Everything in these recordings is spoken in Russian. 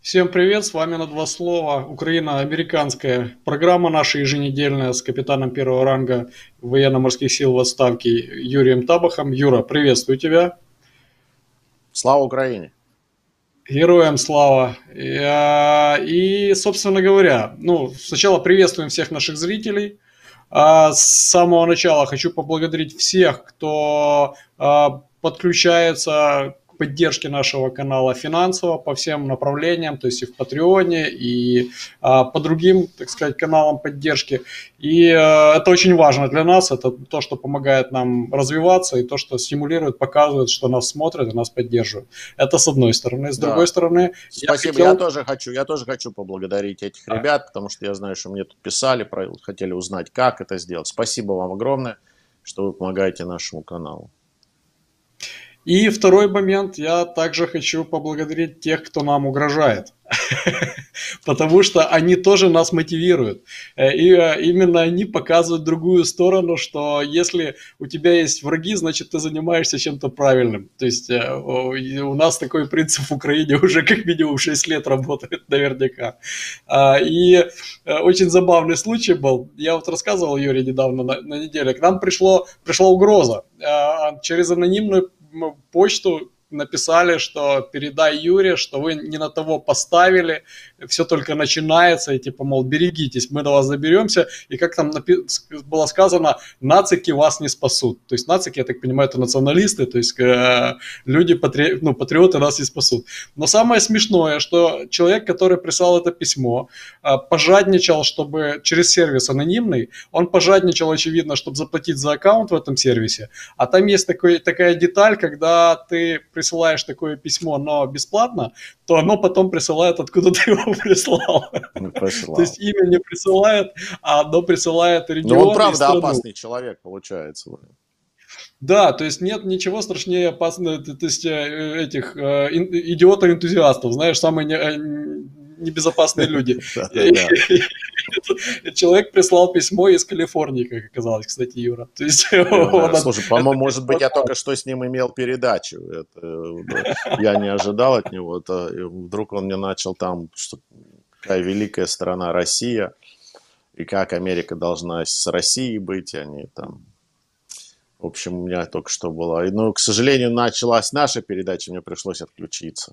Всем привет, с вами на два слова. Украина-американская программа наша еженедельная с капитаном первого ранга военно-морских сил в отставке Юрием Табахом. Юра, приветствую тебя. Слава Украине! Героям слава. И, собственно говоря, сначала приветствуем всех наших зрителей. С самого начала хочу поблагодарить всех, кто подключается к поддержке нашего канала финансово по всем направлениям, то есть и в Патреоне, и по другим, так сказать, каналам поддержки. И это очень важно для нас, это то, что помогает нам развиваться, и то, что стимулирует, показывает, что нас смотрят и нас поддерживают. Это с одной стороны. С другой Да, стороны, спасибо. Я тоже хочу поблагодарить этих ребят, потому что я знаю, что мне тут писали, хотели узнать, как это сделать. Спасибо вам огромное, что вы помогаете нашему каналу. И второй момент, я также хочу поблагодарить тех, кто нам угрожает, потому что они тоже нас мотивируют. И именно они показывают другую сторону, что если у тебя есть враги, значит ты занимаешься чем-то правильным. То есть у нас такой принцип в Украине уже как минимум 6 лет работает наверняка. И очень забавный случай был. Я вот рассказывал Юре недавно на неделе. К нам пришла угроза через анонимную почту. Написали, что передай Юре, что вы не на того поставили, все только начинается, и типа, мол, берегитесь, мы до вас заберемся, и как там было сказано, нацики вас не спасут. То есть нацики, я так понимаю, это националисты, то есть люди, патриоты нас не спасут. Но самое смешное, что человек, который прислал это письмо, пожадничал, чтобы через сервис анонимный, он пожадничал, очевидно, чтобы заплатить за аккаунт в этом сервисе, а там есть такая деталь, когда ты присылаешь такое письмо, но бесплатно, то оно потом присылает, откуда ты его прислал. То есть Прислал. имя не присылает, а оно присылает Ну, он регион и правда страну. опасный человек, получается. Да, то есть нет ничего страшнее опасного, то есть этих идиотов-энтузиастов, знаешь, самые небезопасные люди. Да-да-да. Человек прислал письмо из Калифорнии, как оказалось, кстати, Юра. То есть он Слушай, это по-моему, может быть, я прислал. только что с ним имел передачу. Я не ожидал от него. И вдруг он мне начал там, что какая великая страна Россия, и как Америка должна с Россией быть, и они там. В общем, у меня только что было. Но, к сожалению, началась наша передача, мне пришлось отключиться.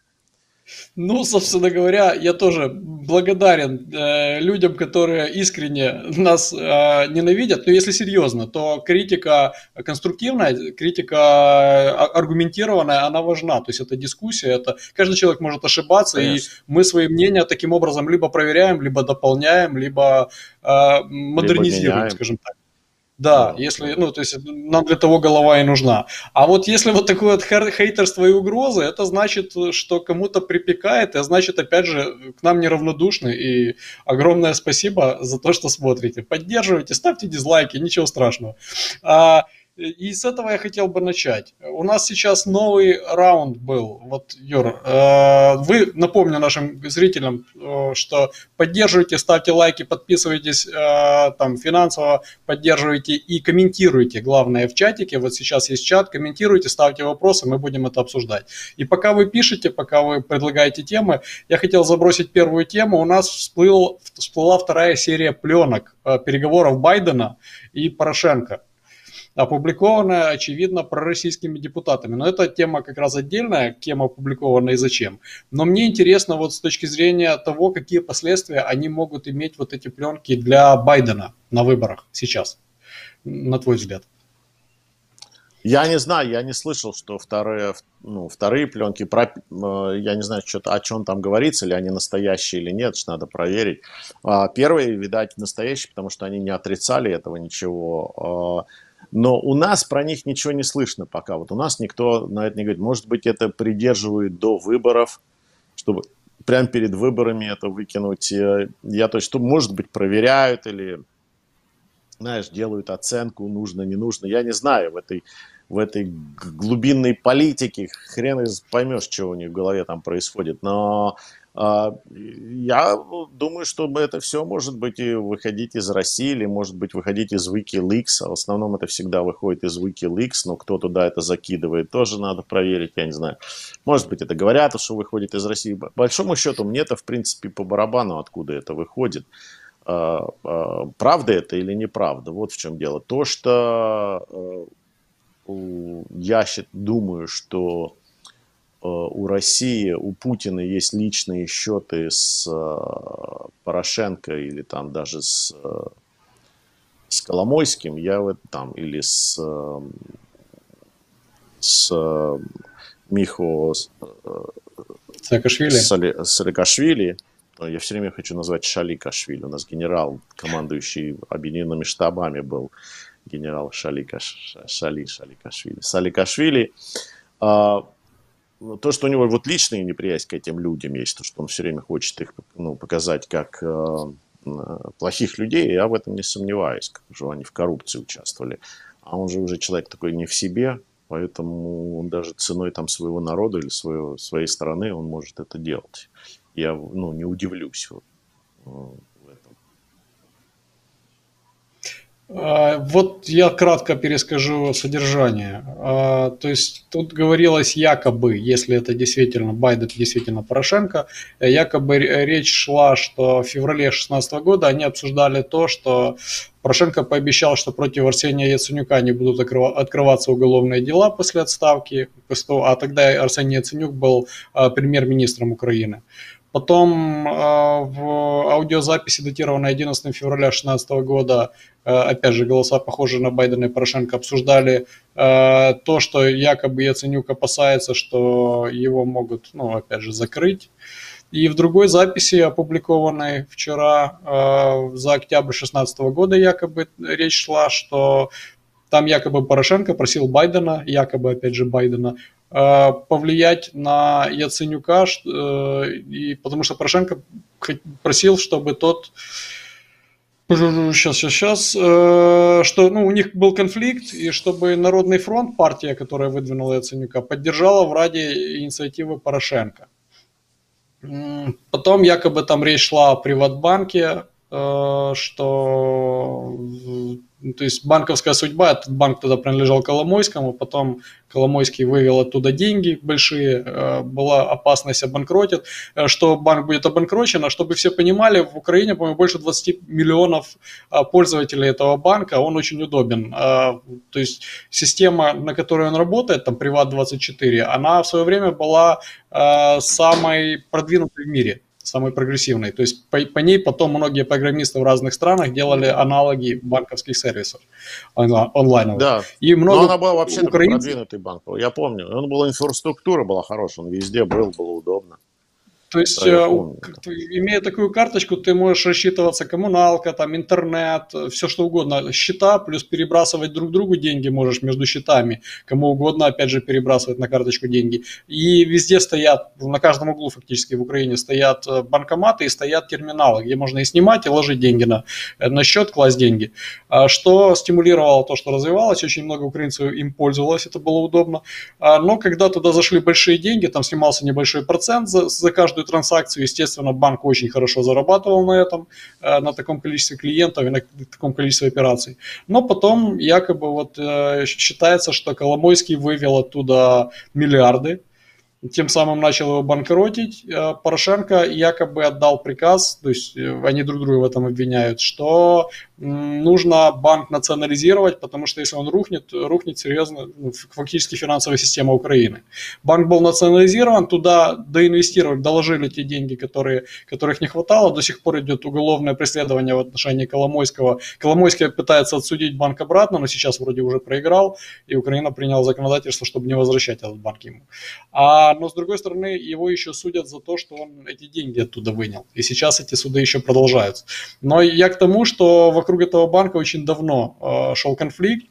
Ну, собственно говоря, я тоже благодарен людям, которые искренне нас ненавидят. Но если серьезно, то критика конструктивная, критика аргументированная, она важна. То есть это дискуссия, это каждый человек может ошибаться, и Конечно. мы свои мнения таким образом либо проверяем, либо дополняем, либо Либо модернизируем, меняем. скажем так. Да, Да, если, да. то есть нам для того голова и нужна. А вот если вот такое вот хейтерство и угрозы, это значит, что кому-то припекает, и значит, опять же, к нам неравнодушны. И огромное спасибо за то, что смотрите. Поддерживайте, ставьте дизлайки, ничего страшного. И с этого я хотел бы начать. У нас сейчас новый раунд был. Вот, Юр, вы, напомню нашим зрителям, что поддерживайте, ставьте лайки, подписывайтесь там финансово, поддерживайте и комментируйте, главное, в чатике. Вот сейчас есть чат, комментируйте, ставьте вопросы, мы будем это обсуждать. И пока вы пишете, пока вы предлагаете темы, я хотел забросить первую тему. У нас всплыла вторая серия пленок переговоров Байдена и Порошенко, опубликованная, очевидно, пророссийскими депутатами. Но это тема как раз отдельная, кем опубликована и зачем. Но мне интересно вот с точки зрения того, какие последствия они могут иметь вот эти пленки для Байдена на выборах сейчас, на твой взгляд. Я не знаю, я не слышал, что вторые пленки, я не знаю, о чем там говорится, или они настоящие или нет, что надо проверить. Первые, видать, настоящие, потому что они не отрицали этого ничего. Но у нас про них ничего не слышно пока. Вот у нас никто на это не говорит. Может быть, это придерживают до выборов, чтобы прямо перед выборами это выкинуть. То есть, может быть, проверяют или, знаешь, делают оценку, нужно, не нужно. Я не знаю, в этой глубинной политике хрен поймешь, что у них в голове там происходит. Но Я думаю, что это все может быть и выходить из России, или может быть выходить из WikiLeaks. В основном это всегда выходит из WikiLeaks, но кто туда это закидывает, тоже надо проверить, я не знаю. Может быть, это говорят, что выходит из России. По большому счету, мне это, в принципе, по барабану, откуда это выходит. Правда это или неправда? Вот в чем дело. То, что я думаю, что у России, у Путина есть личные счеты с Порошенко или там даже с Коломойским, там, или с Михо Саакашвили. Саакашвили. Я все время хочу назвать Шаликашвили. У нас генерал, командующий объединенными штабами, был генерал Саликашвили. То, что у него вот личная неприязнь к этим людям есть, то, что он все время хочет их показать как плохих людей, я в этом не сомневаюсь, как же они в коррупции участвовали. А он же уже человек такой не в себе, поэтому он даже ценой там своего народа или своей страны он может это делать. Я не удивлюсь в этом. Вот я кратко перескажу содержание. То есть тут говорилось якобы, если это действительно Байден, действительно Порошенко, якобы речь шла, что в феврале 2016 года они обсуждали то, что Порошенко пообещал, что против Арсения Яценюка не будут открываться уголовные дела после отставки, а тогда Арсений Яценюк был премьер-министром Украины. Потом в аудиозаписи, датированной 11 февраля 2016 года, опять же, голоса, похожие на Байдена и Порошенко, обсуждали то, что якобы Яценюк опасается, что его могут, опять же, закрыть. И в другой записи, опубликованной вчера за октябрь 2016 года, якобы речь шла, что там якобы Порошенко просил Байдена, якобы, опять же, Байдена, повлиять на Яценюка, и потому что Порошенко просил, чтобы тот... что у них был конфликт, и чтобы Народный фронт, партия, которая выдвинула Яценюка, поддержала в Раде инициативы Порошенко. Потом якобы там речь шла о Приватбанке, что... То есть банковская судьба, этот банк тогда принадлежал Коломойскому, потом Коломойский вывел оттуда деньги большие, была опасность обанкротить, что банк будет обанкрочен, а чтобы все понимали, в Украине, по-моему, больше 20 миллионов пользователей этого банка, он очень удобен. То есть система, на которой он работает, там Приват24, она в свое время была самой продвинутой в мире, самой прогрессивной. То есть по ней потом многие программисты в разных странах делали аналоги банковских сервисов онлайновых. Да, И много но она была вообще такой украинцев... продвинутый банк. Я помню, он был, инфраструктура была хорошая, он везде был, было удобно. То есть, Да, я помню. имея такую карточку, ты можешь рассчитываться коммуналка, там, интернет, все что угодно, счета, плюс перебрасывать друг другу деньги можешь между счетами, кому угодно, опять же, перебрасывать на карточку деньги. И везде стоят, на каждом углу фактически в Украине стоят банкоматы и стоят терминалы, где можно и снимать, и ложить деньги на счет, класть деньги. Что стимулировало то, что развивалось, очень много украинцев им пользовалось, это было удобно. Но когда туда зашли большие деньги, там снимался небольшой процент за каждую транзакцию, естественно, банк очень хорошо зарабатывал на этом, на таком количестве клиентов и на таком количестве операций. Но потом якобы считается, что Коломойский вывел оттуда миллиарды, тем самым начал его банкротить. Порошенко якобы отдал приказ, то есть они друг друга в этом обвиняют, что нужно банк национализировать, потому что если он рухнет серьезно фактически финансовая система Украины. Банк был национализирован, туда доинвестировали, доложили те деньги, которых не хватало. До сих пор идет уголовное преследование в отношении Коломойского. Коломойский пытается отсудить банк обратно, но сейчас вроде уже проиграл, и Украина приняла законодательство, чтобы не возвращать этот банк ему. Но с другой стороны, его еще судят за то, что он эти деньги оттуда вынял. И сейчас эти суды еще продолжаются. Но я к тому, что вокруг этого банка очень давно шел конфликт.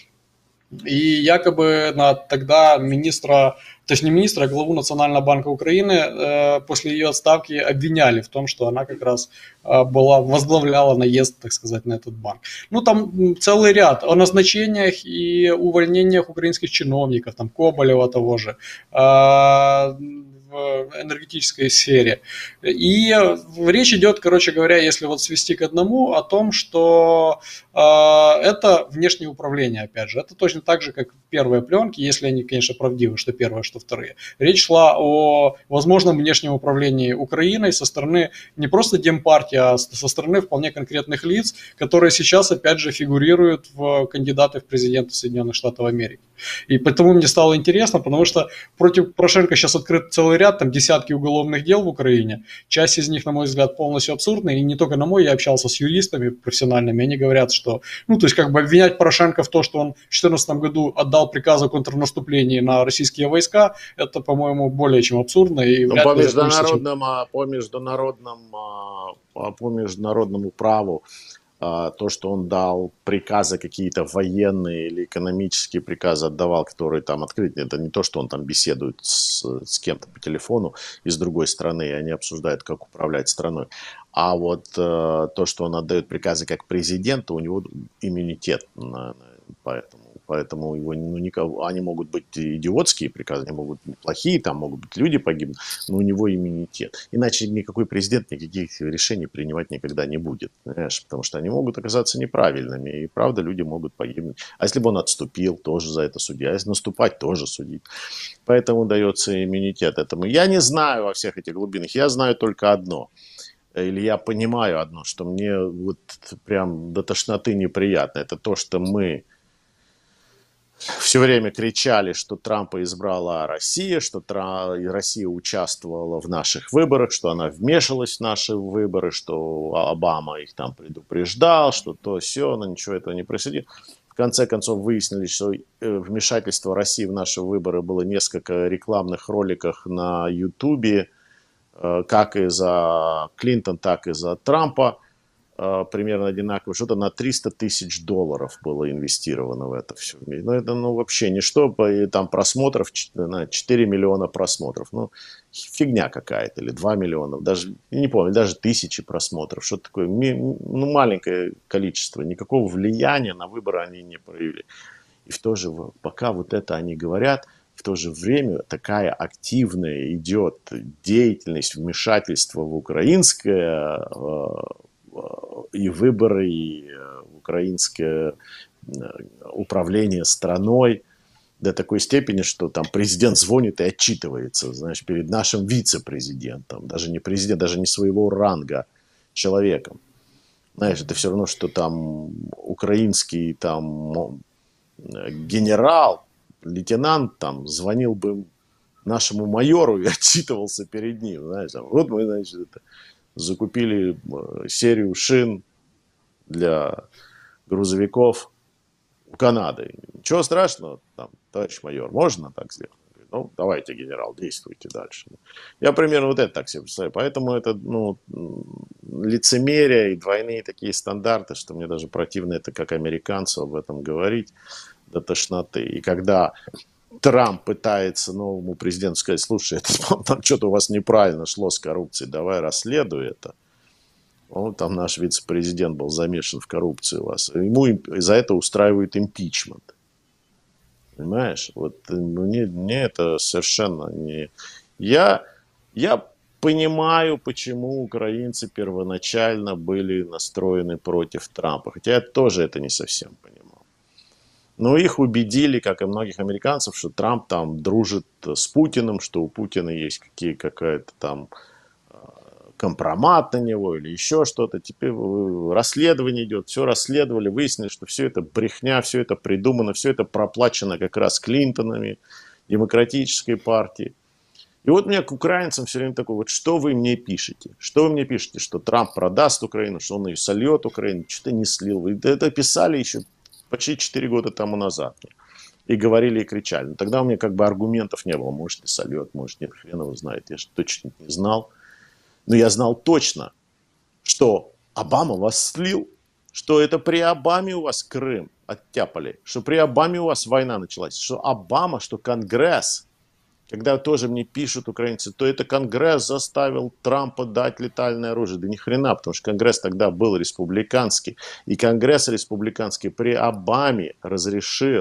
И якобы тогда министра, то есть не министра, а главу Национального банка Украины после ее отставки обвиняли в том, что она как раз возглавляла наезд, так сказать, на этот банк. Там целый ряд о назначениях и увольнениях украинских чиновников, там Коболева того же, энергетической сфере. И речь идет, короче говоря, если вот свести к одному, о том, что это внешнее управление, опять же. Это точно так же, как первые пленки, если они, конечно, правдивы, что первые, что вторые. Речь шла о возможном внешнем управлении Украиной со стороны не просто Демпартии, а со стороны вполне конкретных лиц, которые сейчас, опять же, фигурируют в кандидаты в президенты Соединенных Штатов Америки. И поэтому мне стало интересно, потому что против Порошенко сейчас открыт целый ряд, там десятки уголовных дел в Украине. Часть из них, на мой взгляд, полностью абсурдны. И не только на мой, я общался с юристами профессиональными, они говорят, что, ну, то есть, как бы обвинять Порошенко в том, что он в 2014 году отдал приказ о контрнаступлении на российские войска, это, по-моему, более чем абсурдно. И Ну, вряд ли закончится, по международному праву, то, что он дал приказы какие-то военные или экономические приказы отдавал, которые там открыты, это не то, что он там беседует с кем-то по телефону из другой страны, и они обсуждают, как управлять страной. А вот то, что он отдает приказы как президент, у него иммунитет, поэтому его, ну, они могут быть идиотские приказы, они могут быть плохие, там могут быть люди погибнуть, но у него иммунитет. Иначе никакой президент никаких решений принимать никогда не будет, понимаешь? Потому что они могут оказаться неправильными, и правда люди могут погибнуть. А если бы он отступил, тоже за это судить, а если наступать, тоже судить. Поэтому дается иммунитет этому. Я не знаю во всех этих глубинах, я знаю только одно. Или я понимаю одно, что мне вот прям до тошноты неприятно. Это то, что мы все время кричали, что Трампа избрала Россия, что Россия участвовала в наших выборах, что она вмешалась в наши выборы, что Обама их там предупреждал, что то все, но ничего этого не происходило. В конце концов выяснилось, что вмешательство России в наши выборы было несколько рекламных роликов на Ютубе, как и за Клинтон, так и за Трампа. Примерно одинаково, что-то на $300 тысяч было инвестировано в это все. Ну, это, ну, вообще ничто, и там просмотров, 4 миллиона просмотров, ну, фигня какая-то, или 2 миллиона, даже, не помню, даже тысячи просмотров, что-то такое, ну, маленькое количество, никакого влияния на выборы они не проявили. И в то же, пока вот это они говорят, в то же время такая активная идет деятельность, вмешательство в украинское и выборы, и украинское управление страной до такой степени, что там президент звонит и отчитывается, знаешь, перед нашим вице-президентом, даже не президент, даже не своего ранга человеком. Знаешь, это все равно, что там украинский там генерал, лейтенант там звонил бы нашему майору и отчитывался перед ним, знаешь, там, вот мы, значит, это закупили серию шин для грузовиков в Канаде. Ничего страшного, там, товарищ майор, можно так сделать? Ну, давайте, генерал, действуйте дальше. Я примерно вот это так себе представляю. Поэтому это, ну, лицемерие и двойные такие стандарты, что мне даже противно это как американцу об этом говорить до тошноты. И когда Трамп пытается новому президенту сказать: слушай, это, там что-то у вас неправильно шло с коррупцией, давай расследуй это. Он, там наш вице-президент был замешан в коррупции у вас. Ему за это устраивают импичмент. Понимаешь? Вот мне это совершенно не... Я понимаю, почему украинцы первоначально были настроены против Трампа. Хотя я тоже это не совсем понимал. Но их убедили, как и многих американцев, что Трамп там дружит с Путиным, что у Путина есть какая-то там компромат на него или еще что-то. Теперь расследование идет, все расследовали, выяснили, что все это брехня, все это придумано, все это проплачено как раз Клинтонами, демократической партией. И вот у меня к украинцам все время такое: вот что вы мне пишете? Что вы мне пишете? Что Трамп продаст Украину, что он ее сольет Украину? Что-то не слил. Вы это писали еще почти 4 года тому назад. И говорили, и кричали. Но тогда у меня как бы аргументов не было. Может, и сольет, может, нет, хрен его знает. Я же точно не знал. Но я знал точно, что Обама вас слил, что это при Обаме у вас Крым оттяпали, что при Обаме у вас война началась, что Обама, что Конгресс, когда тоже мне пишут украинцы, то это Конгресс заставил Трампа дать летальное оружие. Да ни хрена, потому что Конгресс тогда был республиканский. И Конгресс республиканский при Обаме разрешил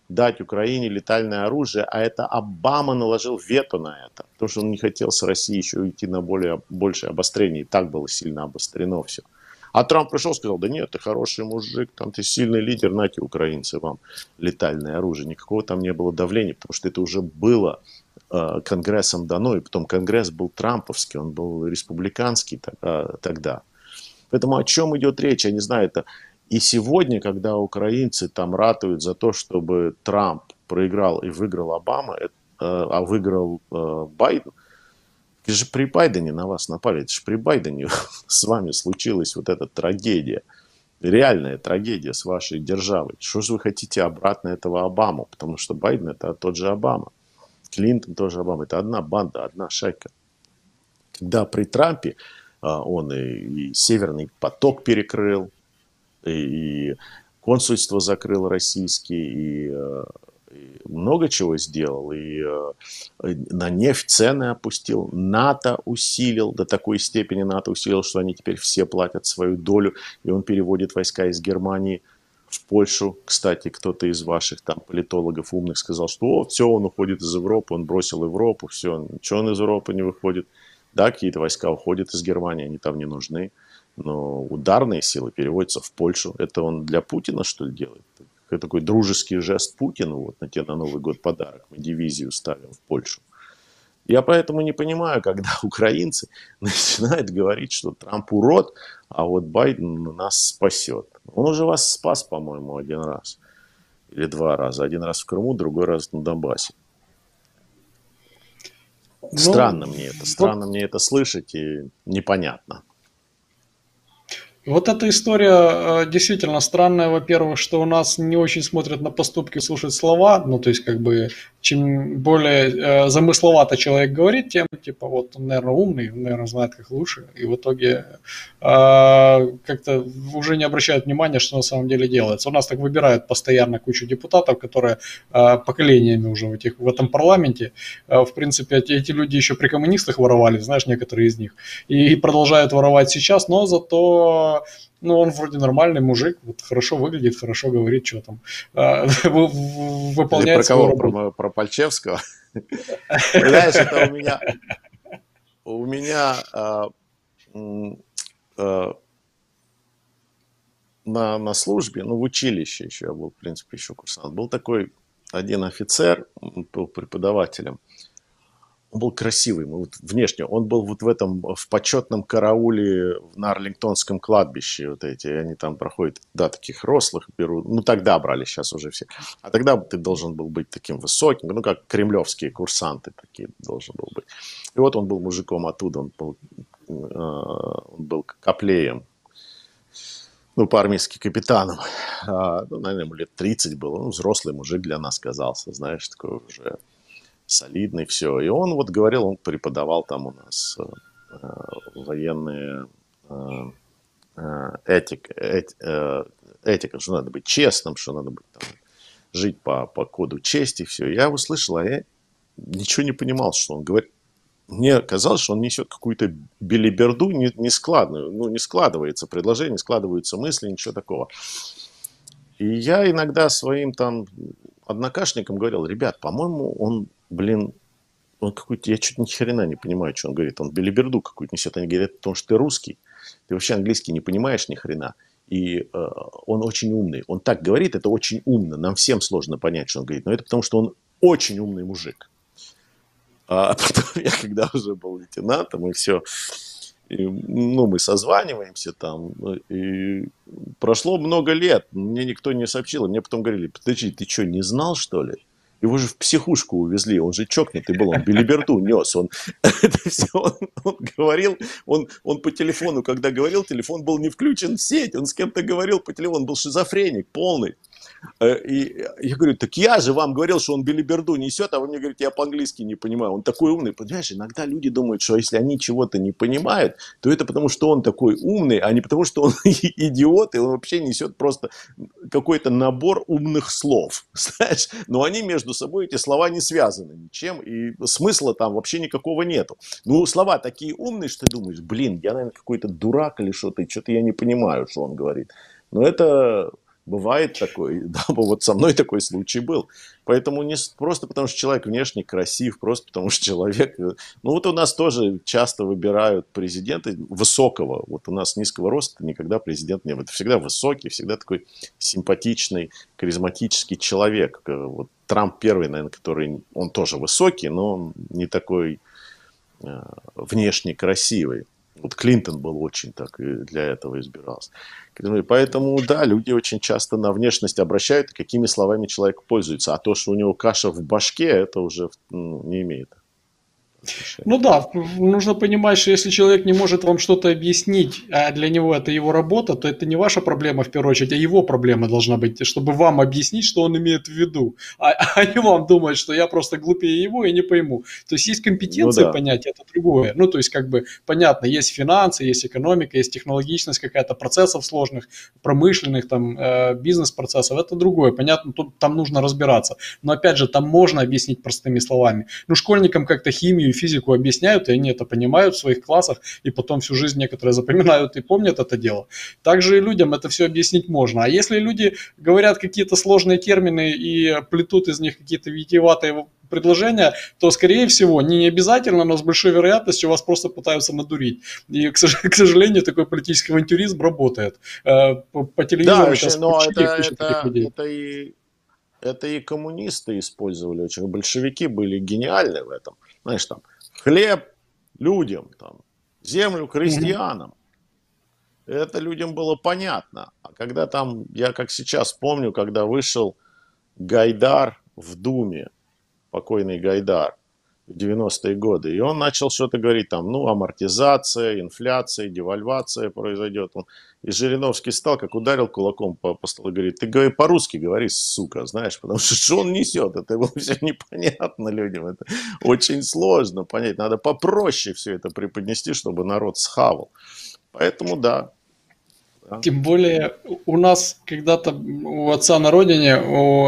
дать Украине летальное оружие, а это Обама наложил вето на это, потому что он не хотел с Россией еще уйти на большее обострение, и так было сильно обострено все. А Трамп пришел и сказал: да нет, ты хороший мужик, там ты сильный лидер, нате, украинцы, вам летальное оружие. Никакого там не было давления, потому что это уже было Конгрессом дано, и потом Конгресс был трамповский, он был республиканский тогда. Поэтому о чем идет речь, я не знаю, это и сегодня, когда украинцы там ратуют за то, чтобы Трамп проиграл и выиграл Обама, а выиграл Байден, это же при Байдене на вас напали, это же при Байдене с вами случилась вот эта трагедия, реальная трагедия с вашей державой. Что же вы хотите обратно этого Обаму? Потому что Байден это тот же Обама, Клинтон тоже Обама, это одна банда, одна шайка. Когда при Трампе он и Северный поток перекрыл, и консульство закрыл российский, и много чего сделал, и на нефть цены опустил, НАТО усилил, до такой степени НАТО усилил, что они теперь все платят свою долю, и он переводит войска из Германии в Польшу. Кстати, кто-то из ваших там политологов умных сказал, что все, он уходит из Европы, он бросил Европу, все, ничего он из Европы не выходит. Да, какие-то войска уходят из Германии, они там не нужны. Но ударные силы переводятся в Польшу. Это он для Путина, что ли, делает? Это такой дружеский жест Путину. Вот на тебе на Новый год подарок. Мы дивизию ставим в Польшу. Я поэтому не понимаю, когда украинцы начинают говорить, что Трамп урод, а вот Байден нас спасет. Он уже вас спас, по-моему, один раз. Или два раза. Один раз в Крыму, другой раз на Донбассе. Странно мне это слышать и непонятно. Вот эта история действительно странная, во-первых, что у нас не очень смотрят на поступки, слушают слова, ну, то есть, как бы, чем более замысловато человек говорит, тем, типа, вот, он, наверное, умный, наверное, знает, как лучше, и в итоге как-то уже не обращают внимания, что на самом деле делается. У нас так выбирают постоянно кучу депутатов, которые поколениями уже в этом парламенте, в принципе, эти люди еще при коммунистах воровали, знаешь, некоторые из них, и продолжают воровать сейчас, но зато ну, он вроде нормальный мужик, вот хорошо выглядит, хорошо говорит, что там, выполняет свою работу. Про Пальчевского? Знаешь, это у меня на службе, ну, в училище еще, я был, в принципе, еще курсант, был такой один офицер, он был преподавателем. Он был красивый, вот внешне. Он был вот в почетном карауле на Арлингтонском кладбище. Вот эти, они там проходят, да, таких рослых берут. Ну, тогда брали, сейчас уже все. А тогда ты должен был быть таким высоким, ну, как кремлевские курсанты такие должен был быть. И вот он был мужиком оттуда, он был коплеем. Ну, по-армейски капитаном. Ну, наверное, ему лет 30 было. Ну, взрослый мужик для нас казался, знаешь, такой уже солидный, все. И он вот говорил, он преподавал там у нас военные этика, что надо быть честным, что надо быть там, жить по коду чести, все. Я услышал, а я ничего не понимал, что он говорит. Мне казалось, что он несет какую-то белиберду нескладную. Ну, не складывается предложение, не складываются мысли, ничего такого. И я иногда своим там однокашникам говорил: ребят, по-моему, он какой-то, я чуть ни хрена не понимаю, что он говорит. Он белиберду какую-то несет. Они говорят, потому что ты русский, ты вообще английский не понимаешь ни хрена. И он очень умный. Он так говорит, это очень умно. Нам всем сложно понять, что он говорит. Но это потому, что он очень умный мужик. А потом я, когда уже был лейтенантом, и все, ну, мы созваниваемся там, и прошло много лет, мне никто не сообщил, мне потом говорили: подожди, ты что, не знал, что ли? Его же в психушку увезли, он же чокнутый был, он белиберду нес, он говорил, он по телефону, когда говорил, телефон был не включен в сеть, он с кем-то говорил по телефону, он был шизофреник полный. И я говорю: так я же вам говорил, что он белиберду несет, а вы мне говорите, я по-английски не понимаю. Он такой умный. Понимаешь, иногда люди думают, что если они чего-то не понимают, то это потому, что он такой умный, а не потому, что он идиот, и он вообще несет просто какой-то набор умных слов. Знаешь? Но они между собой, эти слова, не связаны ничем, и смысла там вообще никакого нету. Ну, слова такие умные, что ты думаешь: блин, я, наверное, какой-то дурак или что-то я не понимаю, что он говорит. Но это Бывает такое, да, вот со мной такой случай был. Поэтому не просто потому, что человек внешне красив, просто потому что человек... Ну вот у нас тоже часто выбирают президента высокого. Вот у нас низкого роста никогда президент не был. Это всегда высокий, всегда такой симпатичный, харизматический человек. Вот Трамп первый, наверное, который... Он тоже высокий, но он не такой внешне красивый. Вот Клинтон был очень так и для этого избирался. И поэтому, да, люди очень часто на внешность обращают, какими словами человек пользуется. А то, что у него каша в башке, это уже не имеет отношения. Ну да, нужно понимать, что если человек не может вам что-то объяснить, а для него это его работа, то это не ваша проблема в первую очередь, а его проблема должна быть, чтобы вам объяснить, что он имеет в виду, а не вам думать, что я просто глупее его и не пойму. То есть есть Ну компетенции да. понятия, это другое. Ну то есть как бы понятно, есть финансы, есть экономика, есть технологичность какая-то процессов сложных, промышленных, там, бизнес-процессов, это другое. Понятно, тут там нужно разбираться. Но опять же, там можно объяснить простыми словами. Ну школьникам как-то химию, физику объясняют, и они это понимают в своих классах, и потом всю жизнь некоторые запоминают и помнят это дело. Также и людям это все объяснить можно. А если люди говорят какие-то сложные термины и плетут из них какие-то витиеватые предложения, то, скорее всего, не обязательно, но с большой вероятностью вас просто пытаются надурить. И, к сожалению, такой политический авантюризм работает. По Да, телевизору сейчас но куча таких людей. это и коммунисты использовали очень. Большевики были гениальны в этом. Знаешь, там, хлеб людям, там, землю Мгм. крестьянам. Это людям было понятно. А когда там, я как сейчас помню, когда вышел Гайдар в Думе, покойный Гайдар, в 90-е годы, и он начал что-то говорить там, ну, амортизация, инфляция, девальвация произойдет. И Жириновский стал, как ударил кулаком по столу, и говорит, ты говори по-русски говори, сука, знаешь, потому что он несет, это его все непонятно людям, это очень сложно понять, надо попроще все это преподнести, чтобы народ схавал. Поэтому да. Да. Тем более у нас когда-то у отца на родине,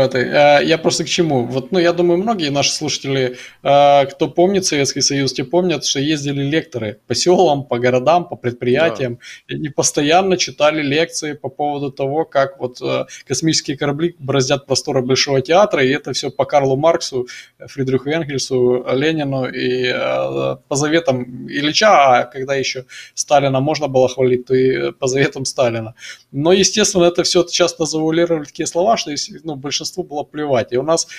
я просто к чему? Вот, ну, я думаю, многие наши слушатели, кто помнит Советский Союз, те помнят, что ездили лекторы по селам, по городам, по Да. предприятиям, и они постоянно читали лекции по поводу того, как вот космические корабли бороздят просторы Большого театра, и это все по Карлу Марксу, Фридриху Энгельсу, Ленину и по заветам Ильича, а когда еще Сталина можно было хвалить, то и по заветам Сталина. Но, естественно, это все часто завуалировали такие слова, что ну, большинству было плевать. И у нас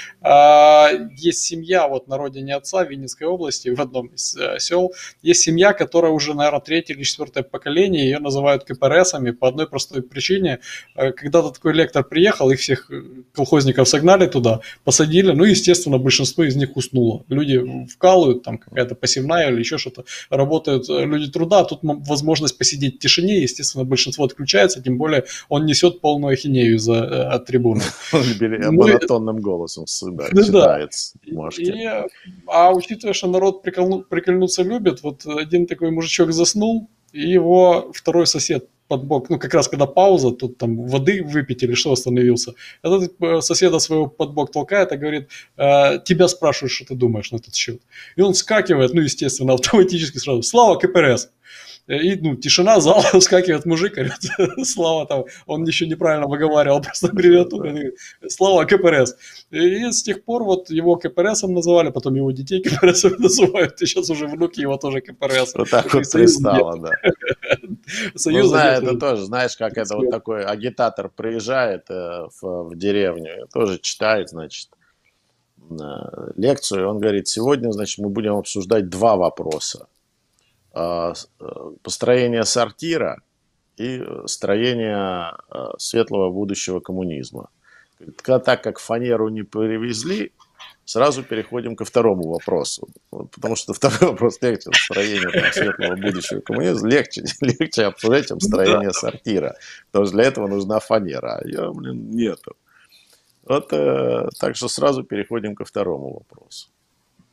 есть семья вот на родине отца в Винницкой области, в одном из сел, есть семья, которая уже, наверное, третье или четвертое поколение, ее называют КПРСами по одной простой причине. Когда-то такой лектор приехал, их всех колхозников согнали туда, посадили, ну, естественно, большинство из них уснуло. Люди вкалывают, там какая-то посевная или еще что-то, работают люди труда, а тут возможность посидеть в тишине, естественно, большинство отключается, тем более он несет полную ахинею от трибуны. Ну, Монотонным голосом, да, да. читает бумажки. А учитывая, что народ прикольнуться любит, вот один такой мужичок заснул, и его второй сосед под бок, ну как раз когда пауза, тут там воды выпить или что остановился, этот соседа своего под бок толкает и говорит, тебя спрашивают, что ты думаешь на этот счет. И он вскакивает, ну естественно, автоматически сразу, слава КПРС. И, ну, тишина, зал, вскакивает мужик, говорит, слава там, он еще неправильно выговаривал просто аббревиатуру, слава КПРС. И с тех пор вот его КПРСом называли, потом его детей КПРСом называют, и сейчас уже внуки его тоже КПРС. Вот так вот пристало, да. Ну, Союза знаю, нет это уже. тоже, знаешь, как это вот такой агитатор приезжает в деревню, тоже читает, значит, лекцию, и он говорит, сегодня, значит, мы будем обсуждать два вопроса. Построение сортира и строение светлого будущего коммунизма. Так как фанеру не привезли, сразу переходим ко второму вопросу. Потому что второй вопрос легче, строение там, светлого будущего коммунизма, легче обсуждать, чем строение сортира. Потому что для этого нужна фанера, а ее, нету. Вот, так что сразу переходим ко второму вопросу.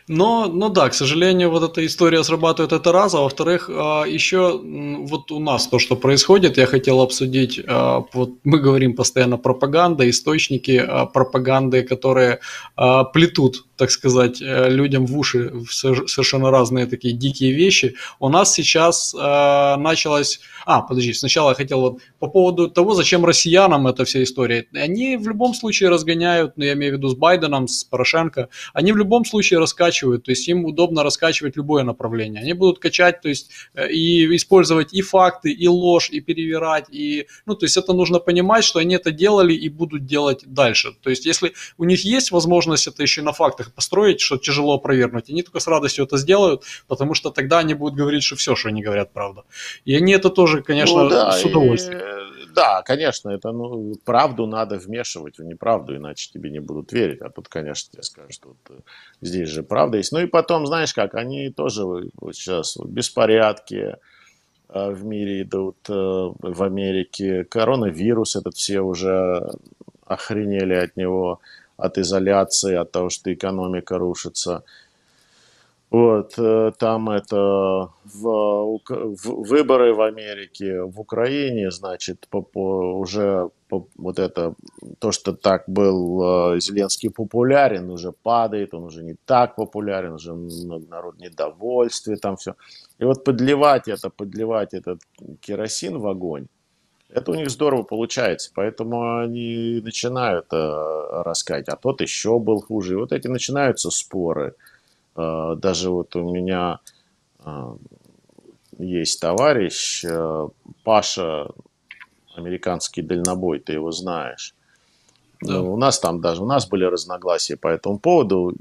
Но да, к сожалению, вот эта история срабатывает это раз, а во-вторых, еще вот у нас то, что происходит, я хотел обсудить, вот мы говорим постоянно пропаганда, источники пропаганды, которые плетут, так сказать, людям в уши совершенно разные такие дикие вещи. У нас сейчас началось... подожди, сначала я хотел вот по поводу того, зачем россиянам эта вся история. Они в любом случае разгоняют, ну я имею в виду с Байденом, с Порошенко, они в любом случае раскачивают, то есть им удобно раскачивать любое направление. Они будут качать, то есть и использовать и факты, и ложь, и перевирать, и, ну, то есть это нужно понимать, что они это делали и будут делать дальше. То есть если у них есть возможность это еще на фактах построить, что тяжело опровергнуть, они только с радостью это сделают, потому что тогда они будут говорить, что все, что они говорят, правда. И они это тоже, Ну конечно, да, с удовольствием. да, конечно, это, ну, правду надо вмешивать в неправду, иначе тебе не будут верить. А тут, конечно, тебе скажут, что вот, здесь же правда есть. Ну и потом, знаешь как, они тоже вот сейчас вот беспорядки в мире идут, в Америке. Коронавирус этот, все уже охренели от него, от изоляции, от того, что экономика рушится. Вот, там это выборы в Америке, в Украине, значит, вот это, то, что так был Зеленский популярен, уже падает, он уже не так популярен, уже народ недовольствие, там все. И вот подливать этот керосин в огонь, это у них здорово получается, поэтому они начинают раскать, а тот еще был хуже. И вот эти начинаются споры. Даже вот у меня а, есть товарищ, Паша, американский дальнобой, ты его знаешь. Да. Ну, у нас были разногласия по этому поводу.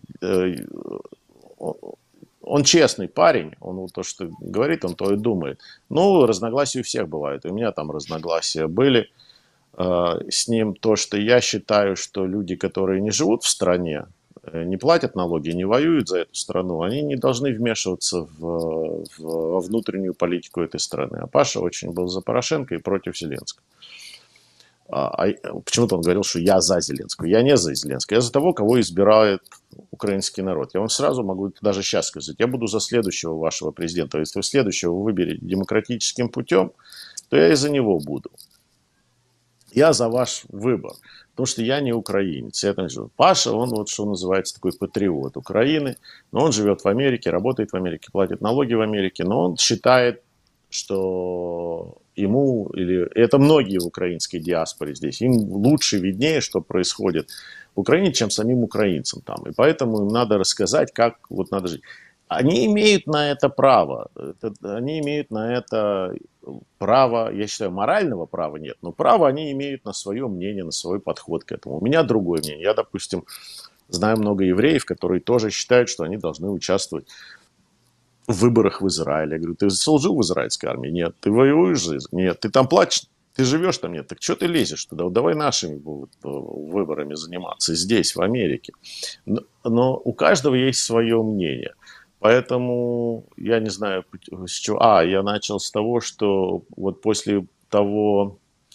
Он честный парень, он вот то, что говорит, он то и думает. Ну, разногласия у всех бывают. У меня там разногласия были с ним. То, что я считаю, что люди, которые не живут в стране, не платят налоги, не воюют за эту страну, они не должны вмешиваться во внутреннюю политику этой страны. А Паша очень был за Порошенко и против Зеленского. Почему-то он говорил, что я за Зеленского. Я не за Зеленского, я за того, кого избирает украинский народ. Я вам сразу могу даже сейчас сказать, я буду за следующего вашего президента. Если вы следующего выберете демократическим путем, то я и за него буду. Я за ваш выбор, потому что я не украинец. Я там живу. Паша, он вот что называется такой патриот Украины, но он живет в Америке, работает в Америке, платит налоги в Америке, но он считает, что ему, или это многие в украинской диаспоре здесь, им лучше виднее, что происходит в Украине, чем самим украинцам там. И поэтому им надо рассказать, как вот надо жить. Они имеют на это право. Они имеют на это право, я считаю, морального права нет, но право они имеют на свое мнение, на свой подход к этому. У меня другое мнение. Я, допустим, знаю много евреев, которые тоже считают, что они должны участвовать в выборах в Израиле. Я говорю, ты служил в израильской армии? Нет. Ты воюешь же? Нет. Ты там плачешь? Ты живешь там? Нет. Так что ты лезешь туда? Вот давай нашими выборами заниматься здесь, в Америке. Но у каждого есть свое мнение. Поэтому я не знаю, с чего. Я начал с того, что вот после того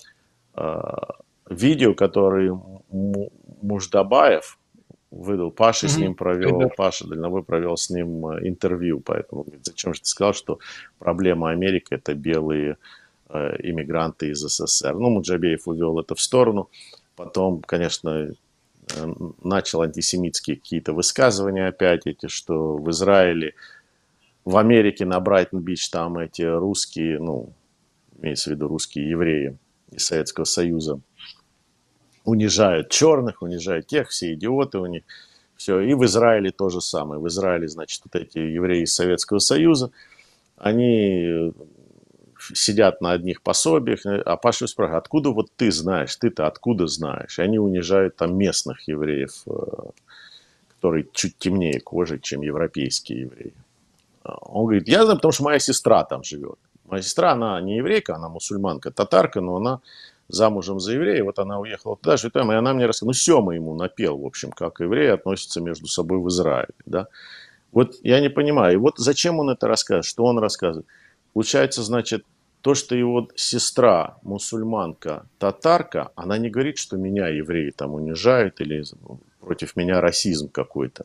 видео, который Муждабаев выдал, Паша с ним провел, Паша Дальновой провел с ним интервью, поэтому говорит, зачем же ты сказал, что проблема Америки это белые иммигранты из СССР. Ну, Муджабеев увел это в сторону, потом, конечно, начал антисемитские какие-то высказывания опять эти, что в Израиле, в Америке на Брайтон-Бич там эти русские, ну, имеется в виду русские евреи из Советского Союза, унижают черных, унижают тех, все идиоты у них. Все. И в Израиле то же самое. В Израиле, значит, вот эти евреи из Советского Союза, они сидят на одних пособиях, а Паша спрашивает, откуда вот ты знаешь, ты-то откуда знаешь? И они унижают там местных евреев, которые чуть темнее кожи, чем европейские евреи. Он говорит, я знаю, потому что моя сестра там живет. Моя сестра, она не еврейка, она мусульманка, татарка, но она замужем за еврея, вот она уехала туда, жить там, и она мне рассказала, ну, Сема ему напел, в общем, как евреи относятся между собой в Израиле, да. Вот я не понимаю, и вот зачем он это рассказывает, что он рассказывает? Получается, значит, то, что его сестра, мусульманка, татарка, она не говорит, что меня евреи там унижают или против меня расизм какой-то.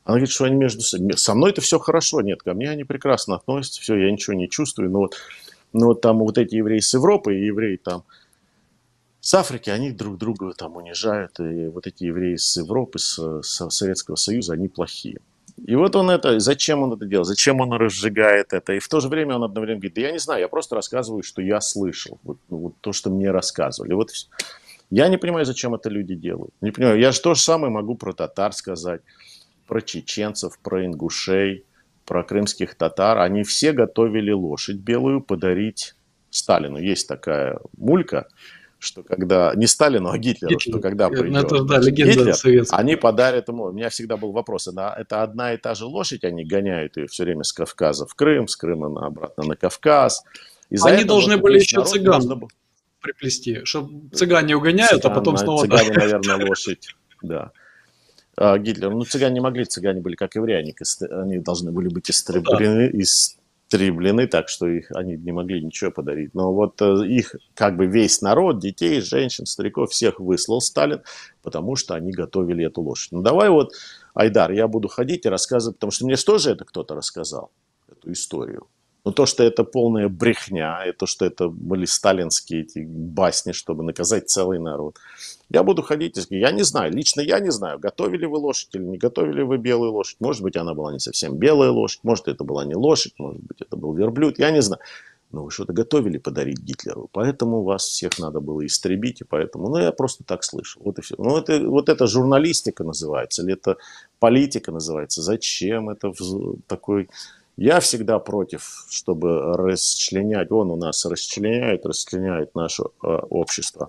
Она говорит, что они между собой... Со мной это все хорошо. Нет, ко мне они прекрасно относятся. Все, я ничего не чувствую. Но вот там вот эти евреи с Европы и евреи там с Африки, они друг друга там унижают. И вот эти евреи с Европы, с Советского Союза, они плохие. И вот он это, зачем он это делает, зачем он разжигает это. И в то же время он одновременно говорит, да я не знаю, я просто рассказываю, что я слышал. Вот то, что мне рассказывали. Вот всё. Я не понимаю, зачем это люди делают. Не понимаю, я же то же самое могу про татар сказать, про чеченцев, про ингушей, про крымских татар. Они все готовили лошадь белую подарить Сталину. Есть такая мулька, что когда, не Сталину, а Гитлеру, что Гитлер. когда Ну, придет, это, да, значит, легенда Гитлер, советская. они подарят ему, у меня всегда был вопрос, это одна и та же лошадь, они гоняют ее все время с Кавказа в Крым, с Крыма обратно на Кавказ. Из-за Они этого должны вот были весь еще народ можно цыган было... приплести, чтобы цыгане угоняют, а потом снова... Цыгане, наверное, лошадь, да. Гитлер, ну цыгане не могли, цыгане были как евреи, они должны были быть Ну да. истреблены, так что они не могли ничего подарить. Но вот их как бы весь народ, детей, женщин, стариков, всех выслал Сталин, потому что они готовили эту лошадь. Ну давай вот, Айдар, я буду ходить и рассказывать, потому что мне же тоже это кто-то рассказал, эту историю. Но то, что это полная брехня, и то, что это были сталинские эти басни, чтобы наказать целый народ. Я буду ходить и сказать, я не знаю, лично я не знаю, готовили вы лошадь или не готовили вы белую лошадь. Может быть, она была не совсем белая лошадь, может, это была не лошадь, может быть, это был верблюд, я не знаю. Но вы что-то готовили подарить Гитлеру, поэтому вас всех надо было истребить, и поэтому, ну, я просто так слышал, вот и все. Ну, вот это журналистика называется, или это политика называется, зачем это такой... Я всегда против, чтобы расчленять, он у нас расчленяет наше общество.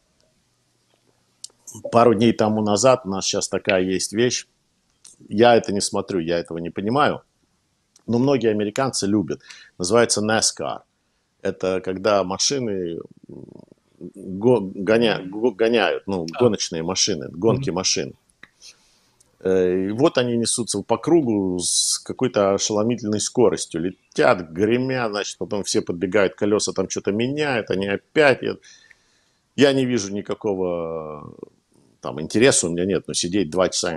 Пару дней тому назад у нас сейчас такая есть вещь, я это не смотрю, я этого не понимаю, но многие американцы любят, называется NASCAR. Это когда машины гоняют, ну, А, гоночные машины, гонки мгм. машин. И вот они несутся по кругу с какой-то ошеломительной скоростью. Летят, гремят, значит, потом все подбегают, колеса там что-то меняют, они опять... Я не вижу никакого там интереса у меня нет, но сидеть 2 часа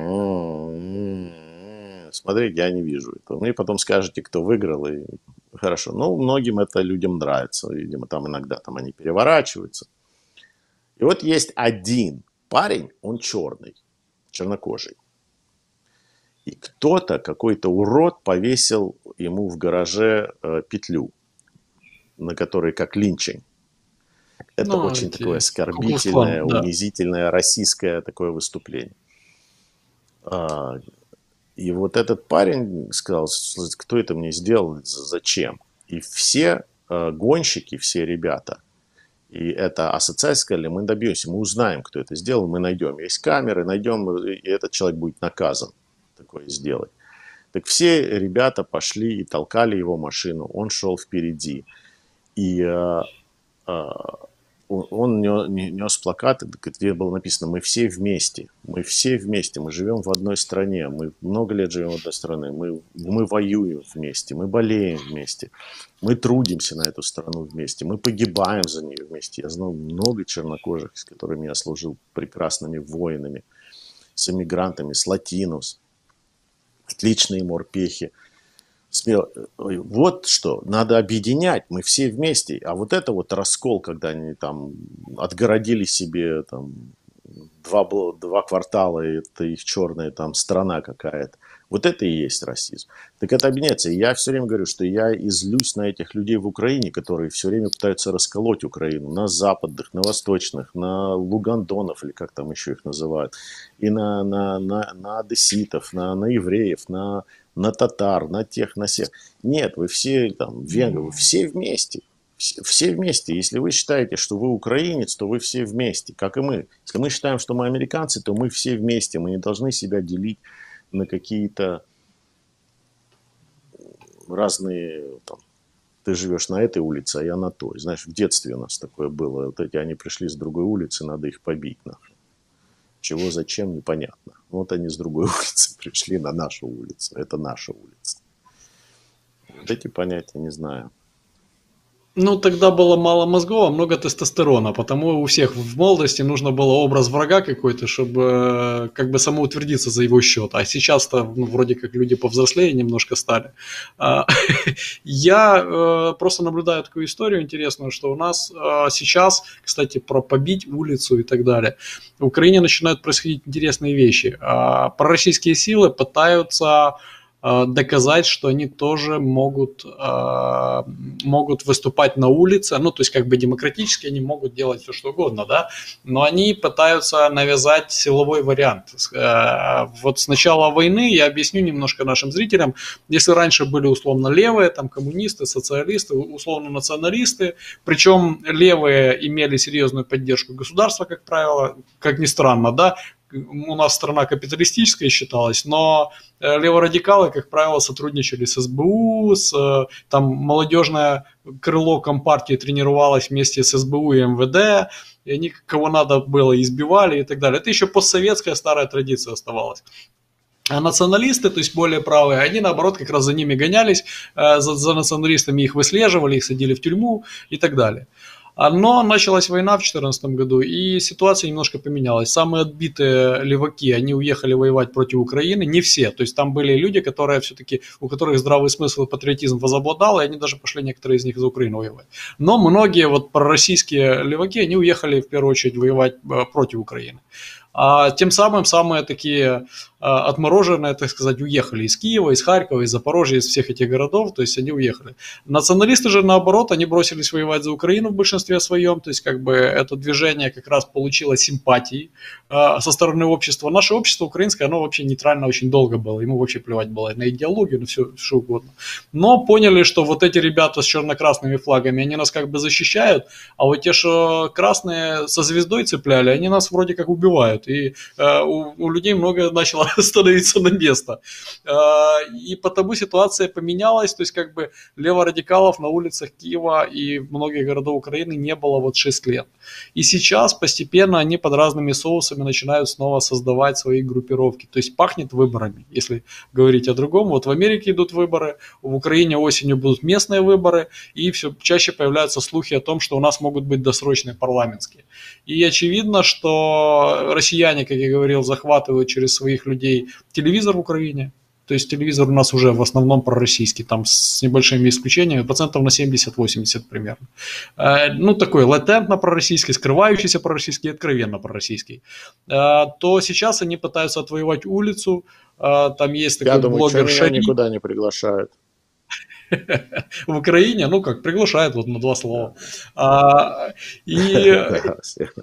смотреть я не вижу этого. Мне потом скажете, кто выиграл, и хорошо. Ну, многим это людям нравится. Видимо, там иногда там они переворачиваются. И вот есть один парень, он черный, чернокожий. И кто-то, какой-то урод, повесил ему в гараже петлю, на которой как линчинг. Это Ну, очень такое эти Ку-клукс-клан, оскорбительное, да. унизительное, российское такое выступление. И вот этот парень сказал, кто это мне сделал, зачем? И все гонщики, все ребята, и это ассоциация сказали, мы добьемся, мы узнаем, кто это сделал, мы найдем. Есть камеры, найдем, и этот человек будет наказан такое сделать. Так все ребята пошли и толкали его машину, он шел впереди. И он нес плакаты, где было написано «Мы все вместе, мы живем в одной стране, мы много лет живем в одной стране, мы воюем вместе, мы болеем вместе, мы трудимся на эту страну вместе, мы погибаем за нее вместе». Я знал много чернокожих, с которыми я служил, прекрасными воинами, с эмигрантами, с латинос, отличные морпехи. Вот что, надо объединять, мы все вместе. А вот это вот раскол, когда они там отгородили себе там, два квартала, и это их черная там страна какая-то. Вот это и есть расизм. Так это объединяется. И я все время говорю, что я излюсь на этих людей в Украине, которые все время пытаются расколоть Украину. На западных, на восточных, на лугандонов, или как там еще их называют. И на одесситов, на евреев, на татар, на тех, на всех. Нет, вы все там, венгры, вы все вместе. Все вместе. Если вы считаете, что вы украинец, то вы все вместе, как и мы. Если мы считаем, что мы американцы, то мы все вместе. Мы не должны себя делить на какие-то разные... Там, ты живешь на этой улице, а я на той. Знаешь, в детстве у нас такое было. Вот эти они пришли с другой улицы, надо их побить. Нахрен. Чего, зачем, непонятно. Вот они с другой улицы пришли на нашу улицу. Это наша улица. Вот эти понятия не знаю. Ну, тогда было мало мозгов, а много тестостерона, потому у всех в молодости нужно было образ врага какой-то, чтобы как бы самоутвердиться за его счет. А сейчас-то ну, вроде как люди повзрослее немножко стали. А, Я просто наблюдаю такую историю интересную, что у нас сейчас, кстати, про побить улицу и так далее, в Украине начинают происходить интересные вещи. Пророссийские силы пытаются доказать, что они тоже могут выступать на улице, ну, то есть как бы демократически они могут делать все, что угодно, да, но они пытаются навязать силовой вариант. Вот с начала войны, я объясню немножко нашим зрителям, если раньше были условно левые, там коммунисты, социалисты, условно националисты, причем левые имели серьезную поддержку государства, как правило, как ни странно, да, у нас страна капиталистическая считалась, но леворадикалы, как правило, сотрудничали с СБУ, там молодежное крыло Компартии тренировалось вместе с СБУ и МВД, и они кого надо было избивали и так далее. Это еще постсоветская старая традиция оставалась. А националисты, то есть более правые, они наоборот как раз за ними гонялись, за националистами их выслеживали, их садили в тюрьму и так далее. Но началась война в 2014 году, и ситуация немножко поменялась. Самые отбитые леваки, они уехали воевать против Украины, не все. То есть там были люди, которые все-таки, у которых здравый смысл и патриотизм возобладал, и они даже пошли, некоторые из них, за Украину воевать. Но многие вот пророссийские леваки, они уехали в первую очередь воевать против Украины. А тем самым самые такие отмороженные, так сказать, уехали из Киева, из Харькова, из Запорожья, из всех этих городов, то есть они уехали. Националисты же наоборот, они бросились воевать за Украину в большинстве своем, то есть как бы это движение как раз получило симпатии со стороны общества. Наше общество украинское, оно вообще нейтрально очень долго было, ему вообще плевать было на идеологию, на все что угодно. Но поняли, что вот эти ребята с черно-красными флагами, они нас как бы защищают, а вот те, что красные со звездой цепляли, они нас вроде как убивают. И у людей много начало становиться на место. И потому ситуация поменялась, то есть как бы леворадикалов на улицах Киева и многих городов Украины не было вот 6 лет. И сейчас постепенно они под разными соусами начинают снова создавать свои группировки. То есть пахнет выборами, если говорить о другом. Вот в Америке идут выборы, в Украине осенью будут местные выборы, и все чаще появляются слухи о том, что у нас могут быть досрочные парламентские. И очевидно, что россияне, как я говорил, захватывают через своих людей телевизор в Украине. То есть телевизор у нас уже в основном пророссийский, там с небольшими исключениями, процентов на 70-80 примерно. Ну, такой латентно пророссийский, скрывающийся пророссийский, откровенно пророссийский. То сейчас они пытаются отвоевать улицу. Там есть Я такой думаю, что блогер меня Шари никуда не приглашают. в Украине, ну как, приглашают вот на два слова. Да. И Да.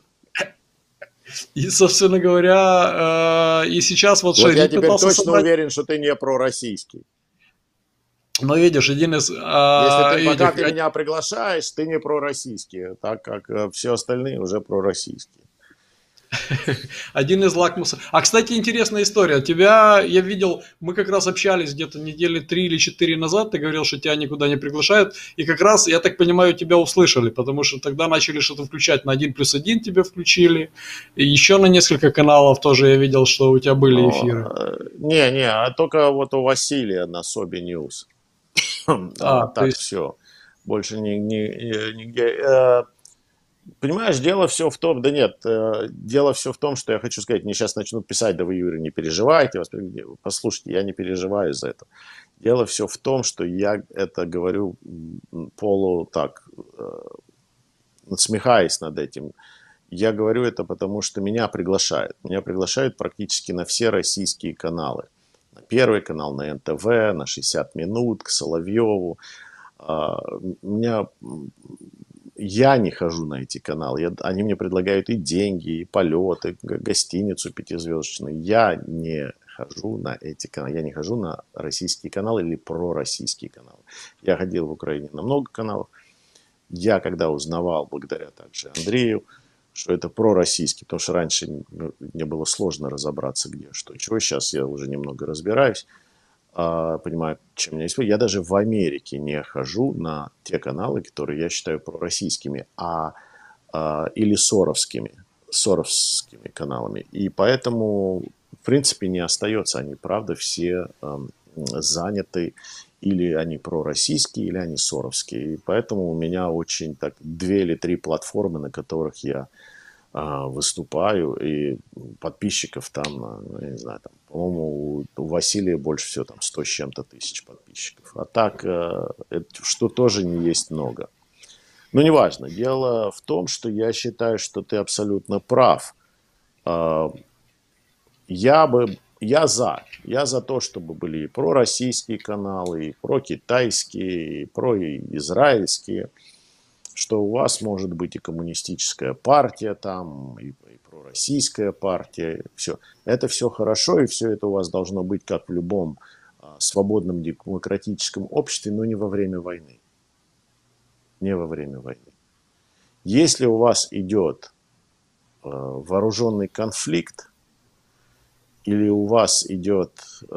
И, собственно говоря, и сейчас вот Вот я Шари теперь пытался точно собрать, уверен, что ты не пророссийский. но видишь, один из, Если ты, пока видишь, ты меня приглашаешь, ты не пророссийский, так как все остальные уже пророссийские. один из лакмусов. А, кстати, интересная история. Тебя, я видел, мы как раз общались где-то недели 3 или 4 назад, ты говорил, что тебя никуда не приглашают, и как раз, я так понимаю, тебя услышали, потому что тогда начали что-то включать, на 1+1 тебя включили, и еще на несколько каналов тоже я видел, что у тебя были эфиры. Не, а только вот у Василия на Соби Ньюс. А То так есть, все. Больше нигде. Понимаешь, дело все в том, да нет, дело все в том, что я хочу сказать, мне сейчас начнут писать, да вы, Юрий, не переживайте, послушайте, я не переживаю за это. Дело все в том, что я это говорю так, насмехаясь над этим. Я говорю это потому, что меня приглашают. Меня приглашают практически на все российские каналы. На Первый канал, на НТВ, на 60 минут, к Соловьеву. Меня я не хожу на эти каналы. Они мне предлагают и деньги, и полеты, гостиницу пятизвездочную. Я не хожу на эти каналы. Я не хожу на российские каналы или пророссийские каналы. Я ходил в Украине на много каналов. Я когда узнавал, благодаря также Андрею, что это пророссийский, потому что раньше мне было сложно разобраться, где что и чего. Сейчас я уже немного разбираюсь, понимаю, чем меня используют. Я даже в Америке не хожу на те каналы, которые я считаю пророссийскими, или соровскими каналами. И поэтому, в принципе, не остается. Они, правда, все заняты, или они пророссийские, или они соровские. И поэтому у меня очень так 2 или 3 платформы, на которых я выступаю, и подписчиков там, ну, я не знаю, там, по-моему, у Василия больше всего там 100 с чем-то тысяч подписчиков. А так, что тоже не есть много. Но неважно. Дело в том, что я считаю, что ты абсолютно прав. Я за то, чтобы были и пророссийские каналы, и прокитайские, и произраильские, что у вас может быть и коммунистическая партия там, и пророссийская партия. Все. Это все хорошо, и все это у вас должно быть, как в любом свободном демократическом обществе, но не во время войны. Не во время войны. Если у вас идет вооруженный конфликт, или у вас идет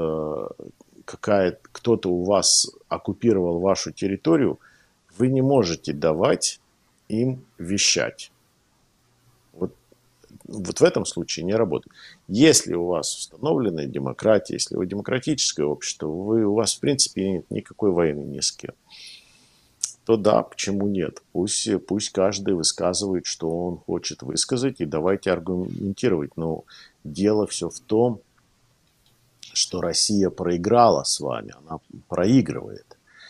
кто-то у вас оккупировал вашу территорию, вы не можете давать им вещать. Вот в этом случае не работает. Если у вас установленная демократия, если вы демократическое общество, у вас в принципе нет никакой войны ни с кем, то да, почему нет? Пусть каждый высказывает, что он хочет высказать, и давайте аргументировать. Но дело все в том, что Россия проиграла с вами, она проигрывает.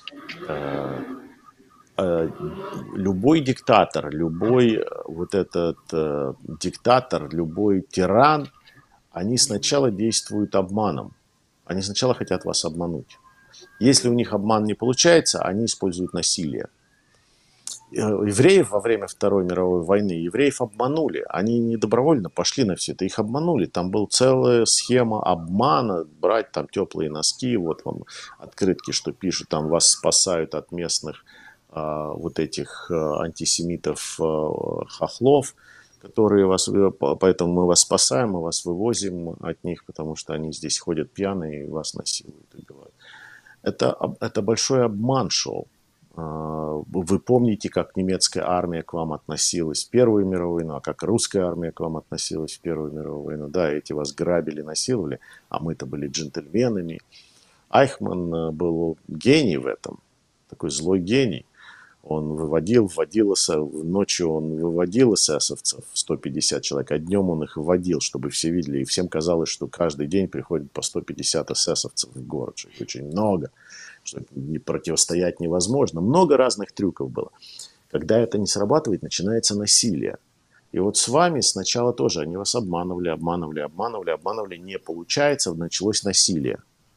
Любой диктатор, любой вот этот диктатор, любой тиран, они сначала действуют обманом. Они сначала хотят вас обмануть. Если у них обман не получается, они используют насилие. Евреев во время Второй мировой войны, евреев обманули. Они не добровольно пошли на все это, их обманули. Там была целая схема обмана, брать там теплые носки, вот вам открытки, что пишут, там вас спасают от местных вот этих антисемитов, хохлов, которые вас, поэтому мы вас спасаем, мы вас вывозим от них, потому что они здесь ходят пьяные и вас насилуют и убивают. Это большой обман шел. Вы помните, как немецкая армия к вам относилась в Первую мировую войну, а как русская армия к вам относилась в Первую мировую войну. Да, эти вас грабили, насиловали, а мы-то были джентльменами. Айхман был гений в этом, такой злой гений. Он ночью он выводил эсэсовцев, 150 человек, а днем он их выводил, чтобы все видели. И всем казалось, что каждый день приходит по 150 эсэсовцев в город, что их очень много, что противостоять невозможно. Много разных трюков было. Когда это не срабатывает, начинается насилие. И вот с вами сначала тоже они вас обманывали, не получается, началось насилие.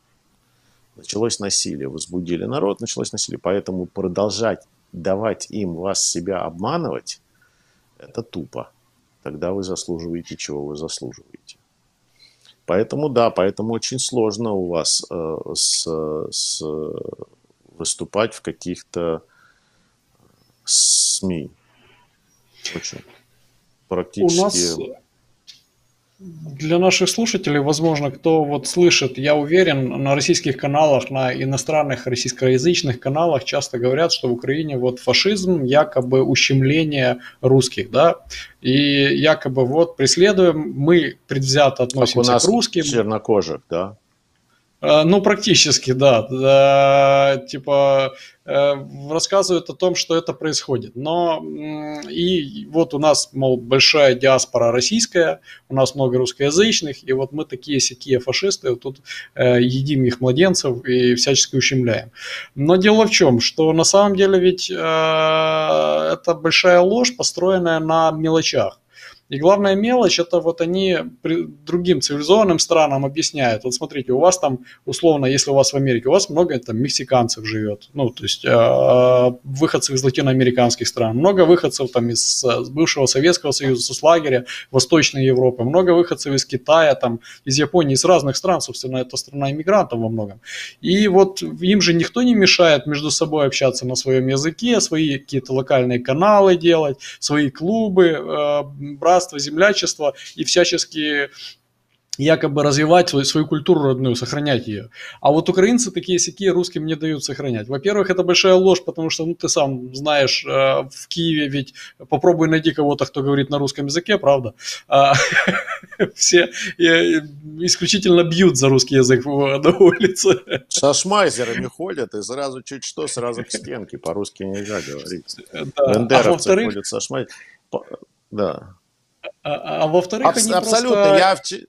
Возбудили народ, началось насилие. Поэтому продолжать давать им себя обманывать, это тупо. Тогда вы заслуживаете, чего вы заслуживаете. Поэтому очень сложно у вас выступать в каких-то СМИ. Очень практически... У нас... Для наших слушателей, возможно, кто вот слышит, я уверен, на российских каналах, на иностранных российскоязычных каналах часто говорят, что в Украине вот фашизм, якобы ущемление русских, да, и якобы вот преследуем, мы предвзято относимся к русским. Чернокожих, да? Ну, практически, да. Типа рассказывают о том, что это происходит. Но и вот у нас, мол, большая диаспора российская, у нас много русскоязычных, и вот мы такие-сякие фашисты, вот тут едим их младенцев и всячески ущемляем. Но дело в чем, что на самом деле ведь это большая ложь, построенная на мелочах. И главная мелочь, это вот они другим цивилизованным странам объясняют. Вот смотрите, у вас там, условно, если у вас в Америке, у вас много там мексиканцев живет, ну, то есть выходцев из латиноамериканских стран, много выходцев там из бывшего Советского Союза, соцлагеря, Восточной Европы, много выходцев из Китая, там, из Японии, из разных стран, собственно, это страна иммигрантов во многом. И вот им же никто не мешает между собой общаться на своем языке, свои какие-то локальные каналы делать, свои клубы, братство, землячество и всячески якобы развивать свою культуру родную, сохранять ее. А вот украинцы такие-сякие русским не дают сохранять. Во-первых, это большая ложь, потому что, ну, ты сам знаешь, в Киеве ведь попробуй найди кого-то, кто говорит на русском языке, правда? А, все исключительно бьют за русский язык на улице. Со шмайзерами ходят и сразу чуть что, сразу к стенке. По-русски нельзя говорить. Да. А Бендеровцы во-вторых, ходят со шмайзерами. Да. а во-вторых, они Абсолютно. просто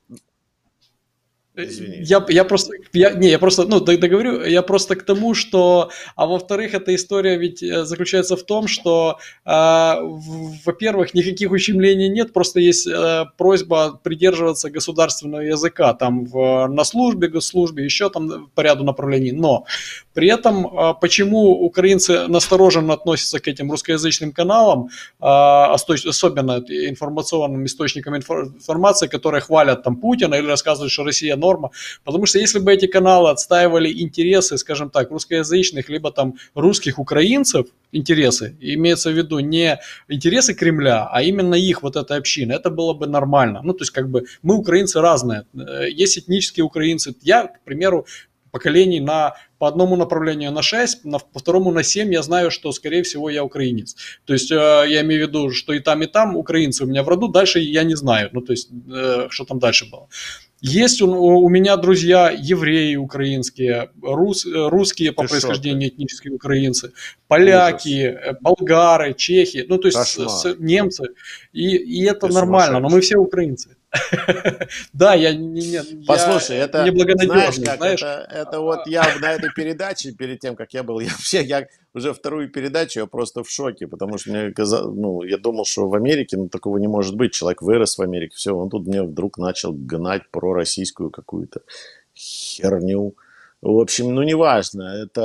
Извини. Я просто, ну, договорю, я просто к тому, что, а во-вторых, эта история ведь заключается в том, что, во-первых, никаких ущемлений нет, просто есть просьба придерживаться государственного языка, там, на службе, госслужбе, еще там по ряду направлений, но при этом, почему украинцы настороженно относятся к этим русскоязычным каналам, особенно информационным источникам информации, которые хвалят там Путина или рассказывают, что Россия норма. Потому что если бы эти каналы отстаивали интересы, скажем так, русскоязычных, либо там русских украинцев, интересы, имеется в виду не интересы Кремля, а именно их вот этой общины, это было бы нормально. Ну, то есть, как бы, мы украинцы разные. Есть этнические украинцы. Я, к примеру, поколений по одному направлению на 6, по второму на 7 я знаю, что, скорее всего, я украинец. То есть я имею в виду, что и там украинцы у меня в роду, дальше я не знаю, ну, то есть, что там дальше было. Есть у меня друзья евреи украинские, русские по Ты шо ты? происхождению этнические украинцы, Ужас. поляки, болгары, чехи, ну, то есть Кошмар. немцы, и это Ты нормально, но мы сумасшедший. все украинцы. Да, я Послушай, это, знаешь неблагонадежный, как, знаешь. это вот я на этой передаче, перед тем, как я был, я уже вторую передачу, я просто в шоке, потому что мне казалось, ну, я думал, что в Америке, ну, такого не может быть, человек вырос в Америке, все, он тут мне вдруг начал гнать пророссийскую какую-то херню. В общем, ну, неважно,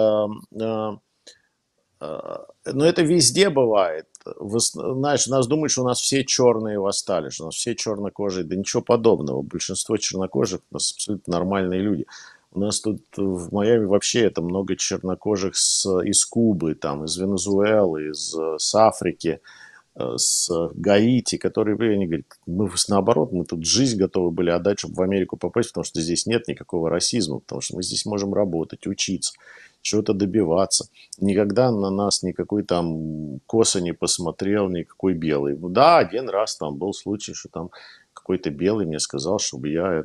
но это везде бывает. Знаешь, у нас думают, что у нас все черные восстали, что у нас все чернокожие. Да ничего подобного. Большинство чернокожих у нас абсолютно нормальные люди. У нас тут в Майами вообще это много чернокожих из Кубы, там, из Венесуэлы, с Африки, с Гаити, которые, они говорят, мы наоборот, мы тут жизнь готовы были отдать, чтобы в Америку попасть, потому что здесь нет никакого расизма, потому что мы здесь можем работать, учиться, чего-то добиваться. Никогда на нас никакой там косо не посмотрел, никакой белый. Ну да, один раз там был случай, что там какой-то белый мне сказал, чтобы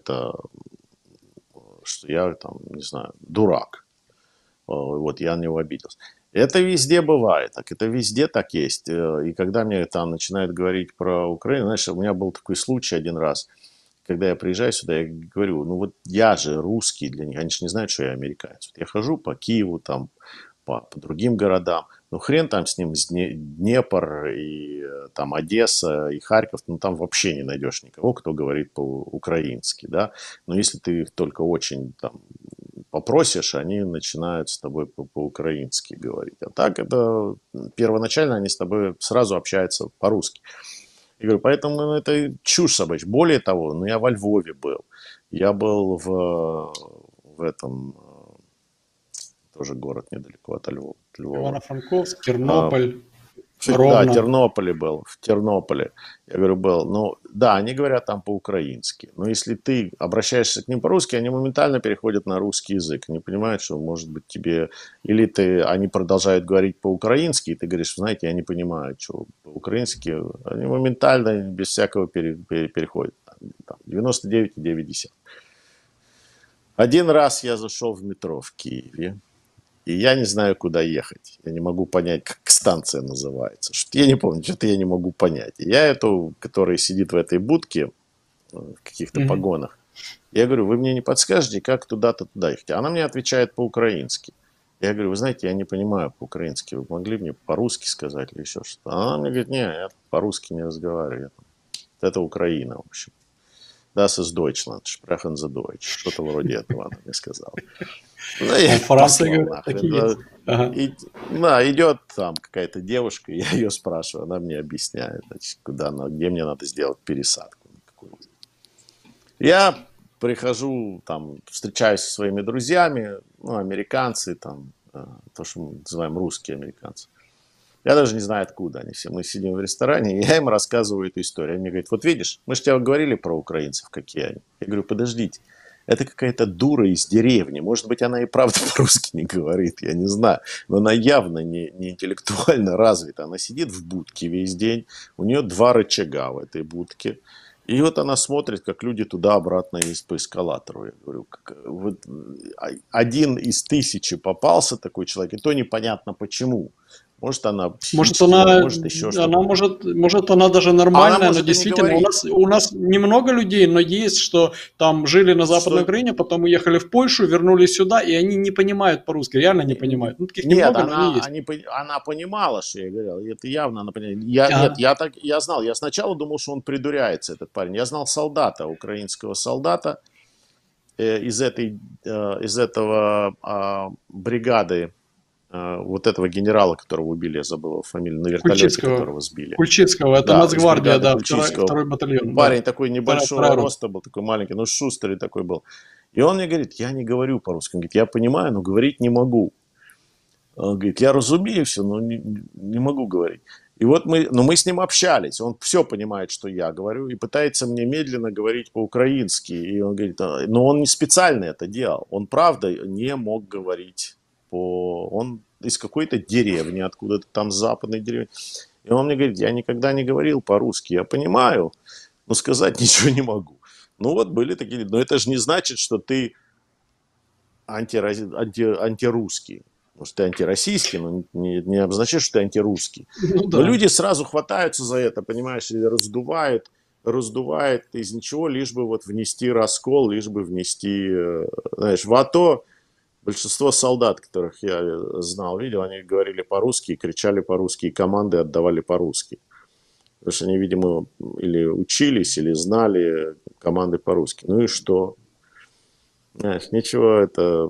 что я там, не знаю, дурак. Вот я на него обиделся. Это везде бывает, так это везде так есть. И когда мне там начинают говорить про Украину, знаешь, у меня был такой случай один раз, когда я приезжаю сюда, я говорю, ну вот я же русский для них, они же не знают, что я американец. Вот я хожу по Киеву, там, по другим городам, ну хрен там с ним Днепр и там Одесса и Харьков, ну там вообще не найдешь никого, кто говорит по-украински, да. Но если ты только очень там попросишь, они начинают с тобой по-украински говорить. А так это первоначально они с тобой сразу общаются по-русски. Я говорю, поэтому ну, это чушь собачья. Более того, ну, я во Львове был. Я был в этом, тоже город недалеко от Львова. Ивано-Франковск, А, Тернополь, Да, в Ровно. Тернополе был, в Тернополе. Я говорю, был. Ну, да, они говорят там по-украински. Но если ты обращаешься к ним по-русски, они моментально переходят на русский язык. Они понимают, что, может быть, тебе... Или они продолжают говорить по-украински, и ты говоришь, знаете, я не понимаю, что по-украински. Они моментально, без всякого переходят. Там, 99,9. Один раз я зашел в метро в Киеве. И я не знаю, куда ехать. Я не могу понять, как станция называется. Что-то я не помню, что-то я не могу понять. И я эту, которая сидит в этой будке, в каких-то Мгм. погонах, я говорю, вы мне не подскажете, как туда-то туда ехать? Она мне отвечает по-украински. Я говорю, вы знаете, я не понимаю по-украински. Вы могли мне по-русски сказать или еще что-то? Она мне говорит, не, я по-русски не разговариваю. Это Украина, в общем. Das ist Deutschland, sprechen Sie Deutsch. Что-то вроде этого она мне сказала. Ну, я А в Франции, послал говорят, нахрен. такие Да, есть. Ага. да, идет там какая-то девушка, я ее спрашиваю, она мне объясняет, значит, где мне надо сделать пересадку. Я прихожу, там, встречаюсь со своими друзьями, ну, американцы, там, то, что мы называем русские американцы. Я даже не знаю, откуда они все. Мы сидим в ресторане, и я им рассказываю эту историю. Они мне говорят, вот видишь, мы же тебе говорили про украинцев, какие они. Я говорю, подождите, это какая-то дура из деревни. Может быть, она и правда по-русски не говорит, я не знаю. Но она явно не интеллектуально развита. Она сидит в будке весь день, у нее 2 рычага в этой будке. И вот она смотрит, как люди туда-обратно ездят по эскалатору. Я говорю, вот один из 1000 попался такой человек, и то непонятно почему. Может, она психически, может, еще что-то. Может, она даже нормальная, но может действительно, у нас немного людей, но есть, что там жили на Западной Украине, потом уехали в Польшу, вернулись сюда, и они не понимают по-русски, реально не понимают. Ну, таких нет, немного, но они есть. она понимала, что я говорил, это явно она понимала. Я знал, я сначала думал, что он придуряется, этот парень. Я знал солдата, украинского солдата из этого бригады, вот этого генерала, которого убили, я забыл его фамилию, на вертолете, которого сбили. Кульчицкого, это Нацгвардия, да, второй батальон. Парень такой небольшого роста был, такой маленький, но шустрый такой был. И он мне говорит, я не говорю по-русски. Он говорит, я понимаю, но говорить не могу. Он говорит, я разумею все, но не могу говорить. И вот мы с ним общались, он все понимает, что я говорю, и пытается мне медленно говорить по-украински. И он говорит, но он не специально это делал, он правда не мог говорить он из какой-то деревни, откуда-то там с западной деревни. И он мне говорит, я никогда не говорил по-русски, я понимаю, но сказать ничего не могу. Ну вот были такие, но это же не значит, что ты антирусский. Может, ты антироссийский, но не обозначает, что ты антирусский. Ну, да. Но люди сразу хватаются за это, понимаешь, и раздувают из ничего, лишь бы вот внести раскол, лишь бы внести, знаешь, в АТО. Большинство солдат, которых я знал, видел, они говорили по-русски, кричали по-русски, и команды отдавали по-русски. Потому что они, видимо, или учились, или знали команды по-русски. Ну и что? Знаешь, ничего это...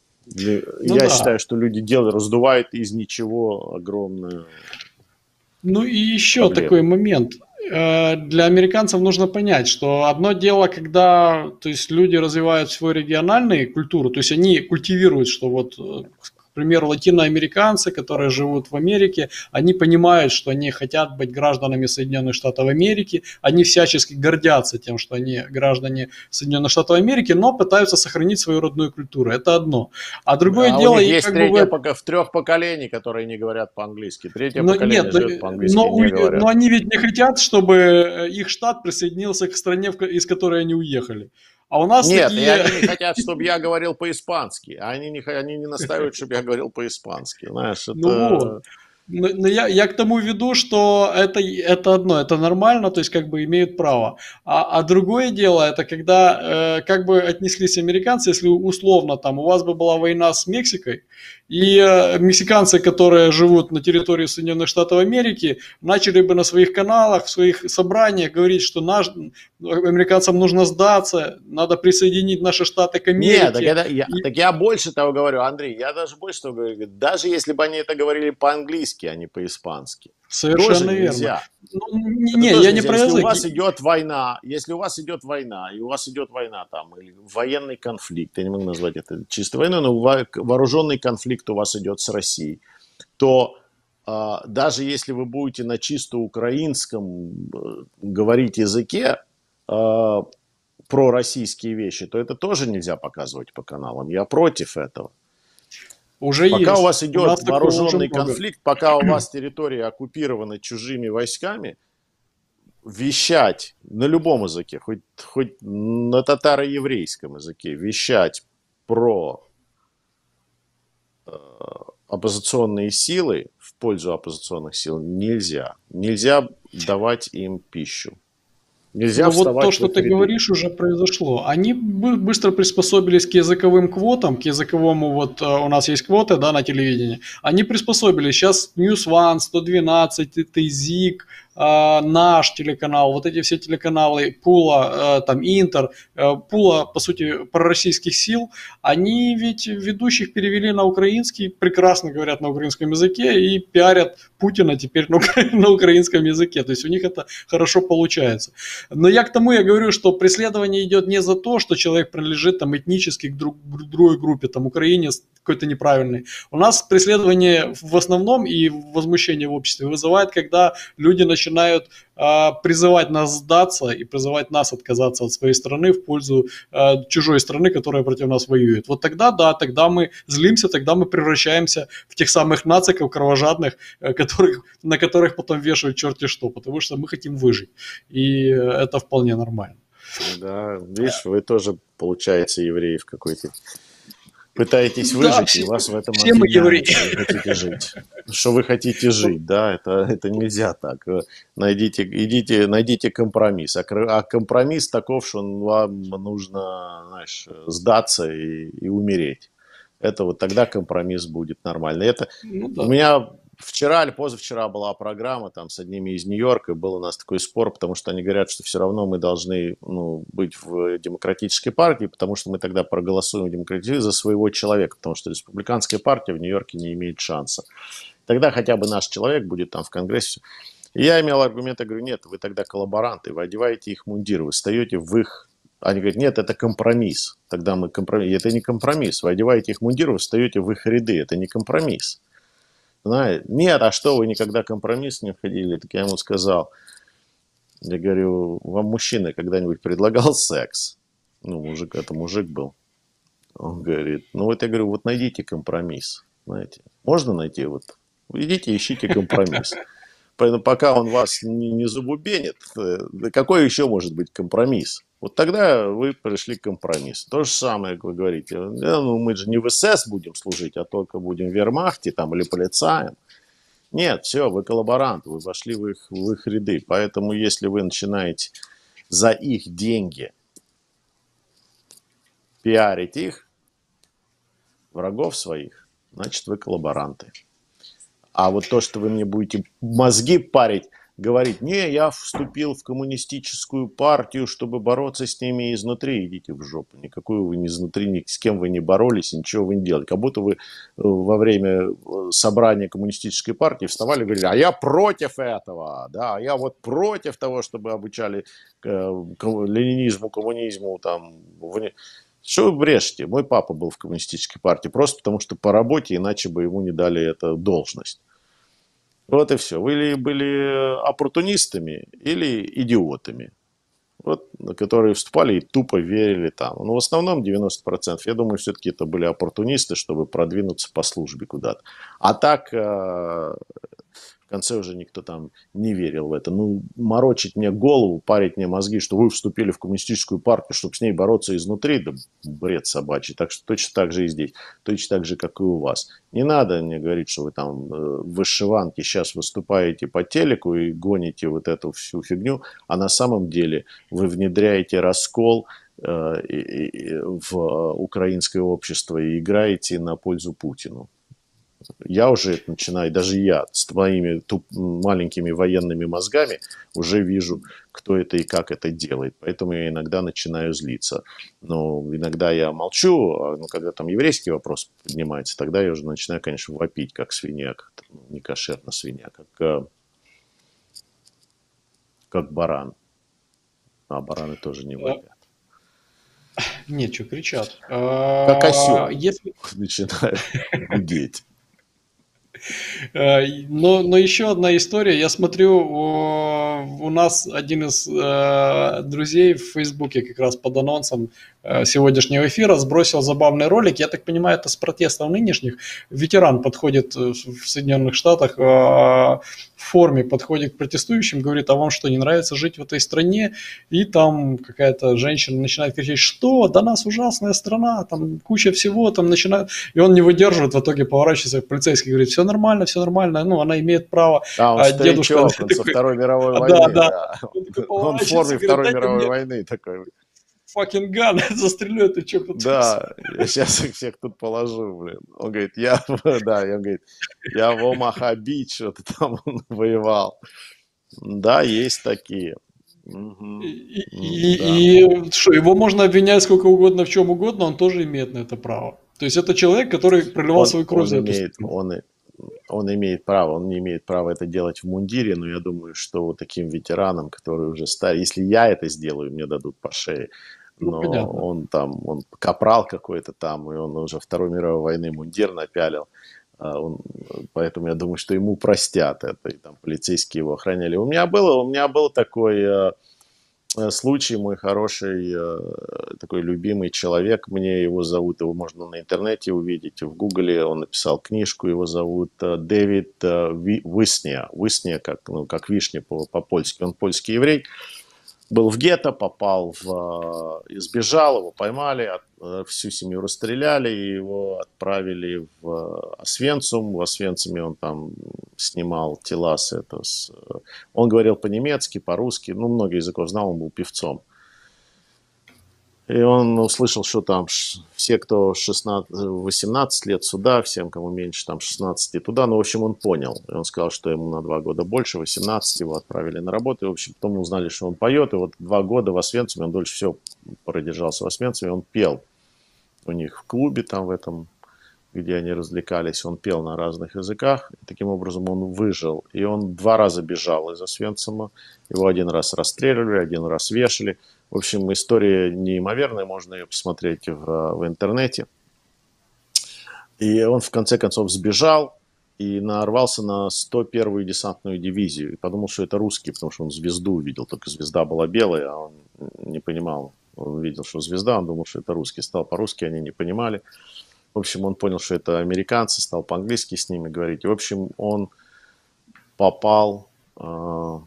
я считаю, что люди раздувают из ничего огромное. Ну и еще такой момент. Для американцев нужно понять, что одно дело, когда, то есть, люди развивают свою региональную культуру, то есть они культивируют, что вот, к примеру, латиноамериканцы, которые живут в Америке, они понимают, что они хотят быть гражданами Соединенных Штатов Америки, они всячески гордятся тем, что они граждане Соединенных Штатов Америки, но пытаются сохранить свою родную культуру. Это одно. А другое дело... У них есть в 3 поколений, которые не говорят по-английски. Третье поколение живет по-английски, не говорят. Но они ведь не хотят, чтобы их штат присоединился к стране, из которой они уехали. А у нас нет, такие... они не хотят, чтобы я говорил по-испански. Они не настаивают, чтобы я говорил по-испански. Знаешь, это... Ну вот. Но я к тому веду, что это одно, это нормально, то есть как бы имеют право. А другое дело, это когда как бы отнеслись американцы, если условно там у вас бы была война с Мексикой, и мексиканцы, которые живут на территории Соединенных Штатов Америки, начали бы на своих каналах, в своих собраниях говорить, что американцам нужно сдаться, надо присоединить наши штаты к Америке. Нет, я больше того говорю, Андрей, я даже больше того говорю, даже если бы они это говорили по-английски, а не по-испански. Совершенно верно. Нельзя. Я не про язык. Если у вас идет война, и у вас идет война там, или военный конфликт, я не могу назвать это чистой войной, но вооруженный конфликт у вас идет с Россией, то даже если вы будете на чисто украинском говорить языке про российские вещи, то это тоже нельзя показывать по каналам. Я против этого. Пока у вас идет вооруженный конфликт, пока у вас территория оккупирована чужими войсками, вещать на любом языке, хоть на татаро-еврейском языке, вещать про оппозиционные силы в пользу оппозиционных сил нельзя. Нельзя давать им пищу. Нельзя вот то, что ты говоришь, уже произошло. Они быстро приспособились к языковым квотам, к языковому, вот у нас есть квоты, да, на телевидении. Они приспособились. Сейчас News One, 112, ЗИК, наш телеканал, вот эти все телеканалы Пула, там Интер, Пула, по сути, пророссийских сил, они ведь ведущих перевели на украинский, прекрасно говорят на украинском языке и пиарят Путина теперь на украинском языке. То есть у них это хорошо получается. Но я говорю, что преследование идет не за то, что человек принадлежит там этнически к другой группе, там украинец, какой-то неправильный. У нас преследование в основном и возмущение в обществе вызывает, когда люди начинают призывать нас сдаться и призывать нас отказаться от своей страны в пользу чужой страны, которая против нас воюет. Вот тогда, да, тогда мы злимся, тогда мы превращаемся в тех самых нациков кровожадных, на которых потом вешают черти что, потому что мы хотим выжить. И это вполне нормально. Да, видишь, вы тоже, получается, евреи в какой-то... Пытаетесь выжить, Да, и вас в этом все мы евреи. обвиняют, что вы хотите жить. Что вы хотите жить, да, это нельзя так. Найдите компромисс. А компромисс таков, что вам нужно, знаешь, сдаться и умереть. Это вот тогда компромисс будет нормальный. Ну У да. меня вчера или позавчера была программа там с одними из Нью-Йорка, был у нас такой спор, потому что они говорят, что все равно мы должны быть в демократической партии, потому что мы тогда проголосуем в демократии за своего человека, потому что республиканская партия в Нью-Йорке не имеет шанса. Тогда хотя бы наш человек будет там в Конгрессе. И я имел аргумент, я говорю, нет, вы тогда коллаборанты, вы одеваете их мундиры, вы встаете в их... Они говорят, нет, это компромисс. Тогда мы компромисс. Это не компромисс. Вы одеваете их мундиры, вы встаете в их ряды. Это не компромисс. Знаете, нет, а что, вы никогда компромисс не входили? Так я ему сказал, я говорю, вам мужчина когда-нибудь предлагал секс? Мужик, это мужик был. Он говорит, вот я говорю, вот найдите компромисс, знаете. Можно найти вот, идите ищите компромисс. Поэтому пока он вас не забубенит, какой еще может быть компромисс? Вот тогда вы пришли к компромиссу. То же самое, как вы говорите. Мы же не в СС будем служить, а только будем в вермахте там, или полицаем. Нет, все, вы коллаборанты, вы вошли в их ряды. Поэтому если вы начинаете за их деньги пиарить их, врагов своих, значит вы коллаборанты. А вот то, что вы мне будете мозги парить, говорить, не, я вступил в коммунистическую партию, чтобы бороться с ними изнутри, идите в жопу. Никакую вы не изнутри, ни с кем вы не боролись, ничего вы не делали. Как будто вы во время собрания коммунистической партии вставали и говорили, а я против этого, да, я вот против того, чтобы обучали ленинизму, коммунизму, там, что вы брешете? Мой папа был в коммунистической партии просто потому, что по работе, иначе бы ему не дали эту должность. Вот и все. Вы или были оппортунистами, или идиотами, вот, которые вступали и тупо верили там. Но в основном 90%. Я думаю, все-таки это были оппортунисты, чтобы продвинуться по службе куда-то. А так... В конце уже никто там не верил в это. Морочить мне голову, парить мне мозги, что вы вступили в коммунистическую партию, чтобы с ней бороться изнутри, да бред собачий. Так что точно так же и здесь. Точно так же, как и у вас. Не надо мне говорить, что вы там в вышиванке сейчас выступаете по телеку и гоните вот эту всю фигню, а на самом деле вы внедряете раскол в украинское общество и играете на пользу Путину. Я уже это начинаю, даже я с твоими маленькими военными мозгами уже вижу, кто это и как это делает. Поэтому я иногда начинаю злиться. Но иногда я молчу, но когда там еврейский вопрос поднимается, тогда я уже начинаю, конечно, вопить, как свинья, не кошерно свинья, как баран. А бараны тоже не вопят. Нет, что кричат. Как осел начинает гудеть. Но еще одна история. Я смотрю, у нас один из друзей в Фейсбуке как раз под анонсом сегодняшнего эфира сбросил забавный ролик. Я так понимаю, это с протестов нынешних. Ветеран подходит в Соединенных Штатах в форме, подходит к протестующим, говорит, а вам что, не нравится жить в этой стране? И там какая-то женщина начинает кричать, что, да нас ужасная страна, там куча всего, там начинает... И он не выдерживает, в итоге поворачивается к полицейскому и говорит, все нормально, она имеет право. Он старичок, он со Второй мировой войны. Да. Он в форме Второй мировой войны такой. Fucking gun, застрелю эту что. Да, я сейчас их всех тут положу, блин. Он говорит, я в Омаха-Бич что-то там воевал. Да, есть такие. И что, его можно обвинять сколько угодно, в чем угодно, он тоже имеет на это право. То есть это человек, который проливал свою кровь за эту страну. Он имеет право, он не имеет права это делать в мундире, но я думаю, что вот таким ветеранам, которые уже старые, если я это сделаю, мне дадут по шее. Ну, но понятно. он капрал какой-то там, и он уже Второй мировой войны мундир напялил. Поэтому я думаю, что ему простят это, и там полицейские его охраняли. У меня был такой случай, мой хороший, такой любимый человек, мне его зовут, его можно на интернете увидеть, в Гугле, он написал книжку, его зовут Дэвид Висния, Висния как, ну, как вишня по-польски, он польский еврей, был в гетто, попал избежал, его поймали, всю семью расстреляли, и его отправили в Освенцим. В Освенциме он там снимал тела Он говорил по-немецки, по-русски, ну, много языков знал, он был певцом. И он услышал, что там все, кто 18 лет сюда, всем, кому меньше там 16 туда. Ну, в общем, он понял. И он сказал, что ему на 2 года больше, 18 его отправили на работу. И, в общем, потом узнали, что он поет. И вот 2 года в Освенциме, он дольше всего продержался в Освенциме, он пел у них в клубе там в этом, где они развлекались. Он пел на разных языках. И таким образом он выжил. И он 2 раза бежал из Освенцима. Его 1 раз расстреливали, 1 раз вешали. В общем, история неимоверная, можно ее посмотреть в интернете. И он в конце концов сбежал и нарвался на 101-ю десантную дивизию. И подумал, что это русские, потому что он звезду увидел. Только звезда была белая, а он не понимал. Он видел, что звезда, он думал, что это русские. Стал по-русски, они не понимали. В общем, он понял, что это американцы, стал по-английски с ними говорить. И, в общем, он попал в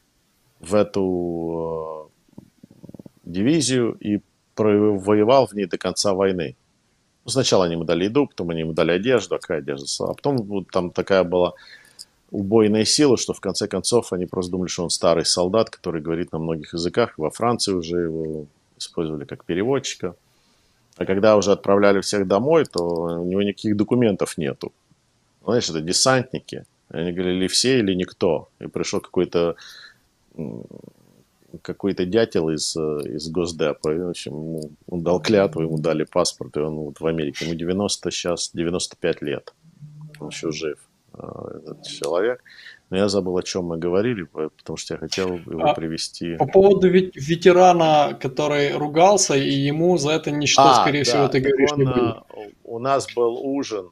эту дивизию и воевал в ней до конца войны. Сначала они ему дали еду, потом они ему дали одежду, какая одежда, а потом там такая была убойная сила, что в конце концов они просто думали, что он старый солдат, который говорит на многих языках. Во Франции уже его использовали как переводчика. А когда уже отправляли всех домой, то у него никаких документов нету. Знаешь, это десантники. Они говорили, все или никто. И пришел какой-то дятел из Госдепа. И, в общем, он дал клятву, ему дали паспорт, и он вот в Америке. Ему 95 лет. Он еще жив, этот человек. Но я забыл, о чем мы говорили, потому что я хотел его привести. По поводу ветерана, который ругался, и ему за это ничто, скорее всего, Да, ты так говоришь, не будет. у нас был ужин,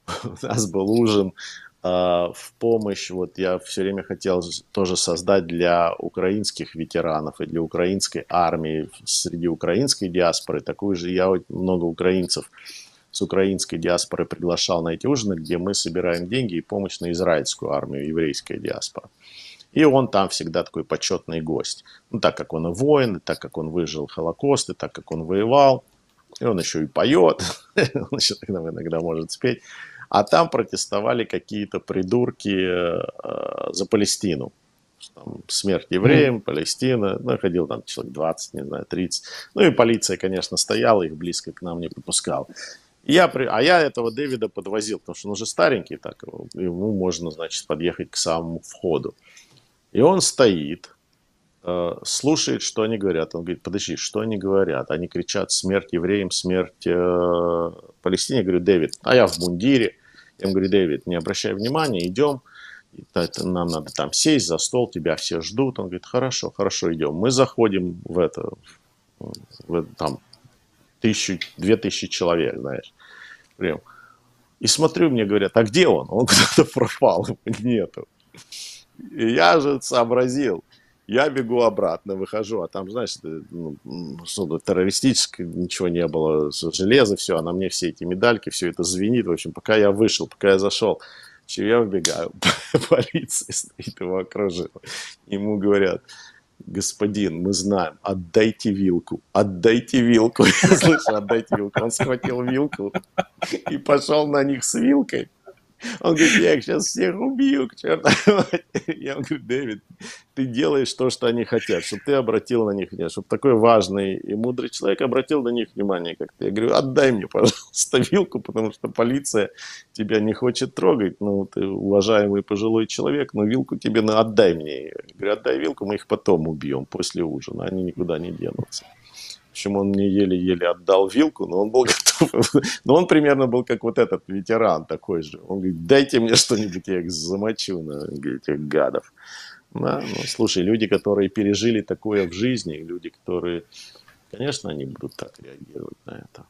в помощь. Вот я все время хотел тоже создать для украинских ветеранов и для украинской армии среди украинской диаспоры такую же. Я много украинцев с украинской диаспоры приглашал на эти ужины, где мы собираем деньги и помощь на израильскую армию, еврейская диаспора. И он там всегда такой почетный гость. Ну, так как он и воин, и так как он выжил Холокост, и так как он воевал. И он еще и поет, он еще иногда может спеть. А там протестовали какие-то придурки за Палестину. Там, смерть евреям, Палестина. Ну, ходил там человек 20, не знаю, 30. Ну, и полиция, конечно, стояла, их близко к нам не подпускала. Я этого Дэвида подвозил, потому что он уже старенький, так ему можно, значит, подъехать к самому входу. И он стоит, слушает, что они говорят. Он говорит, подожди, что они говорят? Они кричат смерть евреям, смерть Палестине. Я говорю, Дэвид, а я в мундире. Я ему говорю, Дэвид, не обращай внимания, идем. Нам надо там сесть за стол, тебя все ждут. Он говорит, хорошо, идем. Мы заходим там 2000 человек, знаешь. Прям. И смотрю, мне говорят, а где он? Он куда-то пропал, его нету. И я же сообразил. Я бегу обратно, выхожу, а там, знаешь, террористическое ничего не было, железо, все, а на мне все эти медальки, все это звенит. В общем, пока я вышел, пока я зашел, я вбегаю, полиция стоит, его окружила. Ему говорят, господин, мы знаем, отдайте вилку. Я слышу, отдайте вилку. Он схватил вилку и пошел на них с вилкой. Он говорит, я их сейчас всех убью, к чертовой матери. Я ему говорю, Дэвид, ты делаешь то, что они хотят, чтобы ты обратил на них внимание, чтобы такой важный и мудрый человек обратил на них внимание, как ты. Я говорю, отдай мне, пожалуйста, вилку, потому что полиция тебя не хочет трогать. Ну, ты уважаемый пожилой человек, но вилку тебе отдай мне. Я говорю, отдай вилку, мы их потом убьем, после ужина, они никуда не денутся. В общем, он мне еле-еле отдал вилку, но он был готов. Но он примерно был как вот этот ветеран такой же. Он говорит, дайте мне что-нибудь, я их замочу на этих гадов. Да? Ну, слушай, люди, которые пережили такое в жизни, люди, которые Конечно, они будут так реагировать на это.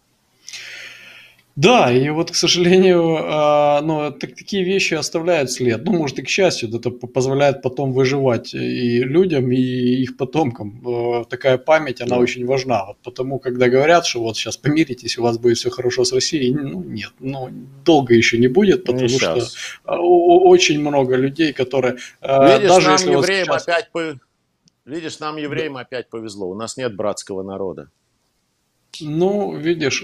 Да, и вот, к сожалению, ну, такие вещи оставляют след. Ну, может, и к счастью, это позволяет потом выживать и людям, и их потомкам. Такая память, она Да. очень важна. Вот потому, когда говорят, что вот сейчас помиритесь, у вас будет все хорошо с Россией, ну, нет, ну, долго еще не будет, Не потому что сейчас. очень много людей, которые, Видишь, даже нам, если вот евреям, сейчас... опять Видишь, нам, евреям, опять повезло. У нас нет братского народа. Ну, видишь,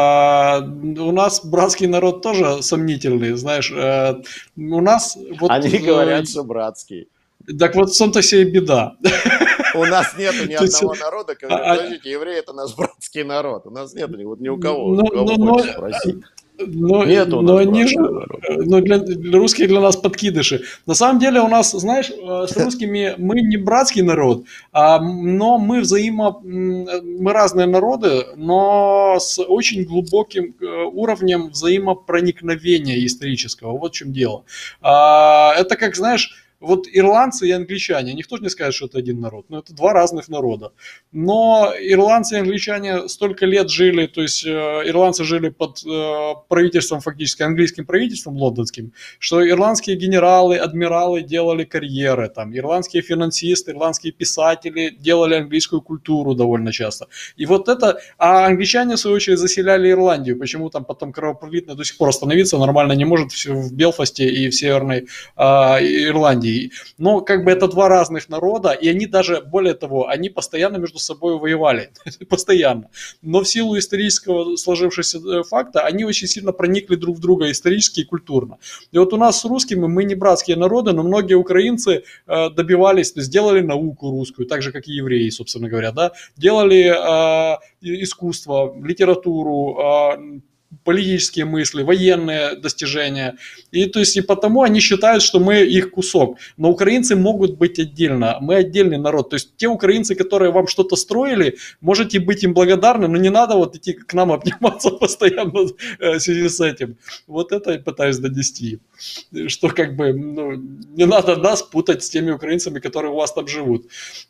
у нас братский народ тоже сомнительный, знаешь, у нас вот, Они говорят, что братские. так вот в том-то все и беда. У нас нету ни То есть, одного народа, который говорит, а, а, подождите, евреи это наш братский народ. У нас нету вот ни у кого, но, кого но, хочешь но, спросить. Нету у но нас они же, братского народа. ну, для русских для нас подкидыши. На самом деле у нас, знаешь, с русскими мы не братский народ, но мы разные народы, но с очень глубоким уровнем взаимопроникновения исторического. Вот в чем дело. Это как, знаешь, вот ирландцы и англичане, никто не скажет, что это один народ, но это два разных народа. Но ирландцы и англичане столько лет жили, то есть ирландцы жили под правительством, фактически английским правительством лондонским, что ирландские генералы, адмиралы делали карьеры, там, ирландские финансисты, ирландские писатели делали английскую культуру довольно часто. И вот это, а англичане, в свою очередь, заселяли Ирландию, почему там потом кровопролитно до сих пор остановиться нормально не может в Белфасте и в Северной Ирландии. Но как бы это два разных народа, и они даже, более того, они постоянно между собой воевали, постоянно. Но в силу исторического сложившегося факта, они очень сильно проникли друг в друга исторически и культурно. И вот у нас с русскими, мы не братские народы, но многие украинцы добивались, сделали науку русскую, так же, как и евреи, собственно говоря, да, делали искусство, литературу, политические мысли, военные достижения. И то есть и потому они считают, что мы их кусок. Но украинцы могут быть отдельно. Мы отдельный народ. То есть те украинцы, которые вам что-то строили, можете быть им благодарны, но не надо вот идти к нам обниматься постоянно в связи с этим. Вот это я пытаюсь донести. Что как бы ну, не надо нас путать с теми украинцами, которые у вас там живут.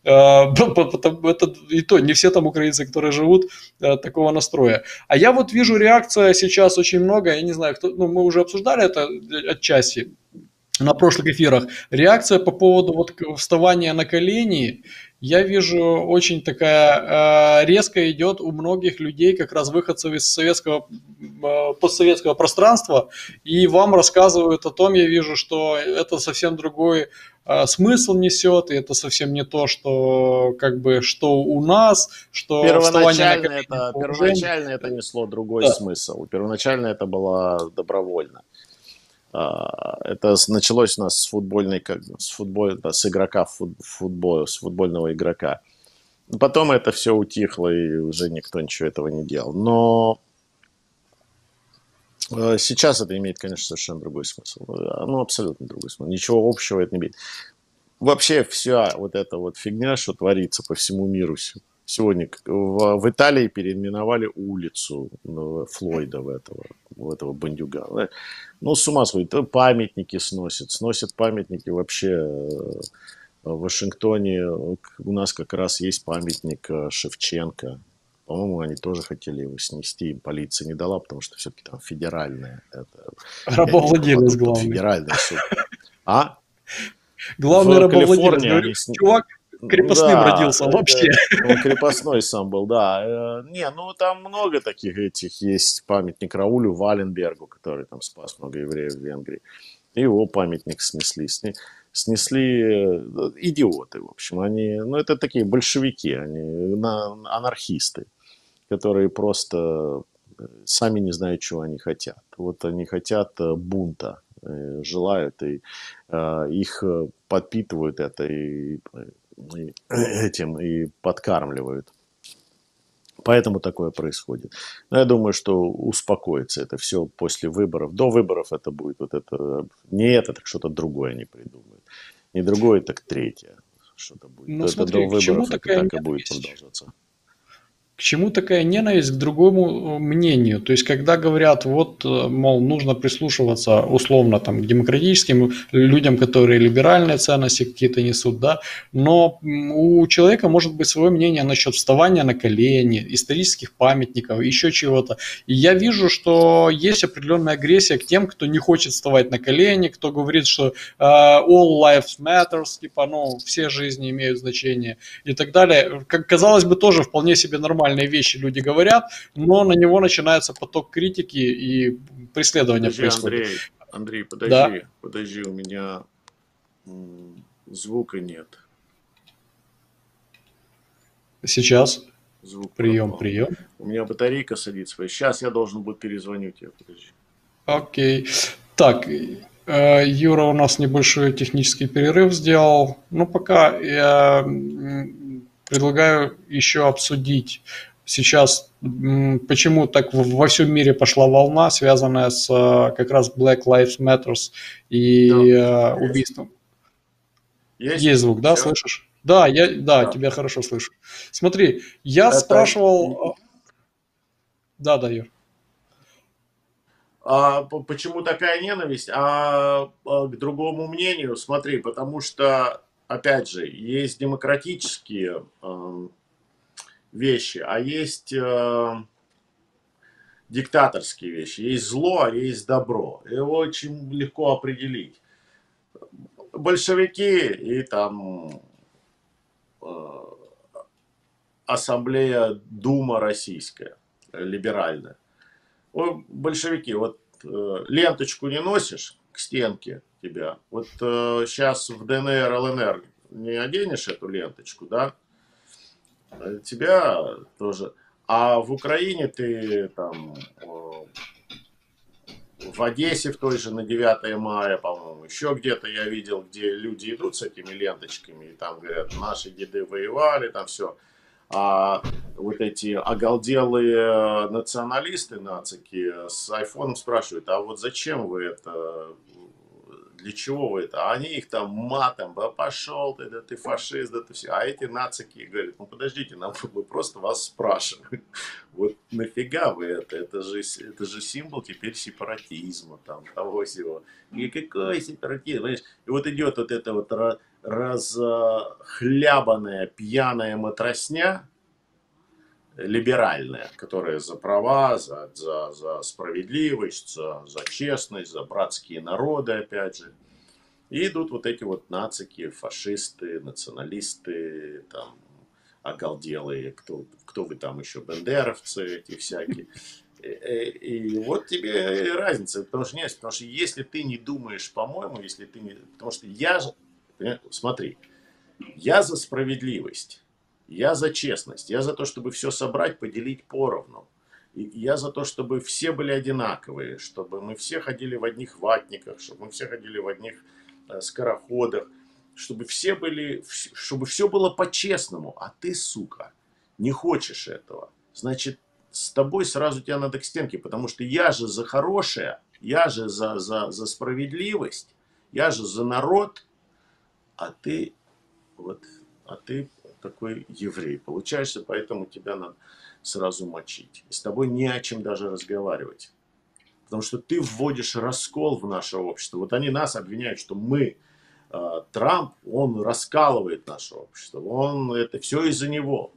Это и то, не все там украинцы, которые живут, такого настроя. А я вот вижу реакция сейчас очень много, я не знаю, кто, ну, мы уже обсуждали это отчасти на прошлых эфирах. Реакция по поводу вот вставания на колени, я вижу, очень такая резко идет у многих людей, как раз выходцев из советского, постсоветского пространства, и вам рассказывают о том, я вижу, что это совсем другой смысл несет, и это совсем не то, что как бы что у нас, что вставание на колени по уважению. Первоначально это несло другой Да. смысл. Первоначально это было добровольно. Это началось у нас с футбольной, с игрока с футбольного игрока. Потом это все утихло, и уже никто ничего этого не делал. Но сейчас это имеет, конечно, совершенно другой смысл. Ну, абсолютно другой смысл. Ничего общего это не имеет. Вообще вся вот эта вот фигня, что творится по всему миру сегодня. В Италии переименовали улицу Флойда, в этого бандюгана. Ну, с ума сходит. Памятники сносят памятники вообще. В Вашингтоне у нас как раз есть памятник Шевченко. По-моему, они тоже хотели его снести, им полиция не дала, потому что все-таки там федеральное. И они Рабовладелец попадут под главный. федеральный суд. А? Главный В рабовладелец. Калифорнии Говорю, чувак крепостным Да, родился вообще. он крепостной сам был, да. Не, ну там много таких этих есть. Памятник Раулю Валенбергу, который там спас много евреев в Венгрии. Его памятник снесли. Снесли идиоты, в общем. Они, ну, это такие большевики, они анархисты, которые просто сами не знают, чего они хотят. Вот они хотят бунта, желают, и их подпитывают это и этим и подкармливают. Поэтому такое происходит. Но я думаю, что успокоится это все после выборов. До выборов это будет вот это, не это, так что-то другое они придумают. Не другое, так третье что-то будет. Ну Это смотри, до к чему выборов это такая так и будет ненависть? продолжаться. к чему такая ненависть к другому мнению? То есть, когда говорят, вот, мол, нужно прислушиваться условно там, к демократическим людям, которые либеральные ценности какие-то несут, да, но у человека может быть свое мнение насчет вставания на колени, исторических памятников, еще чего-то. И я вижу, что есть определенная агрессия к тем, кто не хочет вставать на колени, кто говорит, что all lives matters, типа, ну, все жизни имеют значение и так далее. Как казалось бы, тоже вполне себе нормальные вещи люди говорят, но на него начинается поток критики и преследования Подожди, происходит. Андрей, Да, подожди, у меня звука нет. сейчас Звук прием, пропал. прием. У меня батарейка садится. Сейчас я должен был перезвонить тебе, подожди. Окей. Так, Юра у нас небольшой технический перерыв сделал. Ну, пока я предлагаю еще обсудить сейчас, почему так во всем мире пошла волна, связанная с как раз Black Lives Matters и Да, убийством. есть? Есть звук, да, Все? слышишь? Да, да, Да. тебя хорошо слышу. Смотри, я Это спрашивал... Да, Юр. почему такая ненависть? К другому мнению, смотри, потому что, опять же, есть демократические вещи, а есть диктаторские вещи. Есть зло, а есть добро. Его очень легко определить. Большевики и там ассамблея Дума российская, либеральная. Большевики, вот ленточку не носишь к стенке тебя. Вот сейчас в ДНР, ЛНР не оденешь эту ленточку, да? Тебя тоже. А в Украине ты там в Одессе в той же на 9 мая, по-моему, еще где-то я видел, где люди идут с этими ленточками, и там говорят, наши деды воевали, там все. А вот эти оголделые националисты, нацики, с айфоном спрашивают, а вот зачем вы это, для чего вы это? А они их там матом, да пошел ты, да ты фашист, да ты все. А эти нацики говорят, ну подождите, мы просто вас спрашиваем. Вот нафига вы это? Это же символ теперь сепаратизма, там, того всего. И какой сепаратизм? Понимаешь? И вот идет вот эта вот разхлябанная пьяная матросня, либеральная, которая за права, за справедливость, за честность, за братские народы, опять же. И идут вот эти вот нацики, фашисты, националисты, там, оголделые, кто вы там еще, бендеровцы эти всякие. И вот тебе и разница, потому что если ты не думаешь, по-моему, если ты не... Потому что смотри, я за справедливость. Я за честность, я за то, чтобы все собрать, поделить поровну. И я за то, чтобы все были одинаковые, чтобы мы все ходили в одних ватниках, чтобы мы все ходили в одних скороходах, чтобы все было по-честному. А ты, сука, не хочешь этого. Значит, с тобой сразу тебя надо к стенке, потому что я же за хорошее, я же за справедливость, я же за народ, а ты такой еврей получаешься, поэтому тебя надо сразу мочить. И с тобой не о чем даже разговаривать. Потому что ты вводишь раскол в наше общество. Вот они нас обвиняют, что Трамп, он раскалывает наше общество. Это все из-за него.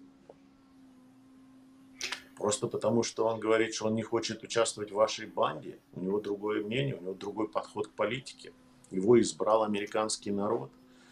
Просто потому, что он говорит, что он не хочет участвовать в вашей банде. У него другое мнение, у него другой подход к политике. Его избрал американский народ.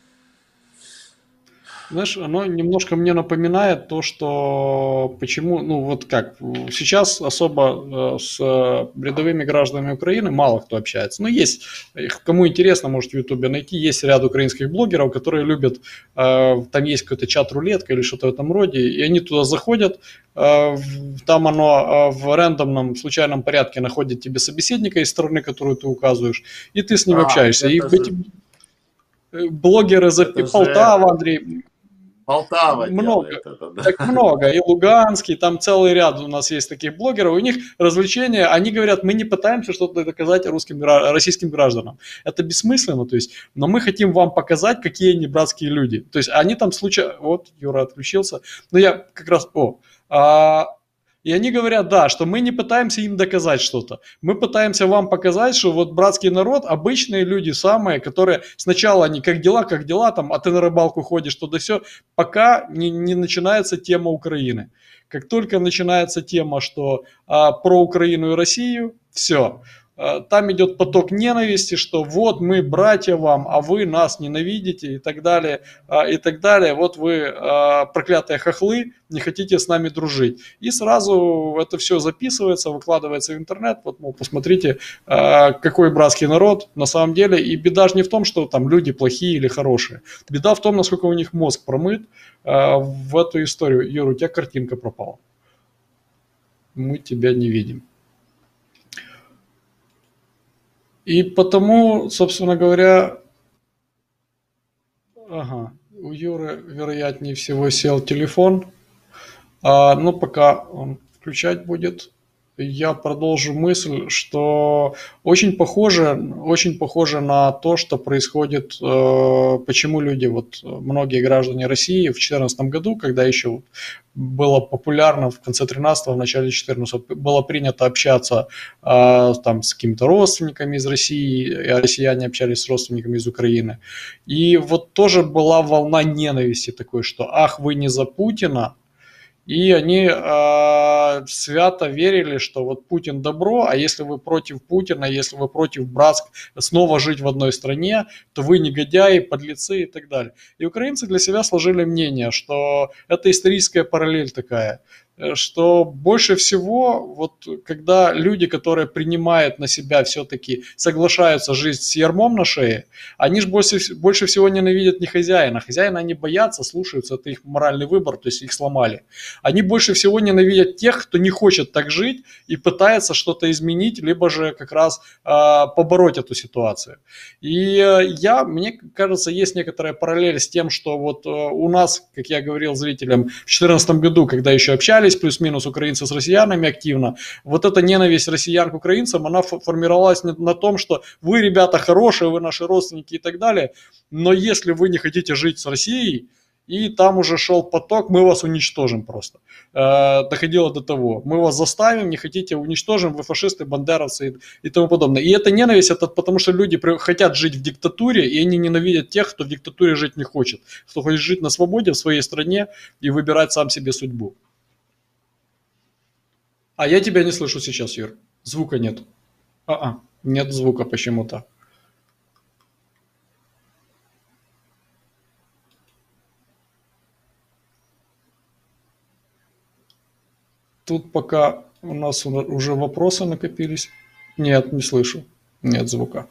Знаешь, оно немножко мне напоминает то, что почему, ну вот как, сейчас особо с рядовыми гражданами Украины мало кто общается. Но есть, кому интересно, может в Ютубе найти, есть ряд украинских блогеров, которые любят, там есть какой-то чат-рулетка или что-то в этом роде, и они туда заходят, там оно в рандомном, случайном порядке находит тебе собеседника из страны, которую ты указываешь, и ты с ним общаешься. И эти блогеры это же Полтава, Андрей... Полтава Много. делает это, да. Так много. И Луганский, там целый ряд у нас есть таких блогеров. У них развлечения, они говорят, мы не пытаемся что-то доказать российским гражданам. Это бессмысленно, то есть, но мы хотим вам показать, какие они братские люди. То есть они там вот, Юра отключился. Но я как раз, и они говорят, да, что мы не пытаемся им доказать что-то. Мы пытаемся вам показать, что вот братский народ, обычные люди самые, которые сначала они как дела, там, а ты на рыбалку ходишь, то да все, пока не начинается тема Украины. Как только начинается тема, что про Украину и Россию, все. Там идет поток ненависти, что вот мы братья вам, а вы нас ненавидите и так далее, и так далее. Вот вы проклятые хохлы, не хотите с нами дружить. И сразу это все записывается, выкладывается в интернет. Вот, мол, посмотрите, какой братский народ на самом деле. И беда же не в том, что там люди плохие или хорошие. Беда в том, насколько у них мозг промыт в эту историю. Юра, у тебя картинка пропала. Мы тебя не видим. И потому, собственно говоря, у Юры, вероятнее всего, сел телефон. Но пока он включать будет, я продолжу мысль, что очень похоже на то, что происходит, почему люди, вот многие граждане России в 2014 году, когда еще было популярно в конце 13-го, в начале 14-го, было принято общаться там с какими-то родственниками из России, а россияне общались с родственниками из Украины. И вот тоже была волна ненависти такой, что ах, вы не за Путина. И они свято верили, что вот Путин добро, а если вы против Путина, если вы против снова жить в одной стране, то вы негодяи, подлецы и так далее. И украинцы для себя сложили мнение, что это историческая параллель такая, что больше всего, вот когда люди, которые принимают на себя все-таки, соглашаются жить с ярмом на шее, они же больше всего ненавидят не хозяина. Хозяина они боятся, слушаются, это их моральный выбор, то есть их сломали. Они больше всего ненавидят тех, кто не хочет так жить и пытается что-то изменить, либо же как раз побороть эту ситуацию. И мне кажется, есть некоторая параллель с тем, что вот у нас, как я говорил зрителям, в 2014 году, когда еще общались плюс-минус украинцы с россиянами активно, вот эта ненависть россиян к украинцам, она формировалась на том, что вы, ребята, хорошие, вы наши родственники и так далее, но если вы не хотите жить с Россией, и там уже шел поток, мы вас уничтожим просто. Доходило до того. Мы вас заставим, не хотите, уничтожим, вы фашисты, бандеровцы и тому подобное. И эта ненависть, это потому что люди хотят жить в диктатуре, и они ненавидят тех, кто в диктатуре жить не хочет. Кто хочет жить на свободе в своей стране и выбирать сам себе судьбу. А я тебя не слышу сейчас, Юр. Звука нет. Нет звука почему-то. Тут пока у нас уже вопросы накопились. Нет, не слышу. Нет звука.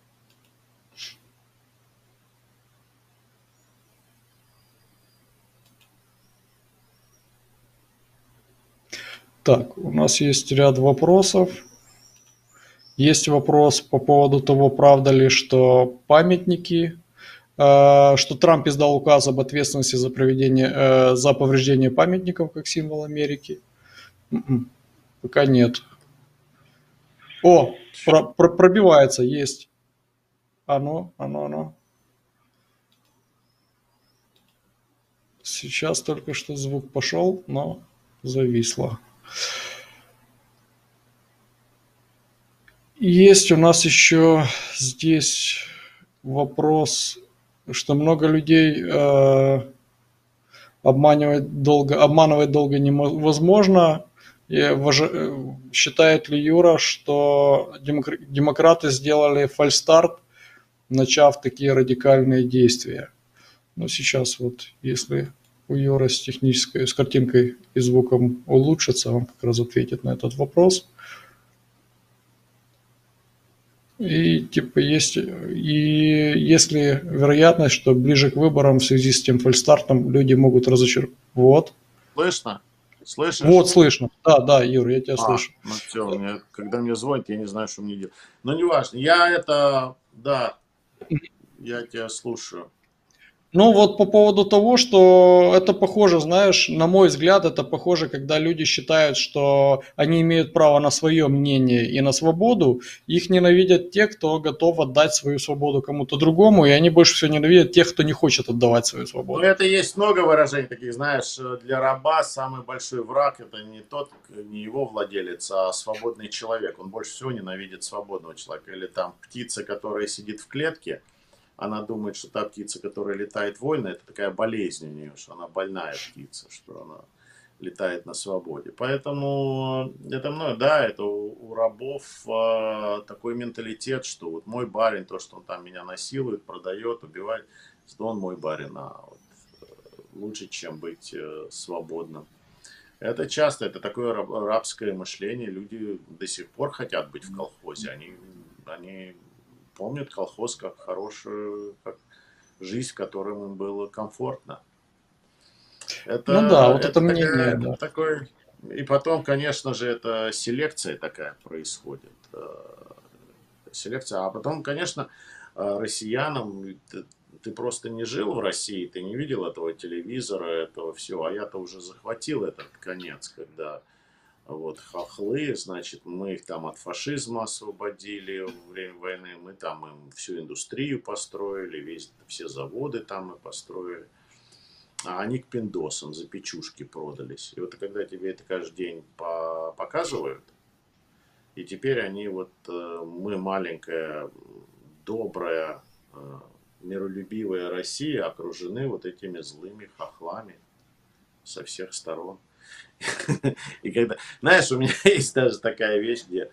Так, у нас есть ряд вопросов. Есть вопрос по поводу того, правда ли, что памятники, что Трамп издал указ об ответственности за повреждение памятников как символ Америки. Пока нет. Пробивается, есть. Оно. Сейчас только что звук пошел, но зависло. Есть у нас еще здесь вопрос, что много людей обманывать долго невозможно. Считает ли Юра, что демократы сделали фальстарт, начав такие радикальные действия? Но сейчас вот, если у Юры с картинкой и звуком улучшится, он как раз ответит на этот вопрос. И есть ли вероятность, что ближе к выборам в связи с тем фальстартом люди могут разочароваться? Вот. Слышно? Слышишь? Вот, слышно. Да, Юра, я тебя слышу. Ну все, когда мне звонят, я не знаю, что мне делать. Но неважно, я тебя слушаю. Ну вот по поводу того, что это похоже, знаешь, на мой взгляд, это похоже, когда люди считают, что они имеют право на свое мнение и на свободу, их ненавидят те, кто готов отдать свою свободу кому-то другому, и они больше всего ненавидят тех, кто не хочет отдавать свою Ну, свободу. это есть много выражений таких, знаешь, для раба самый большой враг это не тот, не его владелец, а свободный человек. Он больше всего ненавидит свободного человека. Или там птица, которая сидит в клетке, она думает, что та птица, которая летает вольно, это такая болезнь у нее, что она больная птица, что она летает на свободе. Поэтому это мной, да, это у рабов такой менталитет, что вот мой барин, то, что он там меня насилует, продает, убивает, что он мой барин, а вот лучше, чем быть свободным. Это часто, это такое рабское мышление. Люди до сих пор хотят быть в колхозе. Они помнят колхоз как хорошую как жизнь, в которой им было комфортно. Ну да, Это, вот это это мнение, такая, это да. такой... И потом, конечно же, это селекция такая происходит. Селекция. А потом, конечно, россиянам ты просто не жил в России, ты не видел этого телевизора, этого всего. А я-то уже захватил этот конец, когда вот хохлы, значит, мы их там от фашизма освободили во время войны, мы там им всю индустрию построили, все заводы там мы построили. А они к пиндосам за печушки продались. И вот когда тебе это каждый день показывают, и теперь они вот, мы маленькая, добрая, миролюбивая Россия окружены вот этими злыми хохлами со всех сторон. И когда, знаешь, у меня есть даже такая вещь, где,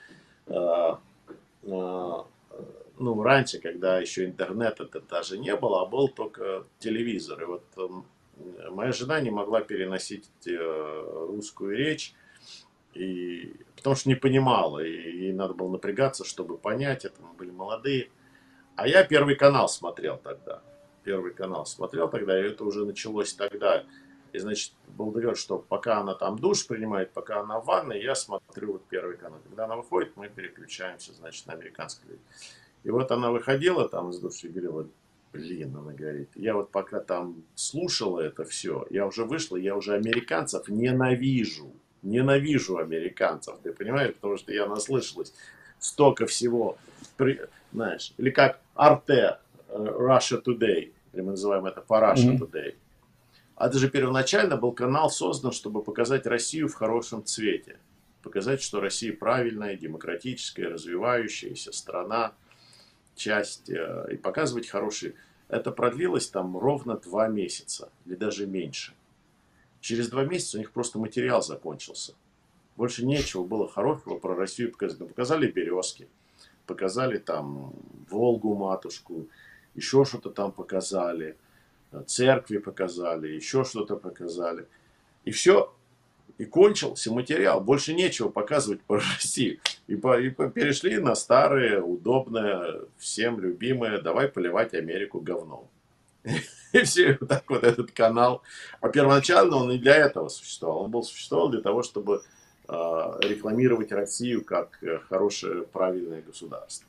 ну, раньше, когда еще интернета даже не было, а был только телевизор. И вот моя жена не могла переносить русскую речь, потому что не понимала, и ей надо было напрягаться, чтобы понять это, мы были молодые. А я Первый канал смотрел тогда. Первый канал смотрел тогда, и это уже началось тогда. И, значит, был договор, что пока она там душ принимает, пока она в ванной, я смотрю вот Первый канал. Когда она выходит, мы переключаемся, значит, на американский. И вот она выходила там из души и говорила, блин, она говорит, я вот пока там слушала это все, я уже вышла, я уже американцев ненавижу. Ненавижу американцев, ты понимаешь? Потому что я наслышалась столько всего, знаешь, или как Арте, Russia Today, или мы называем это по Russia Мгм. Today. А это же первоначально был канал создан, чтобы показать Россию в хорошем цвете. Показать, что Россия правильная, демократическая, развивающаяся страна, часть, и показывать хорошие. Это продлилось там ровно 2 месяца, или даже меньше. Через 2 месяца у них просто материал закончился. Больше нечего было хорошего про Россию показать. Ну, показали березки, показали там Волгу матушку, еще что-то там показали, церкви показали, еще что-то показали. И все, и кончился материал. Больше нечего показывать про Россию. И перешли на старое, удобное, всем любимое, давай поливать Америку говном. И все, вот так вот этот канал. А первоначально он и для этого существовал. Он существовал для того, чтобы рекламировать Россию как хорошее, правильное государство.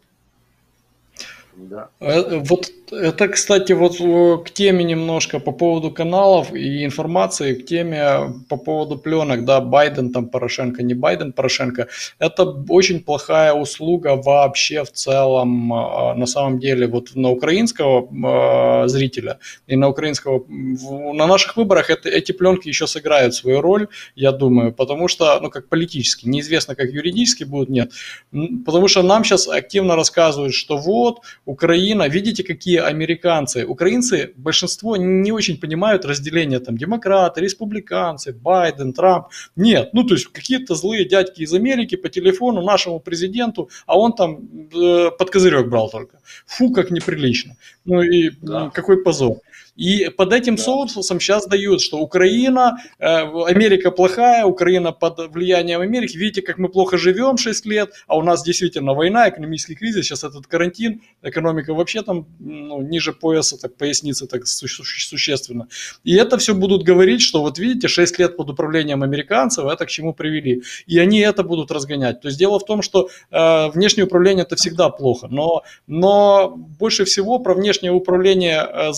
Да. Вот это, кстати, вот к теме немножко по поводу каналов и информации, к теме по поводу пленок, да, Байден там Порошенко, не Байден Порошенко, это очень плохая услуга вообще в целом, на самом деле, вот на украинского зрителя и на украинского, на наших выборах эти пленки еще сыграют свою роль, я думаю, потому что, ну, как политически, неизвестно, как юридически будут, нет, потому что нам сейчас активно рассказывают, что вот, Украина, видите, какие американцы. Украинцы, большинство не очень понимают разделение там демократы, республиканцы, Байден, Трамп. Нет, ну то есть какие-то злые дядьки из Америки по телефону нашему президенту, а он там под козырек брал только. Фу, как неприлично. Ну и Да. какой позор. И под этим Да. соусом сейчас дают, что Украина, Америка плохая, Украина под влиянием Америки. Видите, как мы плохо живем 6 лет, а у нас действительно война, экономический кризис, сейчас этот карантин, экономика вообще там ниже пояса, так поясницы так существенно. И это все будут говорить, что вот видите, 6 лет под управлением американцев, это к чему привели. И они это будут разгонять. То есть дело в том, что внешнее управление это всегда плохо, но больше всего про внешнее управление Запада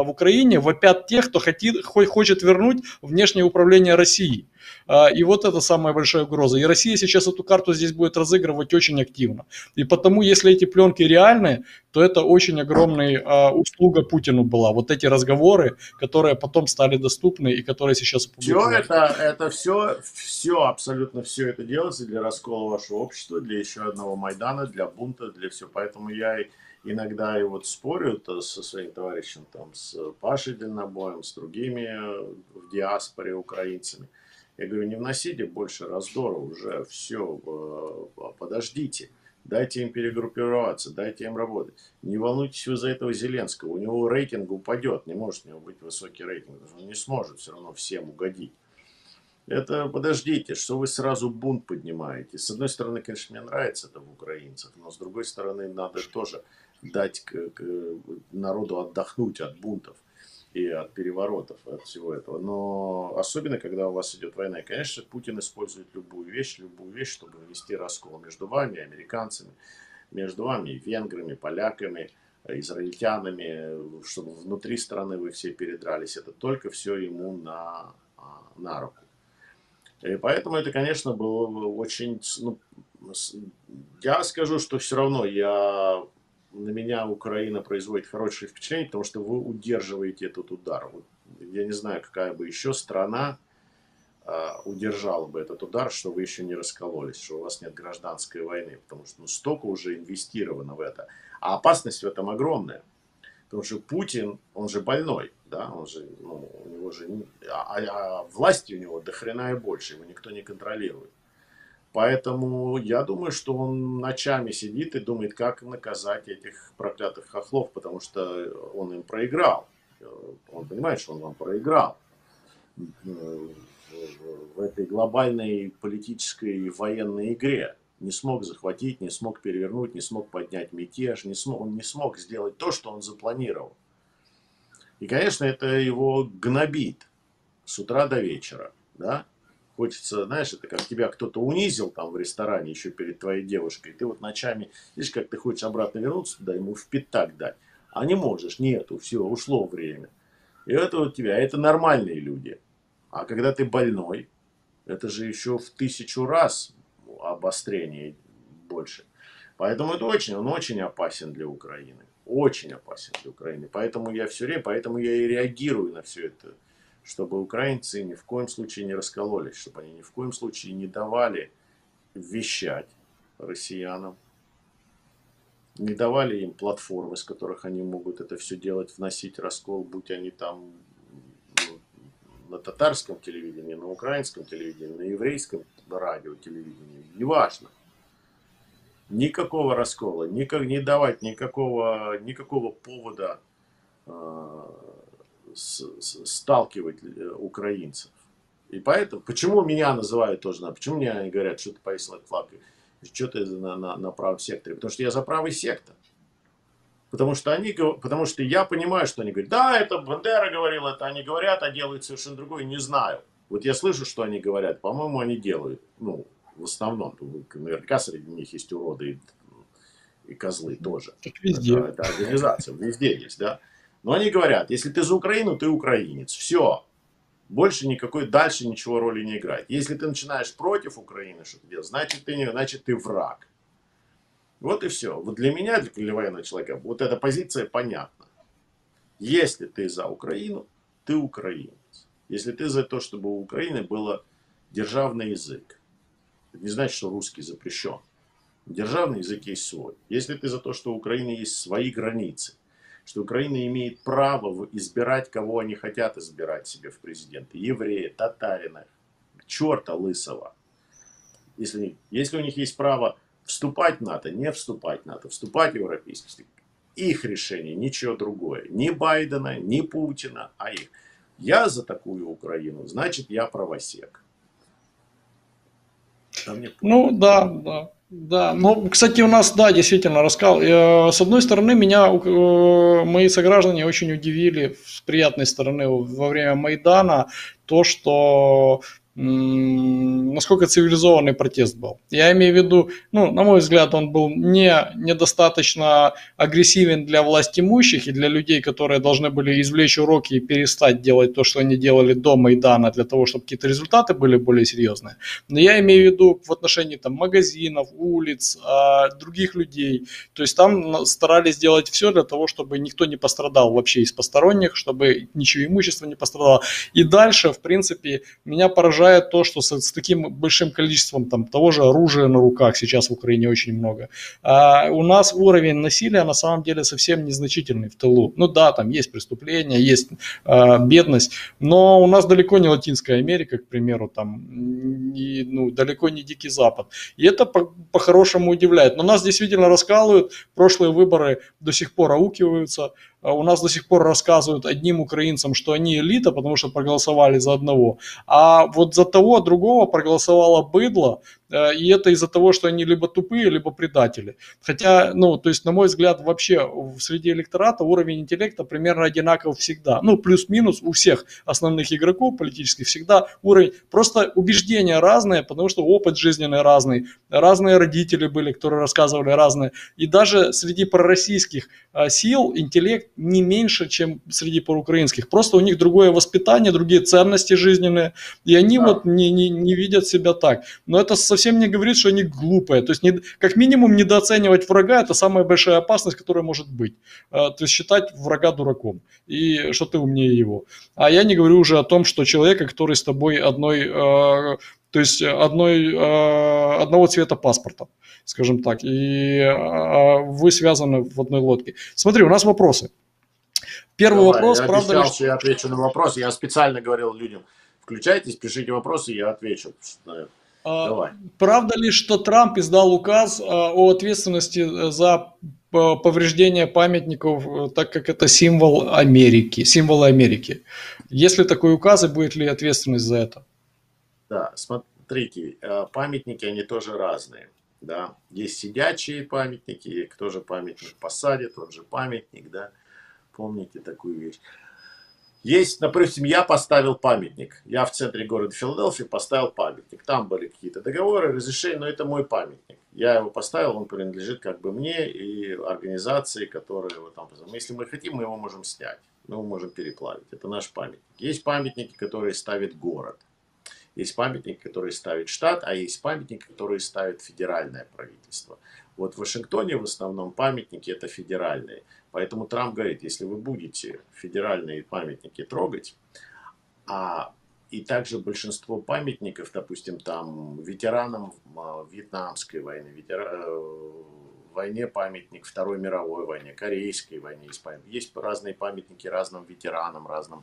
в Украине вопят тех, кто хочет вернуть внешнее управление России. И вот это самая большая угроза. И Россия сейчас эту карту здесь будет разыгрывать очень активно. И потому, если эти пленки реальны, то это очень огромная услуга Путину была. Вот эти разговоры, которые потом стали доступны и которые сейчас Все опубликованы. это все, абсолютно все это делается для раскола вашего общества, для еще одного Майдана, для бунта, для всего. Поэтому я иногда и вот спорю со своим товарищем, там, с Пашей Дальнобоем, с другими в диаспоре украинцами. Я говорю, не вносите больше раздора, уже все, подождите. Дайте им перегруппироваться, дайте им работать. Не волнуйтесь вы за этого Зеленского. У него рейтинг упадет. Не может у него быть высокий рейтинг. Он не сможет все равно всем угодить. Это подождите, что вы сразу бунт поднимаете. С одной стороны, конечно, мне нравится это в украинцах, но с другой стороны, надо тоже дать народу отдохнуть от бунтов и от переворотов, от всего этого. Но особенно, когда у вас идет война. И, конечно, Путин использует любую вещь, чтобы ввести раскол между вами, американцами, между вами и венграми, поляками, израильтянами, чтобы внутри страны вы все передрались. Это только все ему на руку. И поэтому это, конечно, было очень... Ну, я скажу, что все равно на меня Украина производит хорошее впечатление, потому что вы удерживаете этот удар. Вот, я не знаю, какая бы еще страна удержала бы этот удар, что вы еще не раскололись, что у вас нет гражданской войны, потому что столько уже инвестировано в это. А опасность в этом огромная. Потому что Путин, он же больной, да, он же, у него же, власти у него до хрена и больше, его никто не контролирует. Поэтому я думаю, что он ночами сидит и думает, как наказать этих проклятых хохлов, потому что он им проиграл. Он понимает, что он вам проиграл в этой глобальной политической и военной игре. Не смог захватить, не смог перевернуть, не смог поднять мятеж, он не смог сделать то, что он запланировал. И, конечно, это его гнобит с утра до вечера, да. Хочется, знаешь, это как тебя кто-то унизил там в ресторане еще перед твоей девушкой. И ты вот ночами, видишь, как ты хочешь обратно вернуться туда, ему в пятак дать. А не можешь, нету, все, ушло время. И это у тебя, это нормальные люди. А когда ты больной, это же еще в 1000 раз обострение больше. Поэтому это он очень опасен для Украины. Очень опасен для Украины. Поэтому я и реагирую на все это. Чтобы украинцы ни в коем случае не раскололись, чтобы они ни в коем случае не давали вещать россиянам, не давали им платформы, с которых они могут это все делать, вносить раскол, будь они там на татарском телевидении, на украинском телевидении, на еврейском радио, телевидении, неважно. Никакого раскола, не давать никакого повода сталкивать украинцев. И поэтому, почему меня называют тоже, почему мне они говорят, что ты повесил этот флаг, что ты на правом секторе? Потому что я за правый сектор. Потому что я понимаю, что они говорят, да, это Бандера говорил, это они говорят, а делают совершенно другое, не знаю. Вот я слышу, что они говорят, по-моему, они делают, в основном, наверняка среди них есть уроды и козлы тоже. Так везде. Это организация, везде есть, да. Но они говорят, если ты за Украину, ты украинец. Все. Больше дальше ничего роли не играет. Если ты начинаешь против Украины что-то делать, значит ты враг. Вот и все. Вот для меня, для военного человека, вот эта позиция понятна. Если ты за Украину, ты украинец. Если ты за то, чтобы у Украины был державный язык. Это не значит, что русский запрещен. Державный язык есть свой. Если ты за то, что у Украины есть свои границы, что Украина имеет право избирать, кого они хотят избирать себе в президенты. Еврея, татарина, черта лысого. Если у них есть право вступать в НАТО, не вступать в НАТО, вступать в Европейский Союз, их решение, ничего другое. Ни Байдена, ни Путина, а их. Я за такую Украину, значит, я правосек. Да. Ну, кстати, у нас, да, действительно, раскал. С одной стороны, меня мои сограждане очень удивили с приятной стороны во время Майдана то, что насколько цивилизованный протест был. Я имею в виду, ну, на мой взгляд, он был недостаточно агрессивен для властимущих и для людей, которые должны были извлечь уроки и перестать делать то, что они делали до Майдана, для того, чтобы какие-то результаты были более серьезные. Но я имею в виду в отношении там, магазинов, улиц, других людей. То есть там старались делать все для того, чтобы никто не пострадал вообще из посторонних, чтобы ничего имущества не пострадало. И дальше, в принципе, меня поражает то, что с таким большим количеством там, того же оружия на руках сейчас в Украине очень много. У нас уровень насилия на самом деле совсем незначительный в тылу. Ну да, там есть преступления, есть бедность, но у нас далеко не Латинская Америка, к примеру, там, и, ну, далеко не Дикий Запад. И это по-хорошему удивляет. Но нас действительно раскалывают, прошлые выборы до сих пор аукиваются, у нас до сих пор рассказывают одним украинцам, что они элита, потому что проголосовали за одного, а вот за того другого проголосовало быдло, и это из-за того, что они либо тупые, либо предатели. Хотя, ну, то есть, на мой взгляд, вообще среди электората уровень интеллекта примерно одинаков всегда. Ну, плюс-минус у всех основных игроков политических всегда уровень. Просто убеждения разные, потому что опыт жизненный разный, разные родители были, которые рассказывали разные. И даже среди пророссийских сил интеллект не меньше, чем среди проукраинских. Просто у них другое воспитание, другие ценности жизненные, и они вот не видят себя так. Но это совсем не говорит, что они глупые. То есть, как минимум, недооценивать врага – это самая большая опасность, которая может быть. То есть, считать врага дураком, и что ты умнее его. А я не говорю уже о том, что человека, который с тобой то есть одного цвета паспорта, скажем так, и вы связаны в одной лодке. Смотри, у нас вопросы. Первый Давай, вопрос, я правда ли, обещал, что я отвечу на вопрос. Я специально говорил людям, включайтесь, пишите вопросы, я отвечу. Давай. правда ли, что Трамп издал указ о ответственности за повреждение памятников, так как это символы Америки? Есть ли такой указ и будет ли ответственность за это? Да, смотрите, памятники, они тоже разные. Да. Есть сидячие памятники, кто же памятник посадит, тот же памятник, да. Помните такую вещь? Есть, допустим, я поставил памятник. Я в центре города Филадельфии поставил памятник. Там были какие-то договоры, разрешения, но это мой памятник. Я его поставил, он принадлежит как бы мне и организации, которые его там... Если мы хотим, мы его можем снять. Мы его можем переплавить. Это наш памятник. Есть памятники, которые ставит город. Есть памятники, которые ставит штат, а есть памятники, которые ставит федеральное правительство. Вот в Вашингтоне в основном памятники это федеральные. Поэтому Трамп говорит, если вы будете федеральные памятники трогать, и также большинство памятников, допустим, там ветеранам Вьетнамской войны, войне памятник, Второй мировой войне, Корейской войне есть разные памятники разным ветеранам, разным.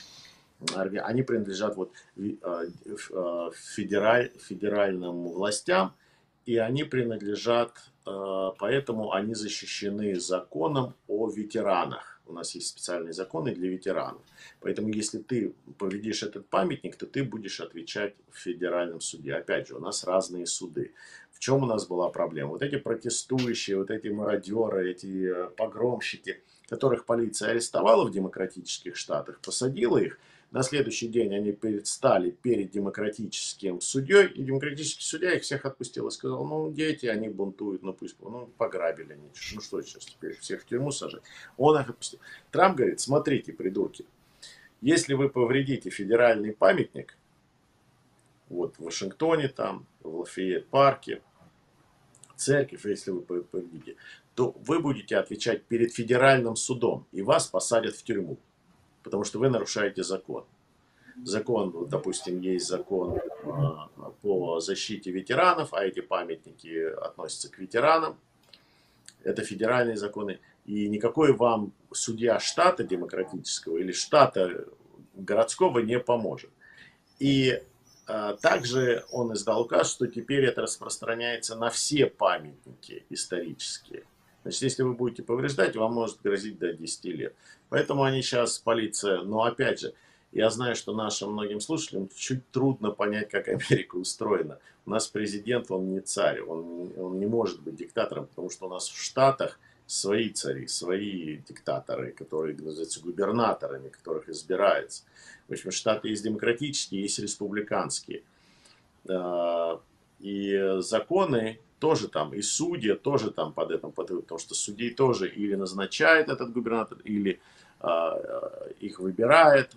Они принадлежат вот федеральным властям, и они принадлежат, поэтому они защищены законом о ветеранах. У нас есть специальные законы для ветеранов. Поэтому если ты повредишь этот памятник, то ты будешь отвечать в федеральном суде. Опять же, у нас разные суды. В чем у нас была проблема? Вот эти протестующие, вот эти мародеры, эти погромщики, которых полиция арестовала в демократических штатах, посадила их. На следующий день они предстали перед демократическим судьей, и демократический судья их всех отпустил и сказал, ну, дети, они бунтуют, ну, пусть, ну, пограбили они, ну, что сейчас теперь, всех в тюрьму сажать. Он их отпустил. Трамп говорит, смотрите, придурки, если вы повредите федеральный памятник, вот в Вашингтоне там, в Лафайет-парке, церковь, если вы повредите, то вы будете отвечать перед федеральным судом, и вас посадят в тюрьму. Потому что вы нарушаете закон. Закон, допустим, есть закон по защите ветеранов, а эти памятники относятся к ветеранам. Это федеральные законы. И никакой вам судья штата демократического или штата городского не поможет. И также он издал указ, что теперь это распространяется на все памятники исторические. Значит, если вы будете повреждать, вам может грозить до 10 лет. Поэтому они сейчас, полиция, но опять же, я знаю, что нашим многим слушателям чуть трудно понять, как Америка устроена. У нас президент, он не царь, он не может быть диктатором, потому что у нас в Штатах свои цари, свои диктаторы, которые называются губернаторами, которых избирается. В общем, штаты есть демократические, есть республиканские. И законы тоже там, и судьи тоже там под этим подают, потому что судей тоже или назначает этот губернатор, или их выбирает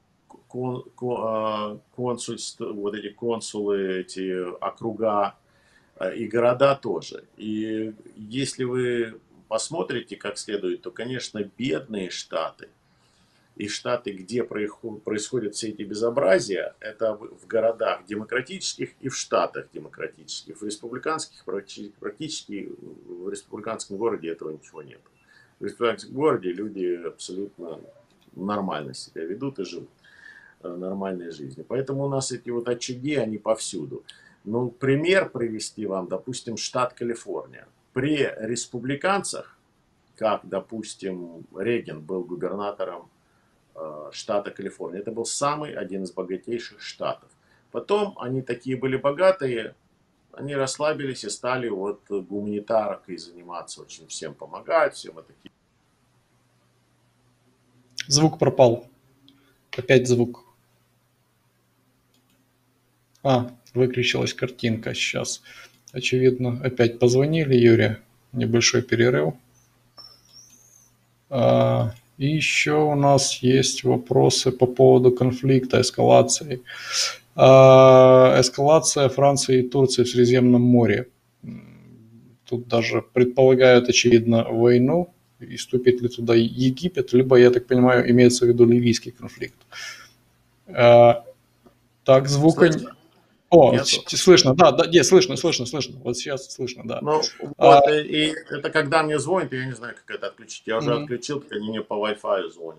консульство, вот эти консулы, эти округа, и города тоже. И если вы посмотрите как следует, то, конечно, бедные штаты и штаты, где происходят все эти безобразия, это в городах демократических и в штатах демократических. В республиканских практически в республиканском городе этого ничего нет. В республиканском городе люди абсолютно нормально себя ведут и живут нормальной жизнью. Поэтому у нас эти вот очаги, они повсюду. Ну, пример привести вам, допустим, штат Калифорния. При республиканцах, как, допустим, Рейган был губернатором штата Калифорния, это был один из богатейших штатов. Потом они такие были богатые, они расслабились и стали вот гуманитаркой заниматься, очень всем помогать, всем это. Звук пропал. Опять звук. Выключилась картинка сейчас. Очевидно, опять позвонили Юре. Небольшой перерыв. И еще у нас есть вопросы по поводу конфликта, эскалации. Эскалация Франции и Турции в Средиземном море. Тут даже предполагают, очевидно, войну. И вступит ли туда Египет, либо, я так понимаю, имеется в виду ливийский конфликт. Так, звука... слышно, да, нет, слышно. Вот сейчас слышно, да. Ну, вот, и это когда мне звонят, я не знаю, как это отключить. Я уже отключил, так они мне по Wi-Fi звонят.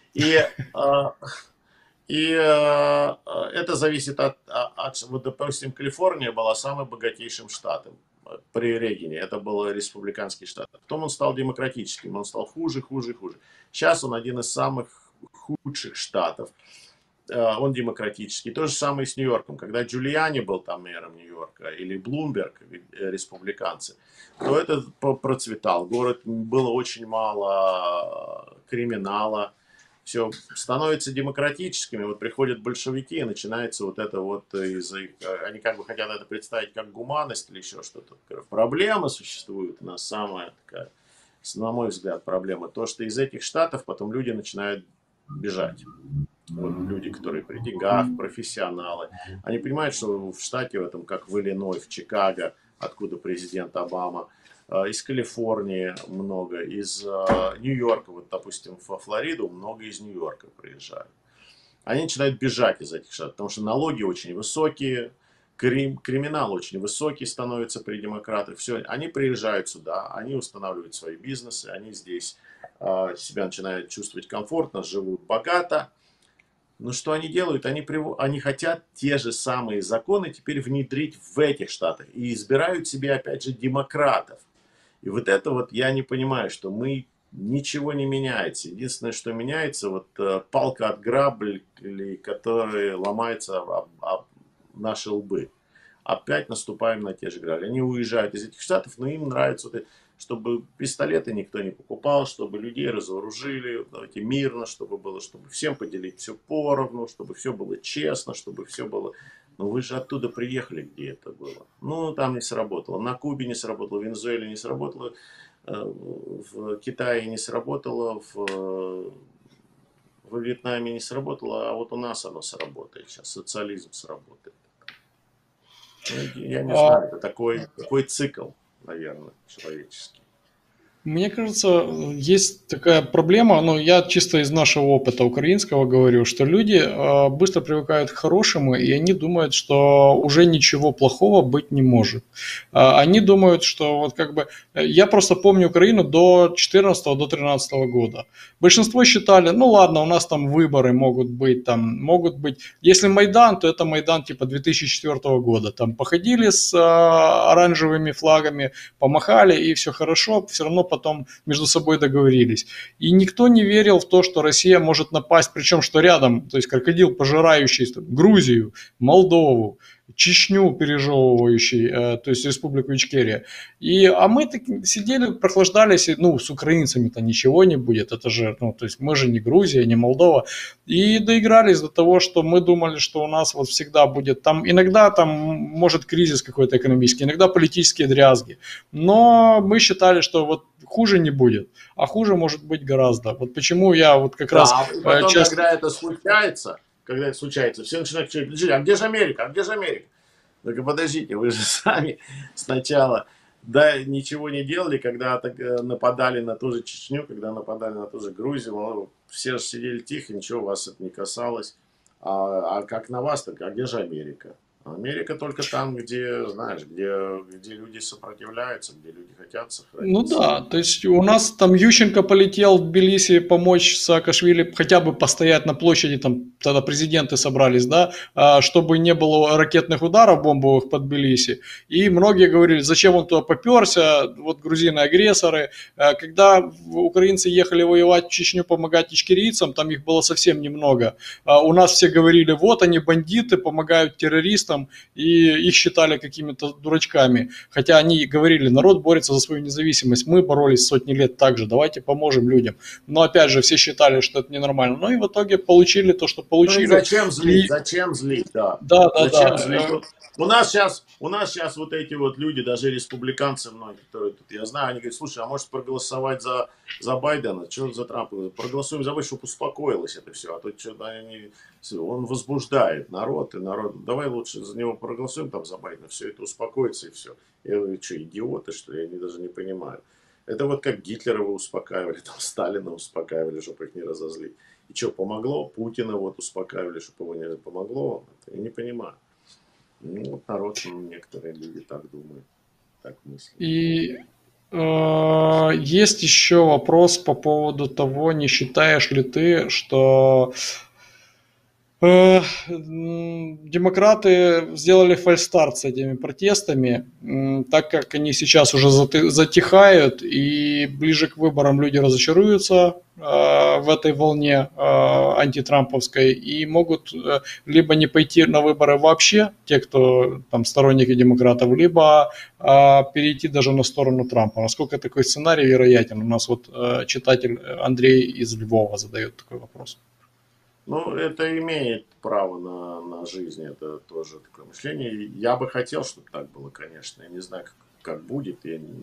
И это зависит от, вот, допустим, Калифорния была самым богатейшим штатом при Рейгане. Это был республиканский штат. Потом он стал демократическим, он стал хуже. Сейчас он один из самых худших штатов. Он демократический. То же самое с Нью-Йорком. Когда Джулиани был там мэром Нью-Йорка, или Блумберг, республиканцы, то это процветал. Город, было очень мало криминала. Все становится демократическими. Вот приходят большевики, и начинается вот это вот они как бы хотят это представить как гуманность или еще что-то. Проблема существует. У нас самая такая, на мой взгляд, проблема. То, что из этих штатов потом люди начинают бежать. Вот люди, которые при деньгах, профессионалы, они понимают, что в штате в этом, как в Иллинойс, в Чикаго, откуда президент Обама, из Калифорнии много, из Нью-Йорка, вот, допустим, во Флориду много из Нью-Йорка приезжают. Они начинают бежать из этих штатов, потому что налоги очень высокие, криминал очень высокий становится при демократах. Все, они приезжают сюда, они устанавливают свои бизнесы, они здесь себя начинают чувствовать комфортно, живут богато. Но что они делают? Они хотят те же самые законы теперь внедрить в этих штатах. И избирают себе, опять же, демократов. И вот это вот я не понимаю, что ничего не меняется. Единственное, что меняется, вот палка от грабли, которые ломаются об наши лбы. Опять наступаем на те же грабли. Они уезжают из этих штатов, но им нравится, чтобы пистолеты никто не покупал, чтобы людей разоружили, давайте мирно, чтобы всем поделить все поровну, чтобы все было честно, чтобы все было... Но вы же оттуда приехали, где это было. Ну, там не сработало. На Кубе не сработало, в Венесуэле не сработало, в Китае не сработало, во Вьетнаме не сработало, а вот у нас оно сработает сейчас. Социализм сработает. Я не знаю, это такой цикл, наверное, человеческий. Мне кажется, есть такая проблема, но я чисто из нашего опыта украинского говорю, что люди быстро привыкают к хорошему, и они думают, что уже ничего плохого быть не может. Они думают, что вот как бы... Я просто помню Украину до 2014-2013 года. Большинство считали, ну ладно, у нас там выборы могут быть. Если Майдан, то это Майдан типа 2004 года. Там походили с оранжевыми флагами, помахали, и все хорошо, все равно потом между собой договорились. И никто не верил в то, что Россия может напасть, причем что рядом, то есть крокодил, пожирающий Грузию, Молдову, Чечню пережевывающий, то есть Республику Ичкерия. А мы так сидели, прохлаждались, ну, с украинцами-то ничего не будет, это же, ну, то есть мы же не Грузия, не Молдова, и доигрались до того, что мы думали, что у нас вот всегда будет, там иногда там может кризис какой-то экономический, иногда политические дрязги, но мы считали, что вот хуже не будет, а хуже может быть гораздо. Вот почему я вот как раз Да, и потом, часто... когда это случается, все начинают кричать: подождите, а где же Америка, а где же Америка? Только подождите, вы же сами сначала, да, ничего не делали, когда нападали на ту же Чечню, когда нападали на ту же Грузию, все же сидели тихо, ничего вас это не касалось. А как на вас, так а где же Америка? Америка только там, где, знаешь, где люди сопротивляются, где люди хотят Ну сохранить да, себе. то есть у нас там Ющенко полетел в Тбилиси помочь Саакашвили хотя бы постоять на площади, там тогда президенты собрались, да, чтобы не было ракетных ударов бомбовых под Тбилиси. И многие говорили, зачем он туда поперся, вот грузины агрессоры. Когда украинцы ехали воевать в Чечню, помогать ичкерийцам, там их было совсем немного. У нас все говорили, вот они бандиты, помогают террористам, и их считали какими-то дурачками. Хотя они говорили, народ борется за свою независимость, мы боролись сотни лет так же, давайте поможем людям. Но опять же, все считали, что это ненормально. Ну и в итоге получили то, что Ну и получили. зачем злить? И Зачем злить, да. да, да, Зачем злить? да. Вот у нас сейчас вот эти вот люди, даже республиканцы многие, которые тут, я знаю, они говорят: слушай, а может проголосовать за Байдена? Что за Трампа? Проголосуем за Байдена, чтобы успокоилось это все. А то что-то они, он возбуждает народ, и народ, давай лучше за него проголосуем там за Байдена, все это успокоится и все. Я говорю, что, идиоты, что ли? Я даже не понимаю. Это вот как Гитлера вы успокаивали, там Сталина успокаивали, чтобы их не разозлить. И что, помогло? Путина вот успокаивали, чтобы его не помогло. Я не понимаю. Ну, вот народ, некоторые люди так думают, так мыслят. И есть еще вопрос по поводу того, не считаешь ли ты, что демократы сделали фальстарт с этими протестами, так как они сейчас уже затихают, и ближе к выборам люди разочаруются в этой волне антитрамповской и могут либо не пойти на выборы вообще, те, кто там сторонники демократов, либо перейти даже на сторону Трампа. Насколько такой сценарий вероятен? У нас вот читатель Андрей из Львова задает такой вопрос. Ну, это имеет право на жизнь, это тоже такое мышление. Я бы хотел, чтобы так было, конечно. Я не знаю, как будет,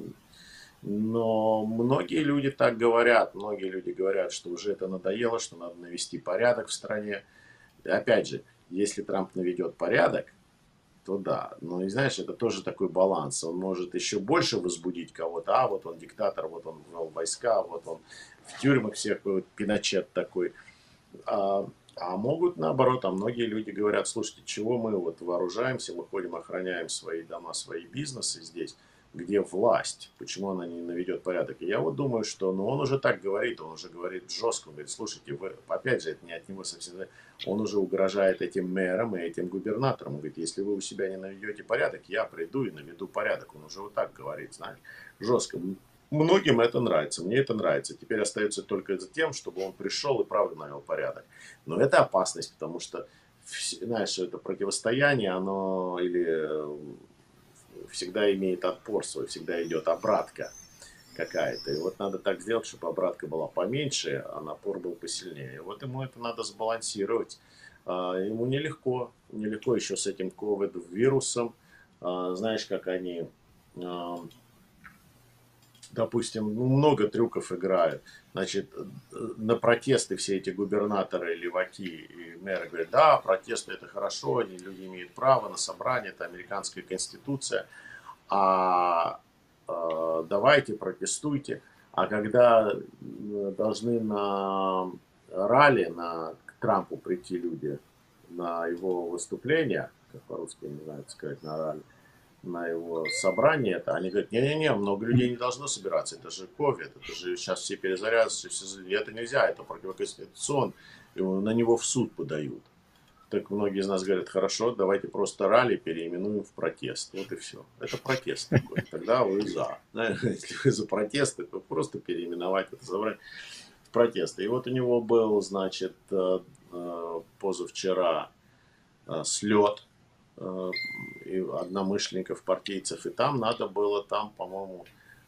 но многие люди так говорят. Многие люди говорят, что уже это надоело, что надо навести порядок в стране. И опять же, если Трамп наведет порядок, то да. Но, и знаешь, это тоже такой баланс. Он может еще больше возбудить кого-то. А вот он диктатор, вот он ввел войска, вот он в тюрьмах всех, вот Пиночет такой. А, а могут наоборот, а многие люди говорят: слушайте, чего мы вот вооружаемся, мы ходим, охраняем свои дома, свои бизнесы здесь, где власть, почему она не наведет порядок? И я вот думаю, что, ну, он уже так говорит, он уже говорит жестко, он говорит: слушайте, вы, опять же, это не от него совсем, он уже угрожает этим мэрам и этим губернаторам, он говорит: если вы у себя не наведете порядок, я приду и наведу порядок. Он уже вот так говорит, знаешь, жестко. Многим это нравится, мне это нравится. Теперь остается только за тем, чтобы он пришел и правда навел порядок. Но это опасность, потому что, знаешь, это противостояние, оно всегда имеет отпор свой, всегда идет обратка какая-то. И вот надо так сделать, чтобы обратка была поменьше, а напор был посильнее. И вот ему это надо сбалансировать. Ему нелегко еще с этим ковид-вирусом. Знаешь, как они... Допустим, много трюков играют. Значит, на протесты все эти губернаторы, леваки и мэры говорят: да, протесты это хорошо, люди имеют право на собрание, это американская конституция, давайте протестуйте. А когда должны на ралли, к Трампу прийти люди, на его выступление, как по-русски, я не знаю, как сказать, на ралли, на его собрание, они говорят: не-не-не, много людей не должно собираться, это же ковид, это же сейчас все перезарядятся, это нельзя, это противоконституционно, и на него в суд подают. Так многие из нас говорят: хорошо, давайте просто ралли переименуем в протест. Вот и все. Это протест такой. Тогда вы за. Если вы за протесты, то просто переименовать это собрание в протест. И вот у него был, значит, позавчера слет и одномышленников, партийцев, и там надо было, там, по-моему,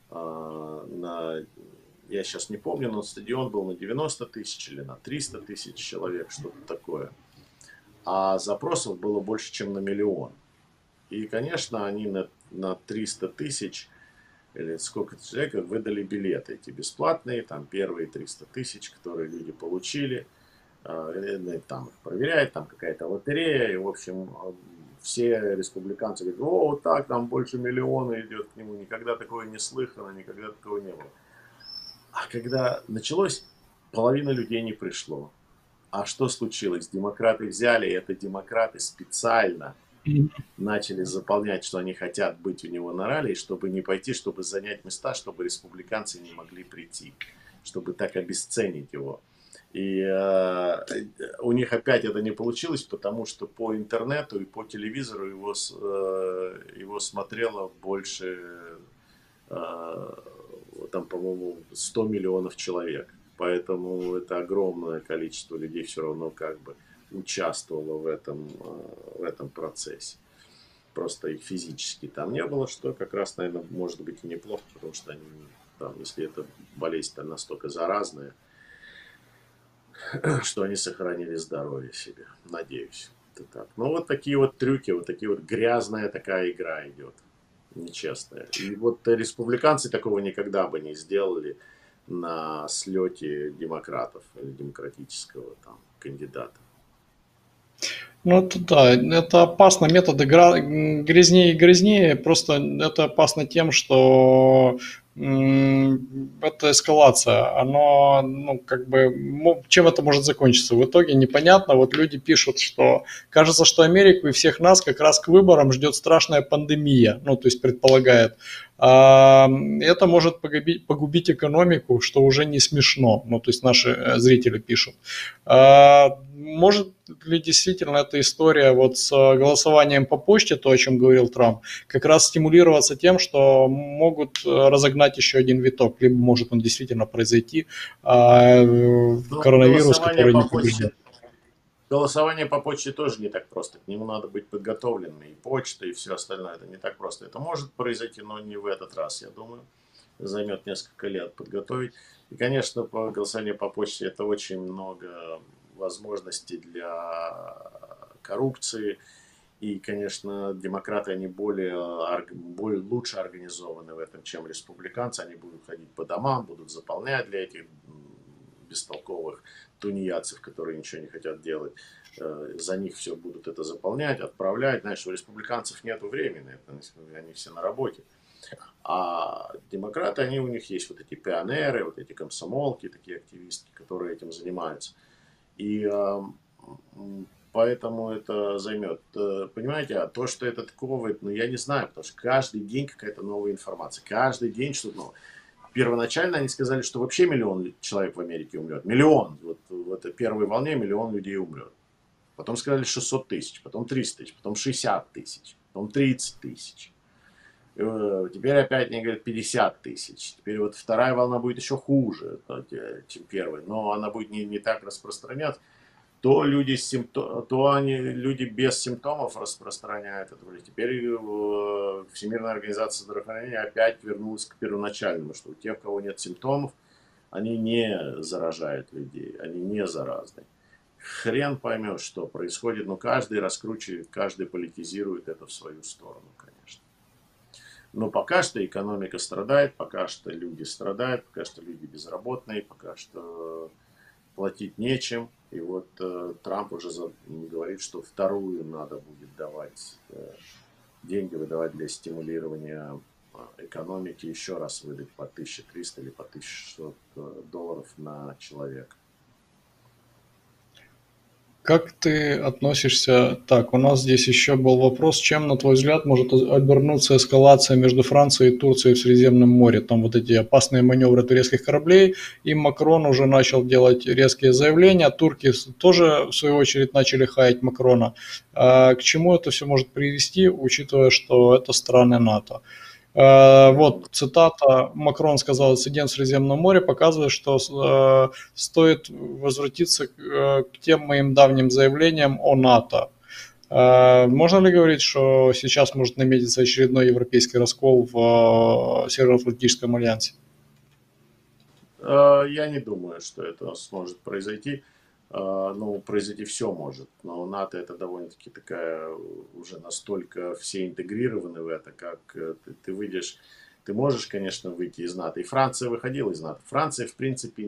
я сейчас не помню, но стадион был на 90 тысяч или на 300 тысяч человек, что-то такое. А запросов было больше, чем на миллион. И, конечно, они на 300 тысяч или сколько-то человек выдали билеты эти бесплатные, там первые 300 тысяч, которые люди получили. Там их проверяют, там какая-то лотерея, и, в общем, все республиканцы говорят: о, вот так, там больше миллиона идет к нему, никогда такое не слыхано, никогда такого не было. А когда началось, половина людей не пришло. А что случилось? Демократы взяли, и это демократы специально начали заполнять, что они хотят быть у него на ралли, чтобы не пойти, чтобы занять места, чтобы республиканцы не могли прийти, чтобы так обесценить его. И у них опять это не получилось, потому что по интернету и по телевизору его смотрело больше, там, по-моему, 100 миллионов человек. Поэтому это огромное количество людей все равно как бы участвовало в этом процессе. Просто их физически там не было, что как раз, наверное, может быть и неплохо, потому что они, там, если эта болезнь настолько заразная, что они сохранили здоровье себе. Надеюсь. Это так. Ну, вот такие вот трюки, вот такие вот грязная такая игра идет. Нечестная. И вот республиканцы такого никогда бы не сделали на слете демократов или демократического там кандидата. Ну, это да, это опасно, методы грязнее и грязнее, просто это опасно тем, что это эскалация, оно, ну, как бы, чем это может закончиться? В итоге непонятно, вот люди пишут, что кажется, что Америку и всех нас как раз к выборам ждет страшная пандемия, ну, то есть предполагает. Это может погубить экономику, что уже не смешно, ну, то есть наши зрители пишут. Может ли действительно эта история вот с голосованием по почте, то, о чем говорил Трамп, как раз стимулироваться тем, что могут разогнать еще один виток, либо может он действительно произойти, коронавирус, который не победил. Голосование по почте тоже не так просто. К нему надо быть подготовленным. И почта, и все остальное. Это не так просто. Это может произойти, но не в этот раз, я думаю. Займет несколько лет подготовить. И, конечно, голосование по почте — это очень много возможностей для коррупции. И, конечно, демократы, они лучше организованы в этом, чем республиканцы. Они будут ходить по домам, будут заполнять для этих бестолковых тунеядцев, которые ничего не хотят делать. За них все будут это заполнять, отправлять. Знаешь, у республиканцев нет времени, они все на работе. А демократы, у них есть вот эти пионеры, вот эти комсомолки, такие активистки, которые этим занимаются. И поэтому это займет. Понимаете, а то, что этот COVID, я не знаю, потому что каждый день какая-то новая информация. Каждый день что-то новое. Первоначально они сказали, что вообще 1 миллион человек в Америке умрет. 1 миллион. Вот в этой первой волне 1 миллион людей умрет. Потом сказали 600 тысяч, потом 300 тысяч, потом 60 тысяч, потом 30 тысяч. Теперь опять они говорят 50 тысяч. Теперь вот вторая волна будет еще хуже, чем первая. Но она будет не так распространяться. То люди без симптомов распространяют это. Теперь Всемирная организация здравоохранения опять вернулась к первоначальному, что у тех, у кого нет симптомов, они не заражают людей, они не заразны. Хрен поймет, что происходит, но каждый раскручивает, каждый политизирует это в свою сторону, конечно. Но пока что экономика страдает, пока что люди страдают, пока что люди безработные, пока что платить нечем. И вот Трамп уже говорит, что вторую надо будет давать, деньги выдавать для стимулирования экономики, еще раз выдать по 1300 или по 1600 долларов на человека. Как ты относишься? Так, у нас здесь еще был вопрос, чем, на твой взгляд, может обернуться эскалация между Францией и Турцией в Средиземном море? Там вот эти опасные маневры турецких кораблей, и Макрон уже начал делать резкие заявления, турки тоже, в свою очередь, начали хаять Макрона. К чему это все может привести, учитывая, что это страны НАТО? Вот цитата, Макрон сказал: инцидент в Средиземном море показывает, что стоит возвратиться к тем моим давним заявлениям о НАТО. Можно ли говорить, что сейчас может наметиться очередной европейский раскол в Североатлантическом альянсе? Я не думаю, что это сможет произойти. Ну, произойти все может, но НАТО это довольно-таки такая, уже настолько все интегрированы в это, как ты выйдешь, ты можешь, конечно, выйти из НАТО. И Франция выходила из НАТО. Франция, в принципе,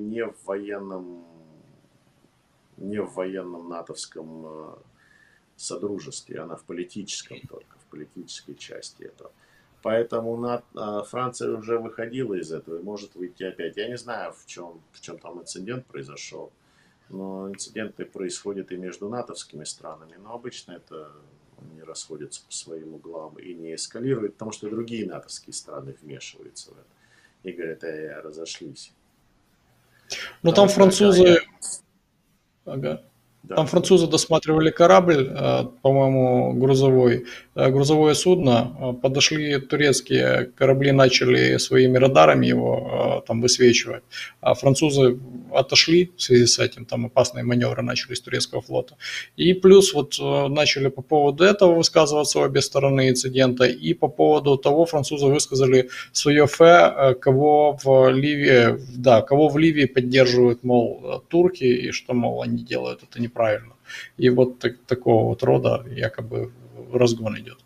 не в военном натовском содружестве, она в политическом только, в политической части этого. Поэтому Франция уже выходила из этого и может выйти опять. Я не знаю, в чем там инцидент произошел, но инциденты происходят и между натовскими странами. Но обычно это не расходятся по своим углам и не эскалирует, потому что другие натовские страны вмешиваются в это и говорят, разошлись. Ну там французы... Ага. Да. Там французы досматривали корабль, по-моему, грузовое судно. Подошли турецкие корабли, начали своими радарами его там высвечивать. А французы отошли в связи с этим, там опасные маневры начались турецкого флота. И плюс вот начали по поводу этого высказываться обе стороны инцидента. И по поводу того французы высказали свое фе, кого в Ливии поддерживают, мол, турки, и что, мол, они делают это неправильно. И вот такого вот рода якобы разгон идет.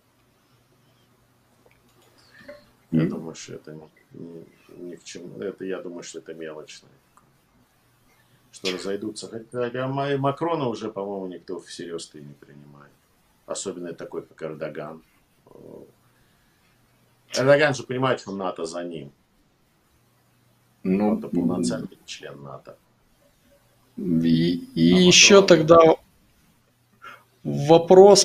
Я думаю, что это ни к чему. Я думаю, что это мелочно. Что разойдутся. Хотя Макрона уже, по-моему, никто всерьез-то и не принимает. Особенно такой, как Эрдоган. Эрдоган же понимает, что НАТО за ним. Он полноценный член НАТО. И еще тогда вопрос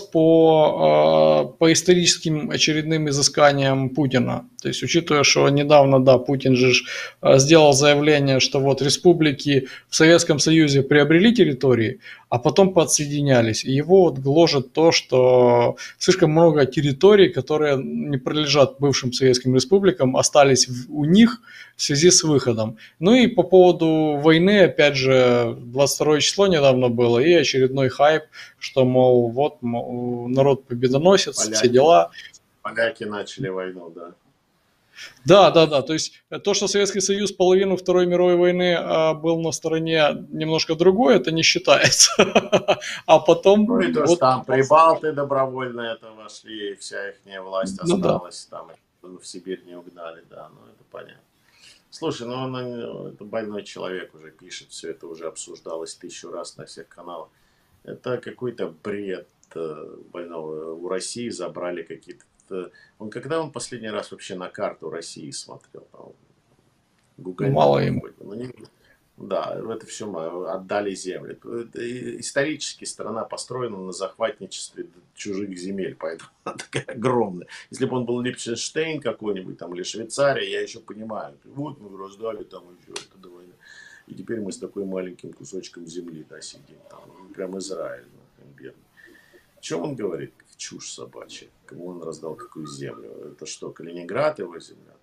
по историческим очередным изысканиям Путина. То есть, учитывая, что недавно, да, Путин же сделал заявление, что вот республики в Советском Союзе приобрели территории, а потом подсоединялись. И его вот гложет то, что слишком много территорий, которые не принадлежат бывшим советским республикам, остались у них в связи с выходом. Ну и по поводу войны, опять же, 22 число недавно было, и очередной хайп, что, мол, вот народ победоносец, все дела. Поляки начали войну, да. Да. То есть то, что Советский Союз половину Второй мировой войны был на стороне немножко другой, это не считается. А потом... Ну и то, что там прибалты добровольно это вошли, и вся их власть осталась, там в Сибирь не угнали, да, ну это понятно. Слушай, это больной человек уже пишет, все это уже обсуждалось 1000 раз на всех каналах. Это какой-то бред больного. У России забрали какие-то... Когда он последний раз вообще на карту России смотрел? Мало ему. Да, это все отдали земли. Исторически страна построена на захватничестве чужих земель, поэтому она такая огромная. Если бы он был Лихтенштейн какой-нибудь там или Швейцария, я еще понимаю. Вот мы раздали там еще это давай. И теперь мы с такой маленьким кусочком земли, да, сидим там. Прям Израиль, бедный. О чем он говорит? Чушь собачья. Кому он раздал какую землю? Это что, Калининград его земля?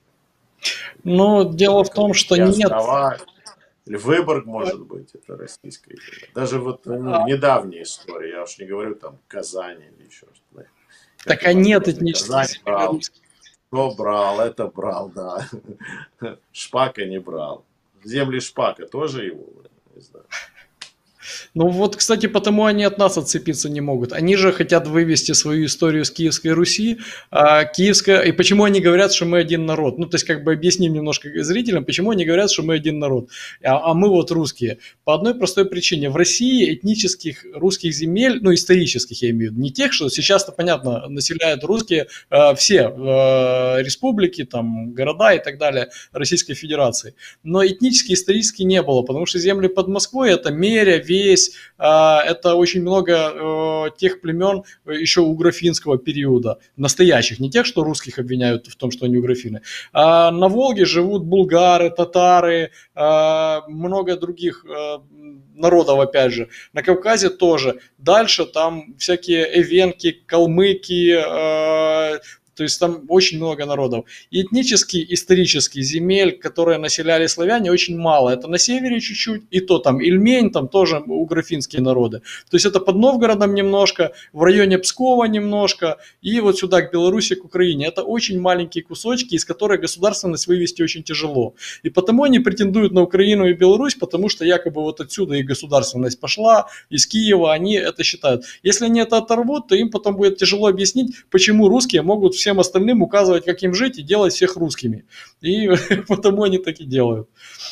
Ну, дело в том, что нет... Острова, или Выборг, может быть, это российская земля. Даже вот недавняя история, я уж не говорю там Казань или еще что-то. Так а нет этнических земель. Кто брал, это брал, да. Шпака не брал. Земли Шпака тоже его, не знаю. Ну вот, кстати, потому они от нас отцепиться не могут. Они же хотят вывести свою историю с Киевской Руси. И почему они говорят, что мы один народ? Ну, то есть, как бы объясним немножко зрителям, почему они говорят, что мы один народ, а мы вот русские. По одной простой причине. В России этнических русских земель, ну, исторических я имею в виду, не тех, что сейчас-то, понятно, населяют русские все республики, там, города и так далее Российской Федерации. Но этнически, исторически не было, потому что земли под Москвой – это Меря, Весь, это очень много тех племен еще угрофинского периода, настоящих, не тех, что русских обвиняют в том, что они угрофины. На Волге живут булгары, татары, много других народов, опять же. На Кавказе тоже. Дальше там всякие эвенки, калмыки, то есть там очень много народов. И этнически, исторически земель, которые населяли славяне, очень мало. Это на севере чуть-чуть, и то там Ильмень, там тоже угрофинские народы. То есть это под Новгородом немножко, в районе Пскова немножко, и вот сюда, к Беларуси, к Украине. Это очень маленькие кусочки, из которых государственность вывести очень тяжело. И потому они претендуют на Украину и Беларусь, потому что якобы вот отсюда и государственность пошла, из Киева, они это считают. Если они это оторвут, то им потом будет тяжело объяснить, почему русские могут всем остальным указывать, как им жить, и делать всех русскими. И потому они так и делают.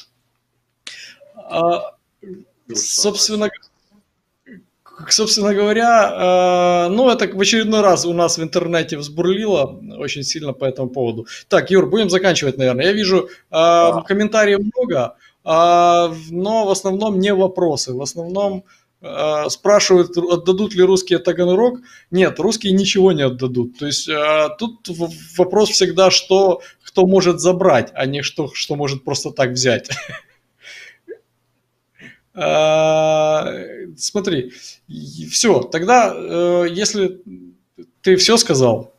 Собственно говоря, ну, это в очередной раз у нас в интернете взбурлило очень сильно по этому поводу. Так, Юр, будем заканчивать, наверное. Я вижу, комментариев много, но в основном не вопросы. В основном спрашивают, отдадут ли русские Таганрог. Нет, русские ничего не отдадут. То есть тут вопрос всегда, что кто может забрать, а не что может просто так взять. Смотри, все, тогда, если ты все сказал.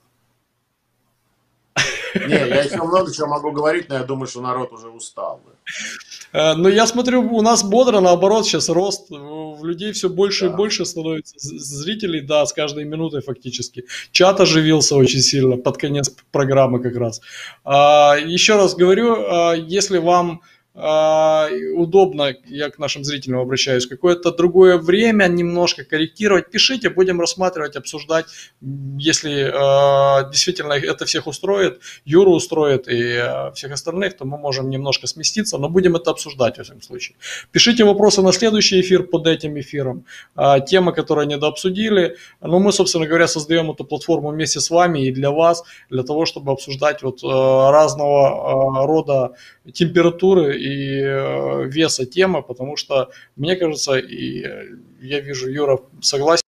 Не, я еще много чего могу говорить, но я думаю, что народ уже устал. Но я смотрю, у нас бодро, наоборот, сейчас рост, в людей все больше и больше становится зрителей, да, с каждой минутой фактически. Чат оживился очень сильно под конец программы как раз. Еще раз говорю, если вам удобно, я к нашим зрителям обращаюсь, какое-то другое время немножко корректировать, пишите, будем рассматривать, обсуждать, если действительно это всех устроит, Юру устроит и всех остальных, то мы можем немножко сместиться, но будем это обсуждать во всяком случае. Пишите вопросы на следующий эфир под этим эфиром, темы, которые недообсудили, но мы, собственно говоря, создаем эту платформу вместе с вами и для вас, для того, чтобы обсуждать вот разного рода температуры и веса темы, потому что, мне кажется, и я вижу, Юра согласен.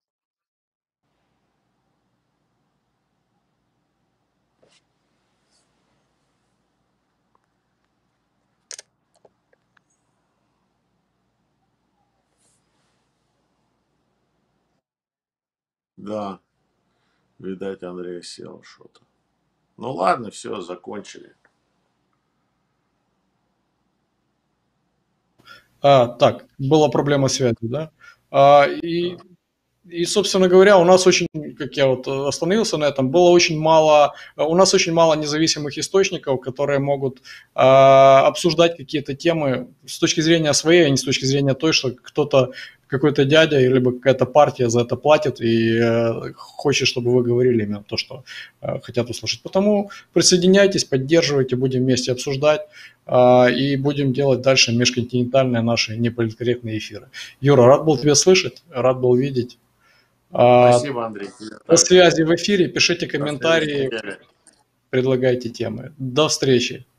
Да, видать, Андрей сел что-то. Ну ладно, все, закончили. Так, была проблема связи, да? И, собственно говоря, у нас очень, как я вот остановился на этом, было очень мало, у нас очень мало независимых источников, которые могут обсуждать какие-то темы с точки зрения своей, а не с точки зрения той, что кто-то, какой-то дядя или какая-то партия за это платит и хочет, чтобы вы говорили именно то, что хотят услышать. Потому присоединяйтесь, поддерживайте, будем вместе обсуждать и будем делать дальше межконтинентальные наши неполиткорректные эфиры. Юра, рад был тебя слышать, рад был видеть. Спасибо, Андрей. До связи в эфире, пишите комментарии, предлагайте темы. До встречи.